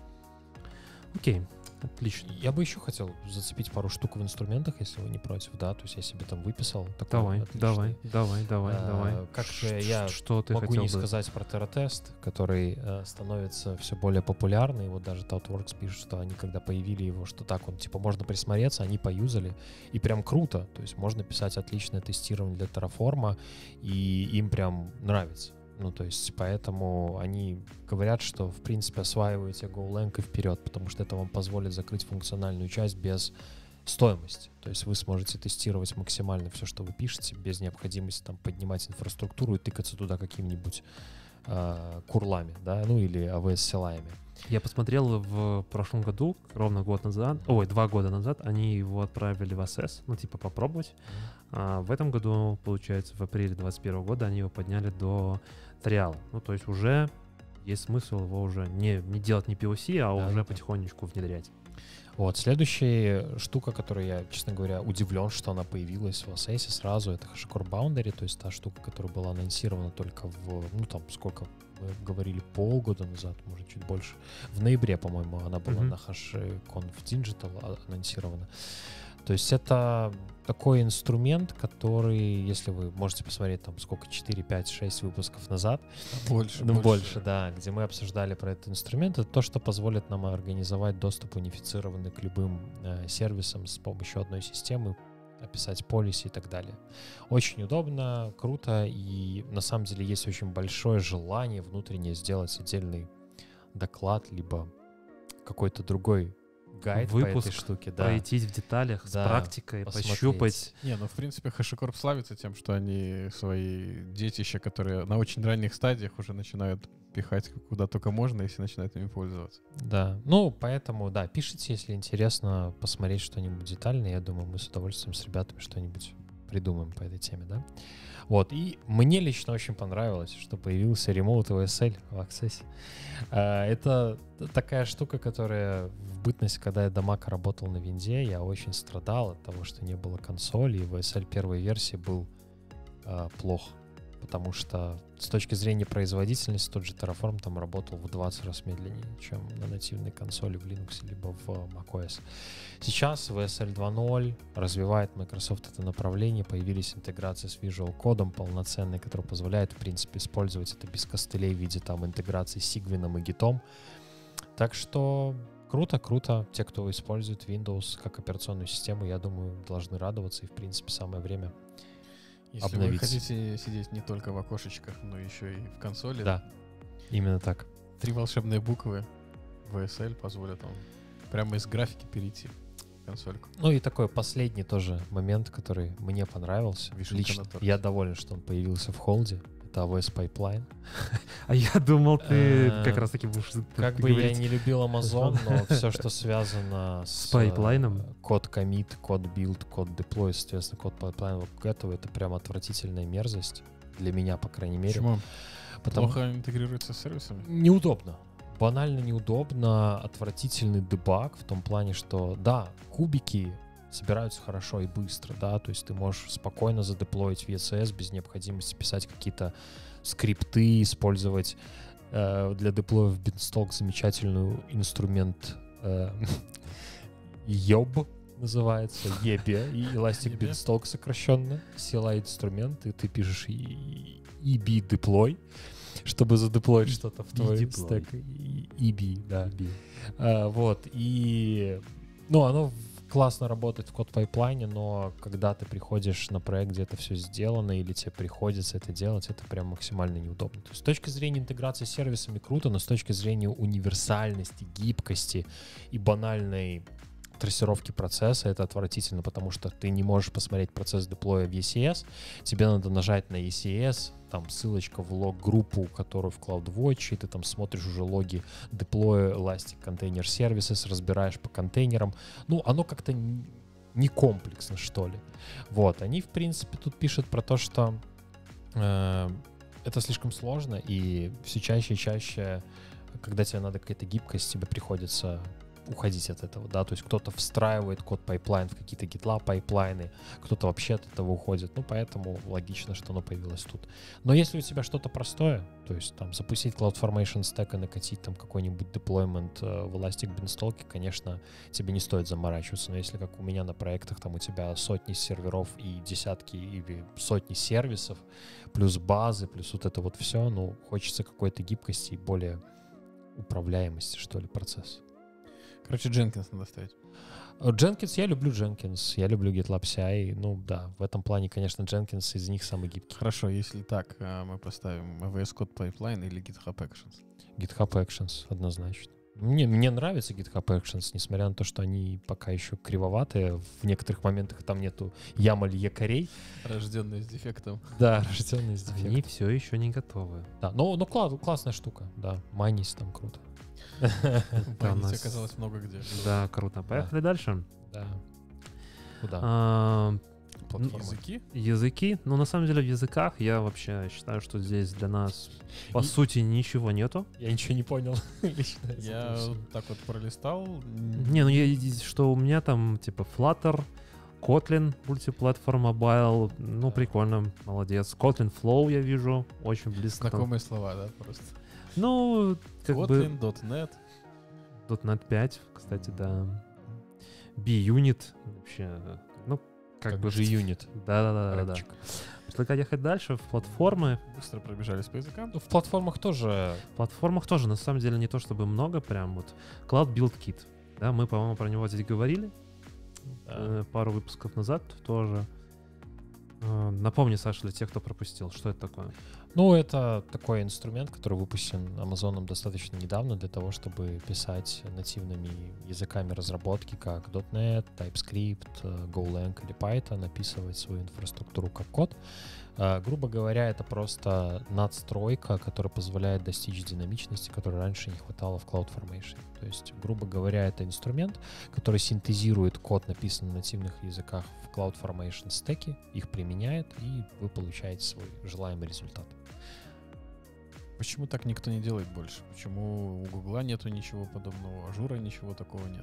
Окей, отлично. Я бы еще хотел зацепить пару штук в инструментах, если вы не против, да, то есть я себе там выписал. такой Давай, отличный. давай, давай, давай, А, давай. как Ш- же ш- я Что ты Могу хотел не бы? сказать про Terra-тест, который э, становится все более популярный. Вот даже ThoughtWorks пишет, что они когда появили его, что так он, типа, можно присмотреться, они поюзали. И прям круто. То есть можно писать отличное тестирование для Terraform, и им прям нравится. Ну, то есть, поэтому они говорят, что, в принципе, осваиваете GoLang и вперед, потому что это вам позволит закрыть функциональную часть без стоимости. То есть вы сможете тестировать максимально все, что вы пишете, без необходимости там поднимать инфраструктуру и тыкаться туда какими-нибудь э, курлами, да, ну или эй ви эс-силаями. Я посмотрел в прошлом году, ровно год назад, ой, два года назад, они его отправили в Assess, ну, типа, попробовать. А в этом году, получается, в апреле двадцать первого года они его подняли до триала. Ну, то есть уже есть смысл его уже не, не делать не пи эл си, а Да, уже да. потихонечку внедрять. Вот, следующая штука, которую я, честно говоря, удивлен, что она появилась в Assess сразу, это HashiCorp Boundary, то есть та штука, которая была анонсирована только в, ну, там, сколько мы говорили, полгода назад, может, чуть больше. В ноябре, по-моему, она была Мгм. на HashiConf Digital а- анонсирована. То есть это такой инструмент, который, если вы можете посмотреть, там, сколько, четыре, пять, шесть выпусков назад, Больше, ну, больше, да, где мы обсуждали про этот инструмент, это то, что позволит нам организовать доступ унифицированный к любым э, сервисам с помощью одной системы, описать полиси и так далее. Очень удобно, круто, и на самом деле есть очень большое желание внутренне сделать отдельный доклад, либо какой-то другой гайд по Выпуск, этой штуке. Да. пройтись в деталях с Да, практикой, посмотреть. пощупать. Не, ну в принципе HashiCorp славится тем, что они свои детища, которые на очень ранних стадиях уже начинают пихать куда только можно, если начинают ими пользоваться. Да, ну, поэтому, да, пишите, если интересно посмотреть что-нибудь детальное. Я думаю, мы с удовольствием с ребятами что-нибудь придумаем по этой теме, да. Вот, и мне лично очень понравилось, что появился Remote о эс эл в Access. А, Это такая штука, которая в бытность, когда я до Mac работал на винде, я очень страдал от того, что не было консоли, и ви эс эл первой версии был а, плох. Потому что с точки зрения производительности тот же Terraform там работал в двадцать раз медленнее, чем на нативной консоли в Linux либо в macOS. Сейчас ви эс эл два ноль развивает Microsoft это направление, появились интеграции с Visual Code полноценные, которые позволяют, в принципе, использовать это без костылей в виде там интеграции с Sigwin и Git. Так что круто, круто. Те, кто использует Windows как операционную систему, я думаю, должны радоваться, и, в принципе, самое время Если обновить. вы хотите сидеть не только в окошечках, но еще и в консоли, Да, именно так. три волшебные буквы ви эс эл позволят вам прямо из графики перейти в консольку. Ну и такой последний тоже момент, который мне понравился. Вишенка Лично на торте. я доволен, что он появился в холде. Это эй ви эс Pipeline. А я думал, ты Э, как раз таки будешь Как бы я не любил Amazon, но все, что связано с, С пайплайном? э, код commit, код build, код deploy, соответственно, код pipeline, вот этого, это прям отвратительная мерзость. Для меня, по крайней мере. Почему? Потому Плохо интегрируется с сервисами? неудобно. Банально неудобно, отвратительный дебаг в том плане, что да, кубики собираются хорошо и быстро, да, то есть ты можешь спокойно задеплоить ви эс эс без необходимости писать какие-то скрипты, использовать э, для деплоя в Beanstalk замечательный инструмент э, йоб называется, ебе, и Elastic Ебе. Beanstalk сокращенно, си эл ай-инструмент, и ты пишешь и би деплой, чтобы задеплоить что-то в твой E-deploy. стек. и би, да. А, вот, и... Ну, оно классно работает в код пайплайне, но когда ты приходишь на проект, где это все сделано, или тебе приходится это делать, это прям максимально неудобно. То есть с точки зрения интеграции с сервисами круто, но с точки зрения универсальности, гибкости и банальной трассировки процесса это отвратительно, потому что ты не можешь посмотреть процесс деплоя в и си эс, тебе надо нажать на и си эс, там ссылочка в лог-группу, которую в CloudWatch, и ты там смотришь уже логи деплоя Elastic Container Services, разбираешь по контейнерам. Ну, оно как-то не комплексно, что ли. Вот, они, в принципе, тут пишут про то, что э, это слишком сложно, и все чаще и чаще, когда тебе надо какая-то гибкость, тебе приходится уходить от этого, да, то есть кто-то встраивает код пайплайн в какие-то GitLab пайплайны, кто-то вообще от этого уходит, ну, поэтому логично, что оно появилось тут. Но если у тебя что-то простое, то есть там запустить CloudFormation Stack и накатить там какой-нибудь деплоймент э, в Elastic Beanstalk, конечно, тебе не стоит заморачиваться, но если как у меня на проектах, там у тебя сотни серверов и десятки или сотни сервисов, плюс базы, плюс вот это вот все, ну, хочется какой-то гибкости и более управляемости, что ли, процесс. Короче, Jenkins надо ставить. Jenkins, я люблю Jenkins, я люблю GitLab си ай, ну да, в этом плане, конечно, Jenkins из них самый гибкий. Хорошо, если так, а, мы поставим ви эс Code Pipeline или GitHub Actions. GitHub Actions, однозначно. Мне, мне нравится GitHub Actions, несмотря на то, что они пока еще кривоватые, в некоторых моментах там нету ямаль якорей. Рожденный с дефектом. Да, рожденные с Они дефектом. все еще не готовы. Да, но, но кла- классная штука, да, майнись там круто. Да, у Майнить нас- оказалось много где. Да, круто. Поехали дальше. Да. Куда? А, Платформы. Языки? Языки. Ну, на самом деле, в языках я вообще считаю, что здесь для нас, по И- сути, ничего нету. Я ничего не понял лично. из Я этого всего. вот так вот пролистал. Не, ну, я, что у меня там, типа, Flutter, Kotlin, мультиплатформ Mobile, ну, прикольно, молодец. Kotlin Flow я вижу, очень близко. Знакомые слова, да, просто. Ну, как бы... Kotlin, .NET. .дот нет пять, кстати, да. B-Unit вообще, ну, как, Как бы... G-Unit. Да-да-да-да. Рэпчик. Предлагаю ехать дальше в платформы. Быстро пробежались по языкам. Ну, в платформах тоже. В платформах тоже, на самом деле, не то чтобы много, прям вот. Cloud Build Kit. Да, мы, по-моему, про него здесь говорили Да. э, пару выпусков назад тоже. Э, напомни, Саша, для тех, кто пропустил, что это такое? Ну, это такой инструмент, который выпущен Amazon достаточно недавно для того, чтобы писать нативными языками разработки, как .дот нет, TypeScript, Golang или Python, описывать свою инфраструктуру как код. Uh, грубо говоря, это просто надстройка, которая позволяет достичь динамичности, которой раньше не хватало в CloudFormation. То есть, грубо говоря, это инструмент, который синтезирует код, написанный на нативных языках в CloudFormation стеке, их применяет, и вы получаете свой желаемый результат. Почему так никто не делает больше? Почему у Гугла нету ничего подобного, у Ажура ничего такого нет?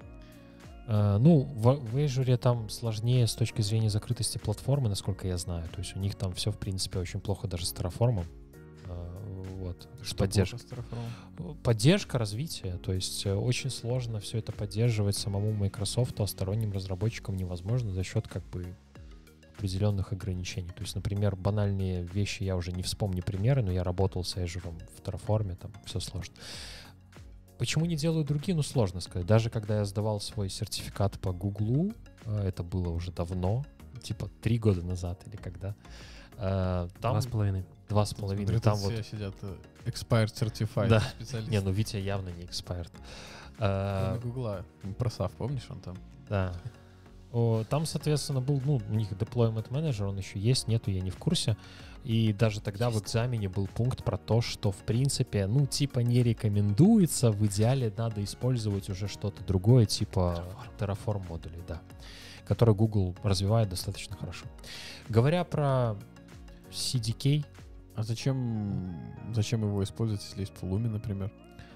Uh, ну, в, в Azure там сложнее с точки зрения закрытости платформы, насколько я знаю. То есть у них там все, в принципе, очень плохо даже с Terraform. Uh, вот. Что поддержка. плохо с Terraform? Поддержка развития. То есть uh, очень сложно все это поддерживать самому Microsoft, а сторонним разработчикам невозможно за счет как бы определенных ограничений. То есть, например, банальные вещи, я уже не вспомню примеры, но я работал с Azure в Terraform, там все сложно. Почему не делают другие? Ну, сложно сказать. Даже когда я сдавал свой сертификат по Гуглу, это было уже давно, типа три года назад или когда. Там Два с половиной. Два с половиной. Смотри, Там тут вот... все сидят expired certified Да. специалисты. Не, ну Витя явно не expired. Кроме Гугла. Просав, помнишь, он там? Да. О, там, соответственно, был, ну, у них deployment manager, он еще есть, нету, я не в курсе. И даже тогда есть. В экзамене был пункт про то, что, в принципе, ну, типа не рекомендуется, в идеале надо использовать уже что-то другое, типа Terraform, Terraform модулей, да, которые Google развивает достаточно хорошо. Говоря про си ди кей... А зачем, зачем его использовать, если есть Pulumi, например?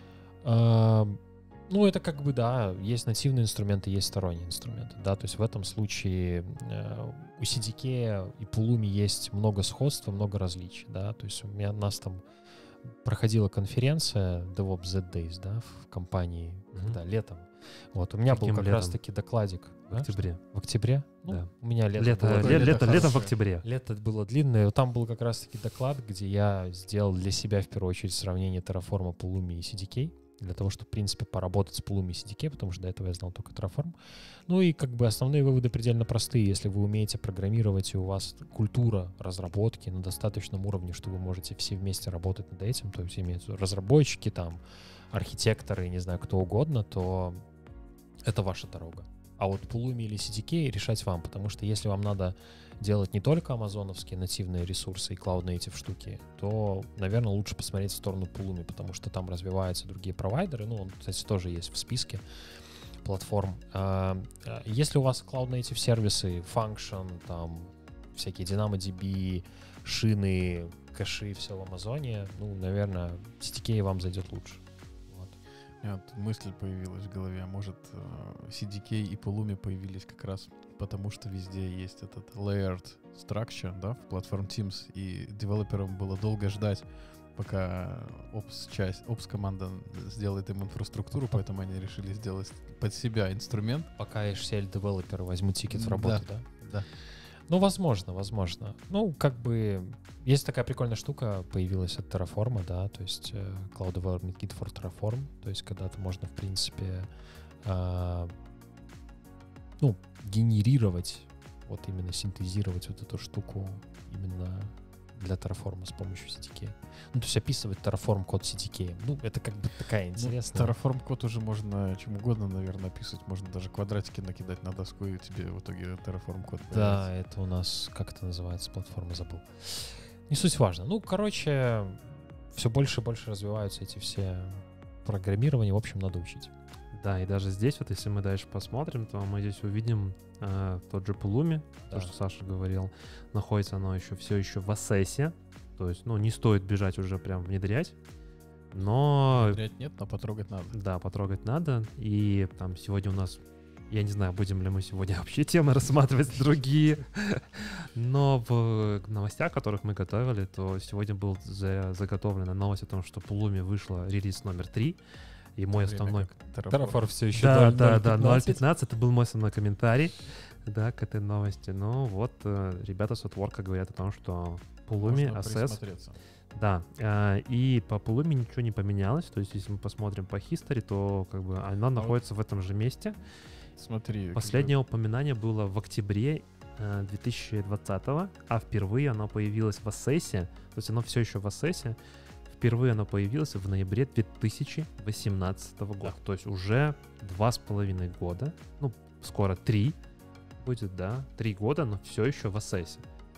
А, ну, это как бы, да, есть нативные инструменты, есть сторонние инструменты, да, то есть в этом случае э, у си ди кей и Pulumi есть много сходств и много различий, да, то есть у меня, у нас там проходила конференция DevOps Z-Days, да, в компании, mm-hmm. когда, летом, вот, у меня Каким был как летом? раз-таки докладик. В да? октябре. В октябре? Ну, да. У меня лето, лето, было, лето, лето, лето, лето в октябре. Лето было длинное, там был как раз-таки доклад, где я сделал для себя в первую очередь сравнение Terraform, Pulumi и си ди кей, для того, чтобы, в принципе, поработать с Pulumi и си ди кей, потому что до этого я знал только Terraform. Ну и как бы основные выводы предельно простые. Если вы умеете программировать, и у вас культура разработки на достаточном уровне, что вы можете все вместе работать над этим, то есть имеются разработчики, там, архитекторы, не знаю, кто угодно, то это ваша дорога. А вот Pulumi или си ди кей решать вам, потому что если вам надо делать не только амазоновские нативные ресурсы и Cloud Native штуки, то, наверное, лучше посмотреть в сторону Pulumi, потому что там развиваются другие провайдеры. Ну, он, кстати, тоже есть в списке платформ. Если у вас Cloud Native сервисы, Function, там, всякие DynamoDB, шины, кэши, все в Амазоне, ну, наверное, си ди кей вам зайдет лучше. У меня вот мысль появилась в голове, может, си ди кей и Pulumi появились как раз потому, что везде есть этот layered structure, да, в Platform Teams, и девелоперам было долго ждать, пока Ops часть, Ops команда сделает им инфраструктуру, поэтому они решили сделать под себя инструмент. Пока эйч си эль-девелоперы возьмут тикет в работу, да? Да. Ну, возможно, возможно. Ну, как бы, есть такая прикольная штука, появилась от Terraform, да, то есть uh, Cloud Development Kit for Terraform, то есть когда-то можно, в принципе, uh, ну, генерировать, вот именно синтезировать вот эту штуку именно для Terraform с помощью си ди кей. Ну, то есть описывать Terraform код си ди кей. Ну, это как бы такая интересная... Ну, Terraform код уже можно чем угодно, наверное, описывать. Можно даже квадратики накидать на доску, и тебе в итоге Terraform код появится. Да, это у нас, как это называется, платформа, забыл. Не суть важно. Ну, короче, все больше и больше развиваются эти все программирования. В общем, надо учить. Да, и даже здесь, вот если мы дальше посмотрим, то мы здесь увидим э, тот же Pulumi, да. то, что Саша говорил. Находится оно еще все еще в Assess. То есть, ну, не стоит бежать уже прям внедрять. Но... Внедрять нет, но потрогать надо. Да, потрогать надо. И там сегодня у нас... Я не знаю, будем ли мы сегодня вообще темы рассматривать другие. Но в новостях, которых мы готовили, то сегодня был заготовлена новость о том, что Pulumi вышла релиз номер три. И мой основной... Terraform все еще да, да, да, ноль пятнадцать. Это был мой основной комментарий, да, к этой новости. Но вот э, ребята с Upwork говорят о том, что Pulumi, Assess... Да, э, и по Pulumi ничего не поменялось. То есть, если мы посмотрим по history, то как бы она а находится вот в этом же месте. Смотри. Последнее как... упоминание было в октябре э, две тысячи двадцатого, а впервые оно появилось в Assess. То есть оно все еще в Assess. Впервые оно появилось в ноябре две тысячи восемнадцатого года. Да. То есть уже два с половиной года. Ну, скоро три будет, да. Три года, но все еще в Assess.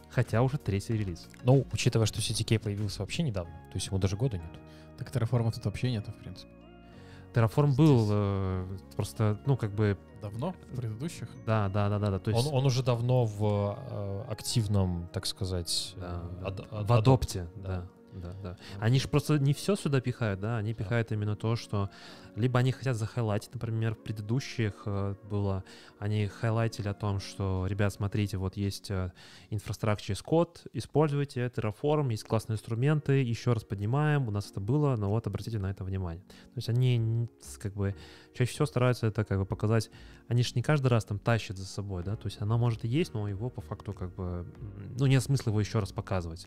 Хотя уже третий релиз. Ну, учитывая, что си ти кей появился вообще недавно, то есть ему даже года нет. Так Terraform тут вообще нету, в принципе. Terraform был э, просто, ну, как бы... Давно? В предыдущих? Да, да, да, да. да. То есть, Он, он уже давно в э, активном, так сказать, да, э, да, ад- да. ад- в адопте, да. да. Да, да. Они же просто не все сюда пихают, да, они пихают именно то, что либо они хотят захайлайтить, например, в предыдущих э, было, они хайлайтили о том, что, ребят, смотрите, вот есть э, инфраструктура as код, используйте Terraform, есть классные инструменты, еще раз поднимаем, у нас это было, но вот обратите на это внимание. То есть они н- с- как бы чаще всего стараются это как бы показать, они же не каждый раз там тащат за собой, да, то есть она может и есть, но его по факту как бы, м, ну нет смысла его еще раз показывать.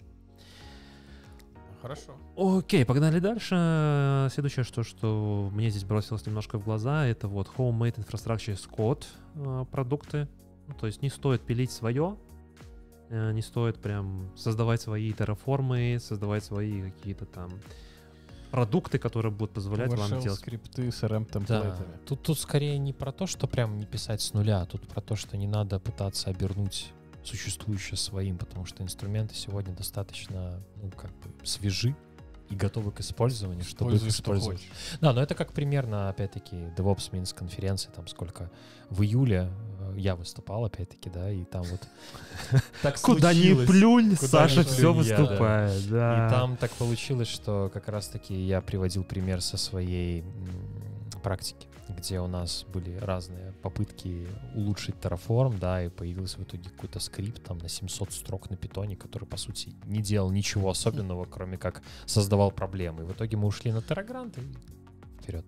Хорошо. Окей, погнали дальше. Следующее, что, что мне здесь бросилось немножко в глаза, это вот Homemade Infrastructure as Code э, продукты. Ну, то есть не стоит пилить свое, э, не стоит прям создавать свои терраформы, создавать свои какие-то там продукты, которые будут позволять вам PowerShell, делать... скрипты с эр Да, эм-темплейтами. тут, тут скорее не про то, что прям не писать с нуля, а тут про то, что не надо пытаться обернуть существующее своим, потому что инструменты сегодня достаточно, ну, как бы свежи и готовы к использованию, чтобы их Используй, что использовать. хочешь. Да, но это как примерно, опять-таки, DevOps Minsk конференции, там сколько, в июле э, я выступал, опять-таки, да, и там вот так Куда ни случилось. плюнь, Куда Саша ни все плюнь, я, да. выступает. Да. И там так получилось, что как раз-таки я приводил пример со своей м, практики, где у нас были разные попытки улучшить Terraform, да, и появился в итоге какой-то скрипт там на семьсот строк на питоне, который, по сути, не делал ничего особенного, кроме как создавал проблемы. И в итоге мы ушли на Terragrant и вперед.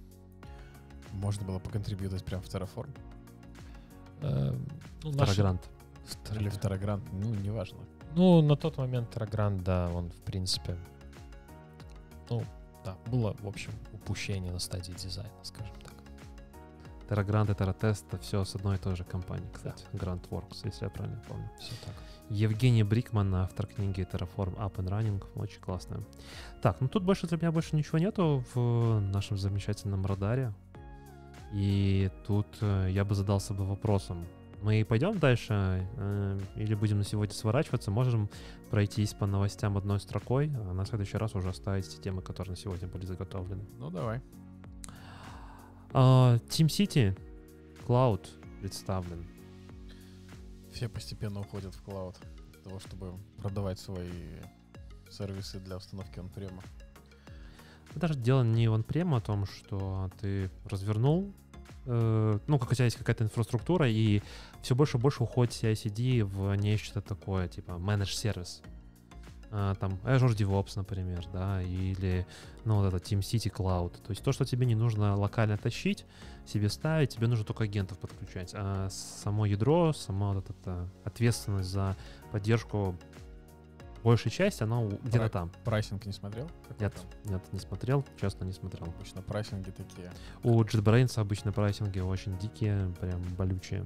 Можно было поконтрибьютать прямо в Terraform. Э, ну, наши- Terragrant. Или в Terragrant, ну, неважно. Ну, на тот момент Terragrant, да, он, в принципе, ну, да, было, в общем, упущение на стадии дизайна, скажем так. Terragrant и Terratest — это все с одной и той же компании, кстати. GrantWorks, если я правильно помню. Все так. Евгений Брикман, автор книги Terraform Up and Running, очень классная. Так, ну тут больше для меня больше ничего нету в нашем замечательном радаре. И тут э, я бы задался бы вопросом. Мы пойдем дальше э, или будем на сегодня сворачиваться? Можем пройтись по новостям одной строкой, а на следующий раз уже оставить те темы, которые на сегодня были заготовлены. Ну, давай. А, TeamCity Cloud представлен. Все постепенно уходят в клауд для того, чтобы продавать свои сервисы для установки он-према. Даже дело не в он-прем, о том, что ты развернул, э, ну, как у тебя есть какая-то инфраструктура, и все больше и больше уходит си ай си ди в нечто такое, типа managed сервис. А, там Azure DevOps, например, да, или, ну, вот это TeamCity Cloud. То есть то, что тебе не нужно локально тащить, себе ставить, тебе нужно только агентов подключать. А само ядро, сама вот эта ответственность за поддержку большей части, она у- где-то Про- там. Прайсинг не смотрел? Какой Нет, там? нет, не смотрел, честно, не смотрел. Обычно прайсинги такие. У JetBrains обычно прайсинги очень дикие, прям болючие.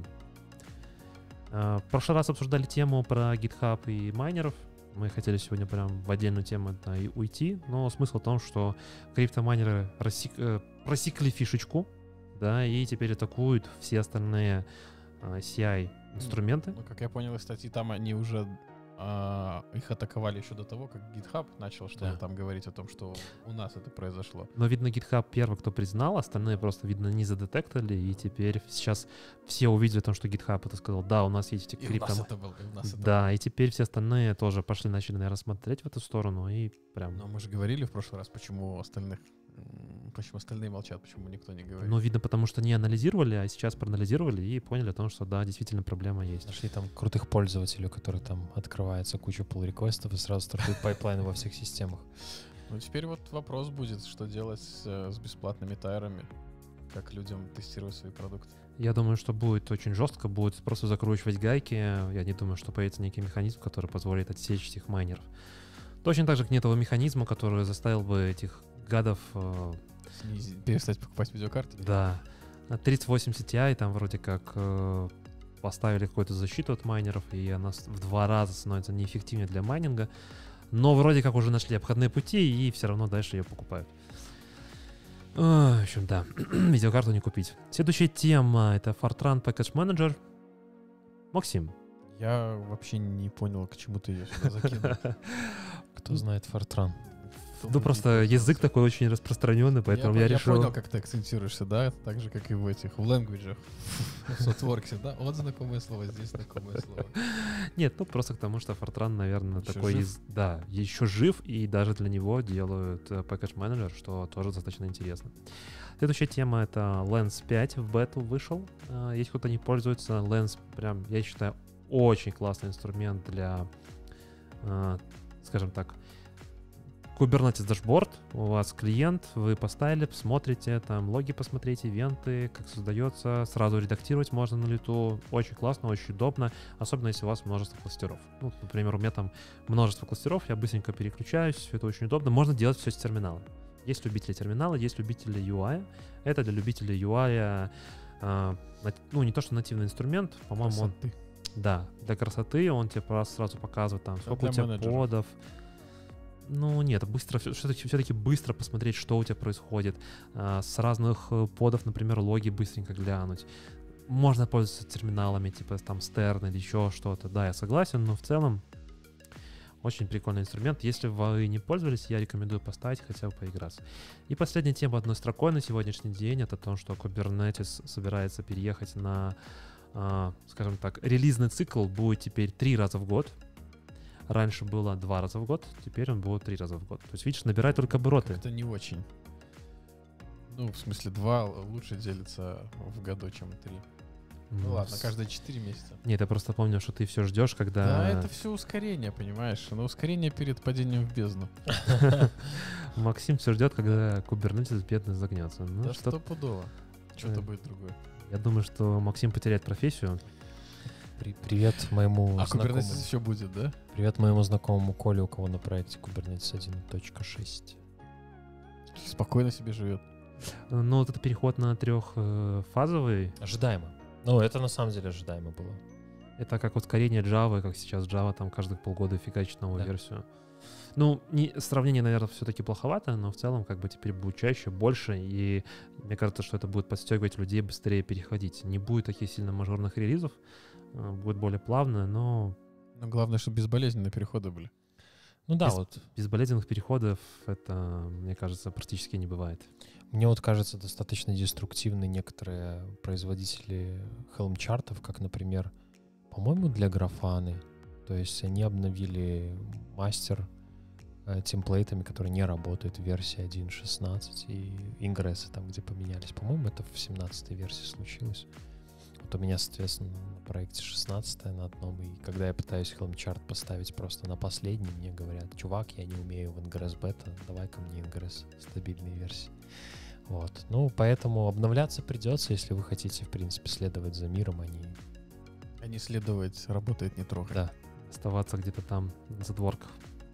А, В прошлый раз обсуждали тему про GitHub и майнеров. Мы хотели сегодня прям в отдельную тему да, и уйти, но смысл в том, что криптомайнеры рассек- э, просекли фишечку, да, и теперь атакуют все остальные а, си ай-инструменты. Ну, как я понял из статьи, там они уже а, их атаковали еще до того, как GitHub начал что-то Да. там говорить о том, что у нас это произошло. Но, видно, GitHub первый, кто признал, остальные просто, видно, не задетектили, и теперь сейчас все увидели о том, что GitHub это сказал, да, у нас есть эти И у крипто... нас это было, и у нас это Да, и теперь все остальные тоже пошли, начали, наверное, смотреть в эту сторону, и прям... было. Но мы же говорили в прошлый раз, почему остальных, м, почему остальные молчат, почему никто не говорит. Ну, видно, потому что не анализировали, а сейчас проанализировали и поняли о том, что да, действительно проблема есть. Нашли там крутых пользователей, у которых там открывается куча pull-реквестов и сразу стартует пайплайн во всех системах. Ну, теперь вот вопрос будет, что делать с, э, с бесплатными тайрами, как людям тестировать свои продукты. Я думаю, что будет очень жестко, будет просто закручивать гайки. Я не думаю, что появится некий механизм, который позволит отсечь этих майнеров. Точно так же, как нет того механизма, который заставил бы этих гадов, э, Снизить, перестать покупать видеокарты. да, тридцать восемьдесят Ti там вроде как э, поставили какую-то защиту от майнеров, и она с- в два раза становится неэффективнее для майнинга. Но вроде как уже нашли обходные пути, и все равно дальше ее покупают. А, в общем, да, видеокарту не купить. Следующая тема — это Fortran Package Manager. Максим, Я вообще не понял, к чему ты ее сюда закинул. Кто знает Fortran? Ну, просто язык такой очень распространенный, поэтому я, я решил... Я понял, как ты акцентируешься, да? Так же, как и в этих, в language'ах, в Сотворксе, да? Вот знакомое слово, здесь знакомое слово. Нет, ну просто к тому, что Fortran, наверное, Еще такой... жив? Из... Да, еще жив, и даже для него делают э, Package Manager, что тоже достаточно интересно. Следующая тема — это Lens пять в бету вышел. Э, Если кто-то не пользуется, Lens прям, я считаю, очень классный инструмент для, э, скажем так, Kubernetes дашборд. У вас клиент, вы поставили, смотрите, там логи посмотрите, ивенты, как создается, сразу редактировать можно на лету. Очень классно, очень удобно, особенно если у вас множество кластеров. Ну, например, у меня там множество кластеров, я быстренько переключаюсь, все это очень удобно. Можно делать все с терминала. Есть любители терминала, есть любители ю ай. Это для любителей ю ай, э, ну, не то что нативный инструмент, по-моему, он... Да, для красоты он тебе просто сразу показывает, там, сколько у тебя менеджеров. Подов. Ну, нет, быстро, все-таки, все-таки быстро посмотреть, что у тебя происходит. А, с разных подов, например, логи быстренько глянуть. Можно пользоваться терминалами, типа там Stern или еще что-то. Да, я согласен, но в целом очень прикольный инструмент. Если вы не пользовались, я рекомендую поставить, хотя бы поиграться. И последняя тема одной строкой на сегодняшний день — это то, что Kubernetes собирается переехать на, а, скажем так, релизный цикл будет теперь три раза в год. Раньше было два раза в год, теперь он будет три раза в год. То есть, видишь, набирает только обороты. Это не очень. Ну, в смысле, два лучше делится в году, чем три. Ну, ну ладно, каждые четыре месяца. Нет, я просто помню, что ты все ждешь, когда... Да, это все ускорение, понимаешь? Но ускорение перед падением в бездну. Максим все ждет, когда Kubernetes бедный загнется. Да стопудово. Что-то будет другое. Я думаю, что Максим потеряет профессию. Привет моему а знакомому. Kubernetes еще будет, да? Привет моему знакомому Коле, у кого на проекте Kubernetes один точка шесть. Спокойно себе живет. Ну, вот это переход на трехфазовый. Ожидаемо. Ну, это на самом деле ожидаемо было. Это как ускорение Java, как сейчас Java там каждые полгода фигачит новую да. версию. Ну, не, сравнение, наверное, все-таки плоховато, но в целом как бы теперь будет чаще, больше, и мне кажется, что это будет подстегивать людей быстрее переходить. Не будет таких сильно мажорных релизов, будет более плавно, но... Но главное, чтобы безболезненные переходы были. Ну да, Без, вот. Безболезненных переходов, это, мне кажется, практически не бывает. Мне вот кажется, достаточно деструктивны некоторые производители Helm-чартов, как, например, по-моему, для Grafana. То есть они обновили мастер э, темплейтами, которые не работают в версии один точка шестнадцать, и ингрессы там, где поменялись. По-моему, это в семнадцатой версии случилось. Вот у меня, соответственно, на проекте шестнадцатая на одном, и когда я пытаюсь Helm-чарт поставить просто на последний, мне говорят: чувак, я не умею в Ingress бета, давай-ка мне Ingress стабильной версии. Вот. Ну, поэтому обновляться придется, если вы хотите, в принципе, следовать за миром, а не... А не следовать, работает, не трогать. Да. Оставаться где-то там, на задворках.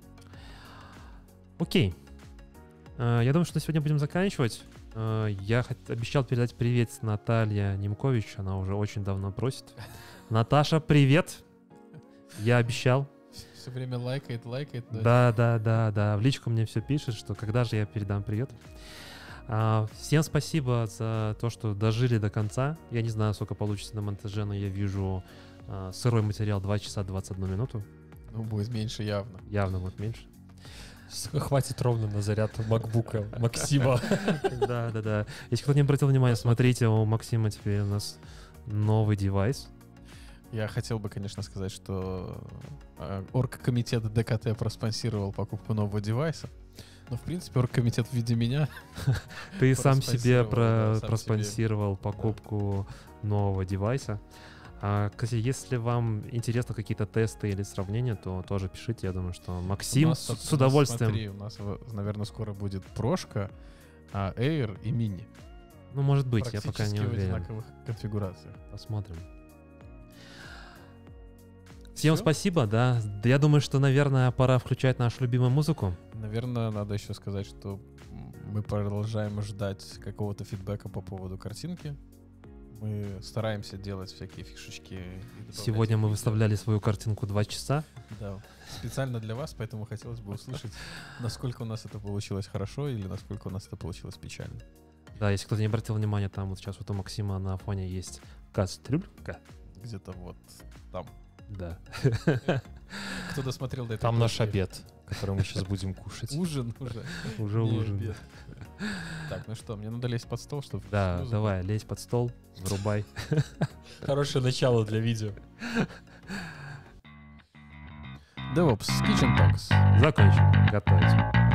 Окей. Я думаю, что на сегодня будем заканчивать. Я обещал передать привет Наталье Немкович. Она уже очень давно просит. Наташа, привет! Я обещал. Все время лайкает, лайкает. Да, да, да, да. В личку мне все пишет, что когда же я передам привет. Всем спасибо за то, что дожили до конца. Я не знаю, сколько получится на монтаже, но я вижу сырой материал два часа двадцать одну минуту. Ну, будет меньше явно. Явно будет меньше. Хватит ровно на заряд макбука Максима. Да, да, да. Если кто не обратил внимания, смотрите, у Максима теперь у нас новый девайс. Я хотел бы, конечно, сказать, что оргкомитет ДКТ проспонсировал покупку нового девайса. Но, в принципе, оргкомитет в виде меня... Ты сам себе про, да, сам проспонсировал себе. покупку да. нового девайса. А, кстати, если вам интересны какие-то тесты или сравнения, то тоже пишите. Я думаю, что Максим с, с удовольствием... Смотри, у нас, наверное, скоро будет прошка, а Air и Mini. Ну, может быть, я пока не уверен. Практически в одинаковых конфигурациях. Посмотрим. Всем Все? спасибо, да. Я думаю, что, наверное, пора включать нашу любимую музыку. Наверное, надо еще сказать, что мы продолжаем ждать какого-то фидбэка по поводу картинки. Мы стараемся делать всякие фишечки. Сегодня мы выставляли свою картинку два часа. Да, специально для вас, поэтому хотелось бы услышать, насколько у нас это получилось хорошо или насколько у нас это получилось печально. Да, если кто-то не обратил внимания, там вот сейчас вот у Максима на фоне есть кастрюлька. Где-то вот там. Да. Кто досмотрел до этого? Там наш обед, который мы сейчас будем кушать. Ужин уже. Уже Не ужин. обед. Так, ну что, мне надо лезть под стол, чтобы... Да, давай, лезь под стол, врубай. Хорошее начало для видео. DevOps Kitchen Talks. Закончим. Готовить.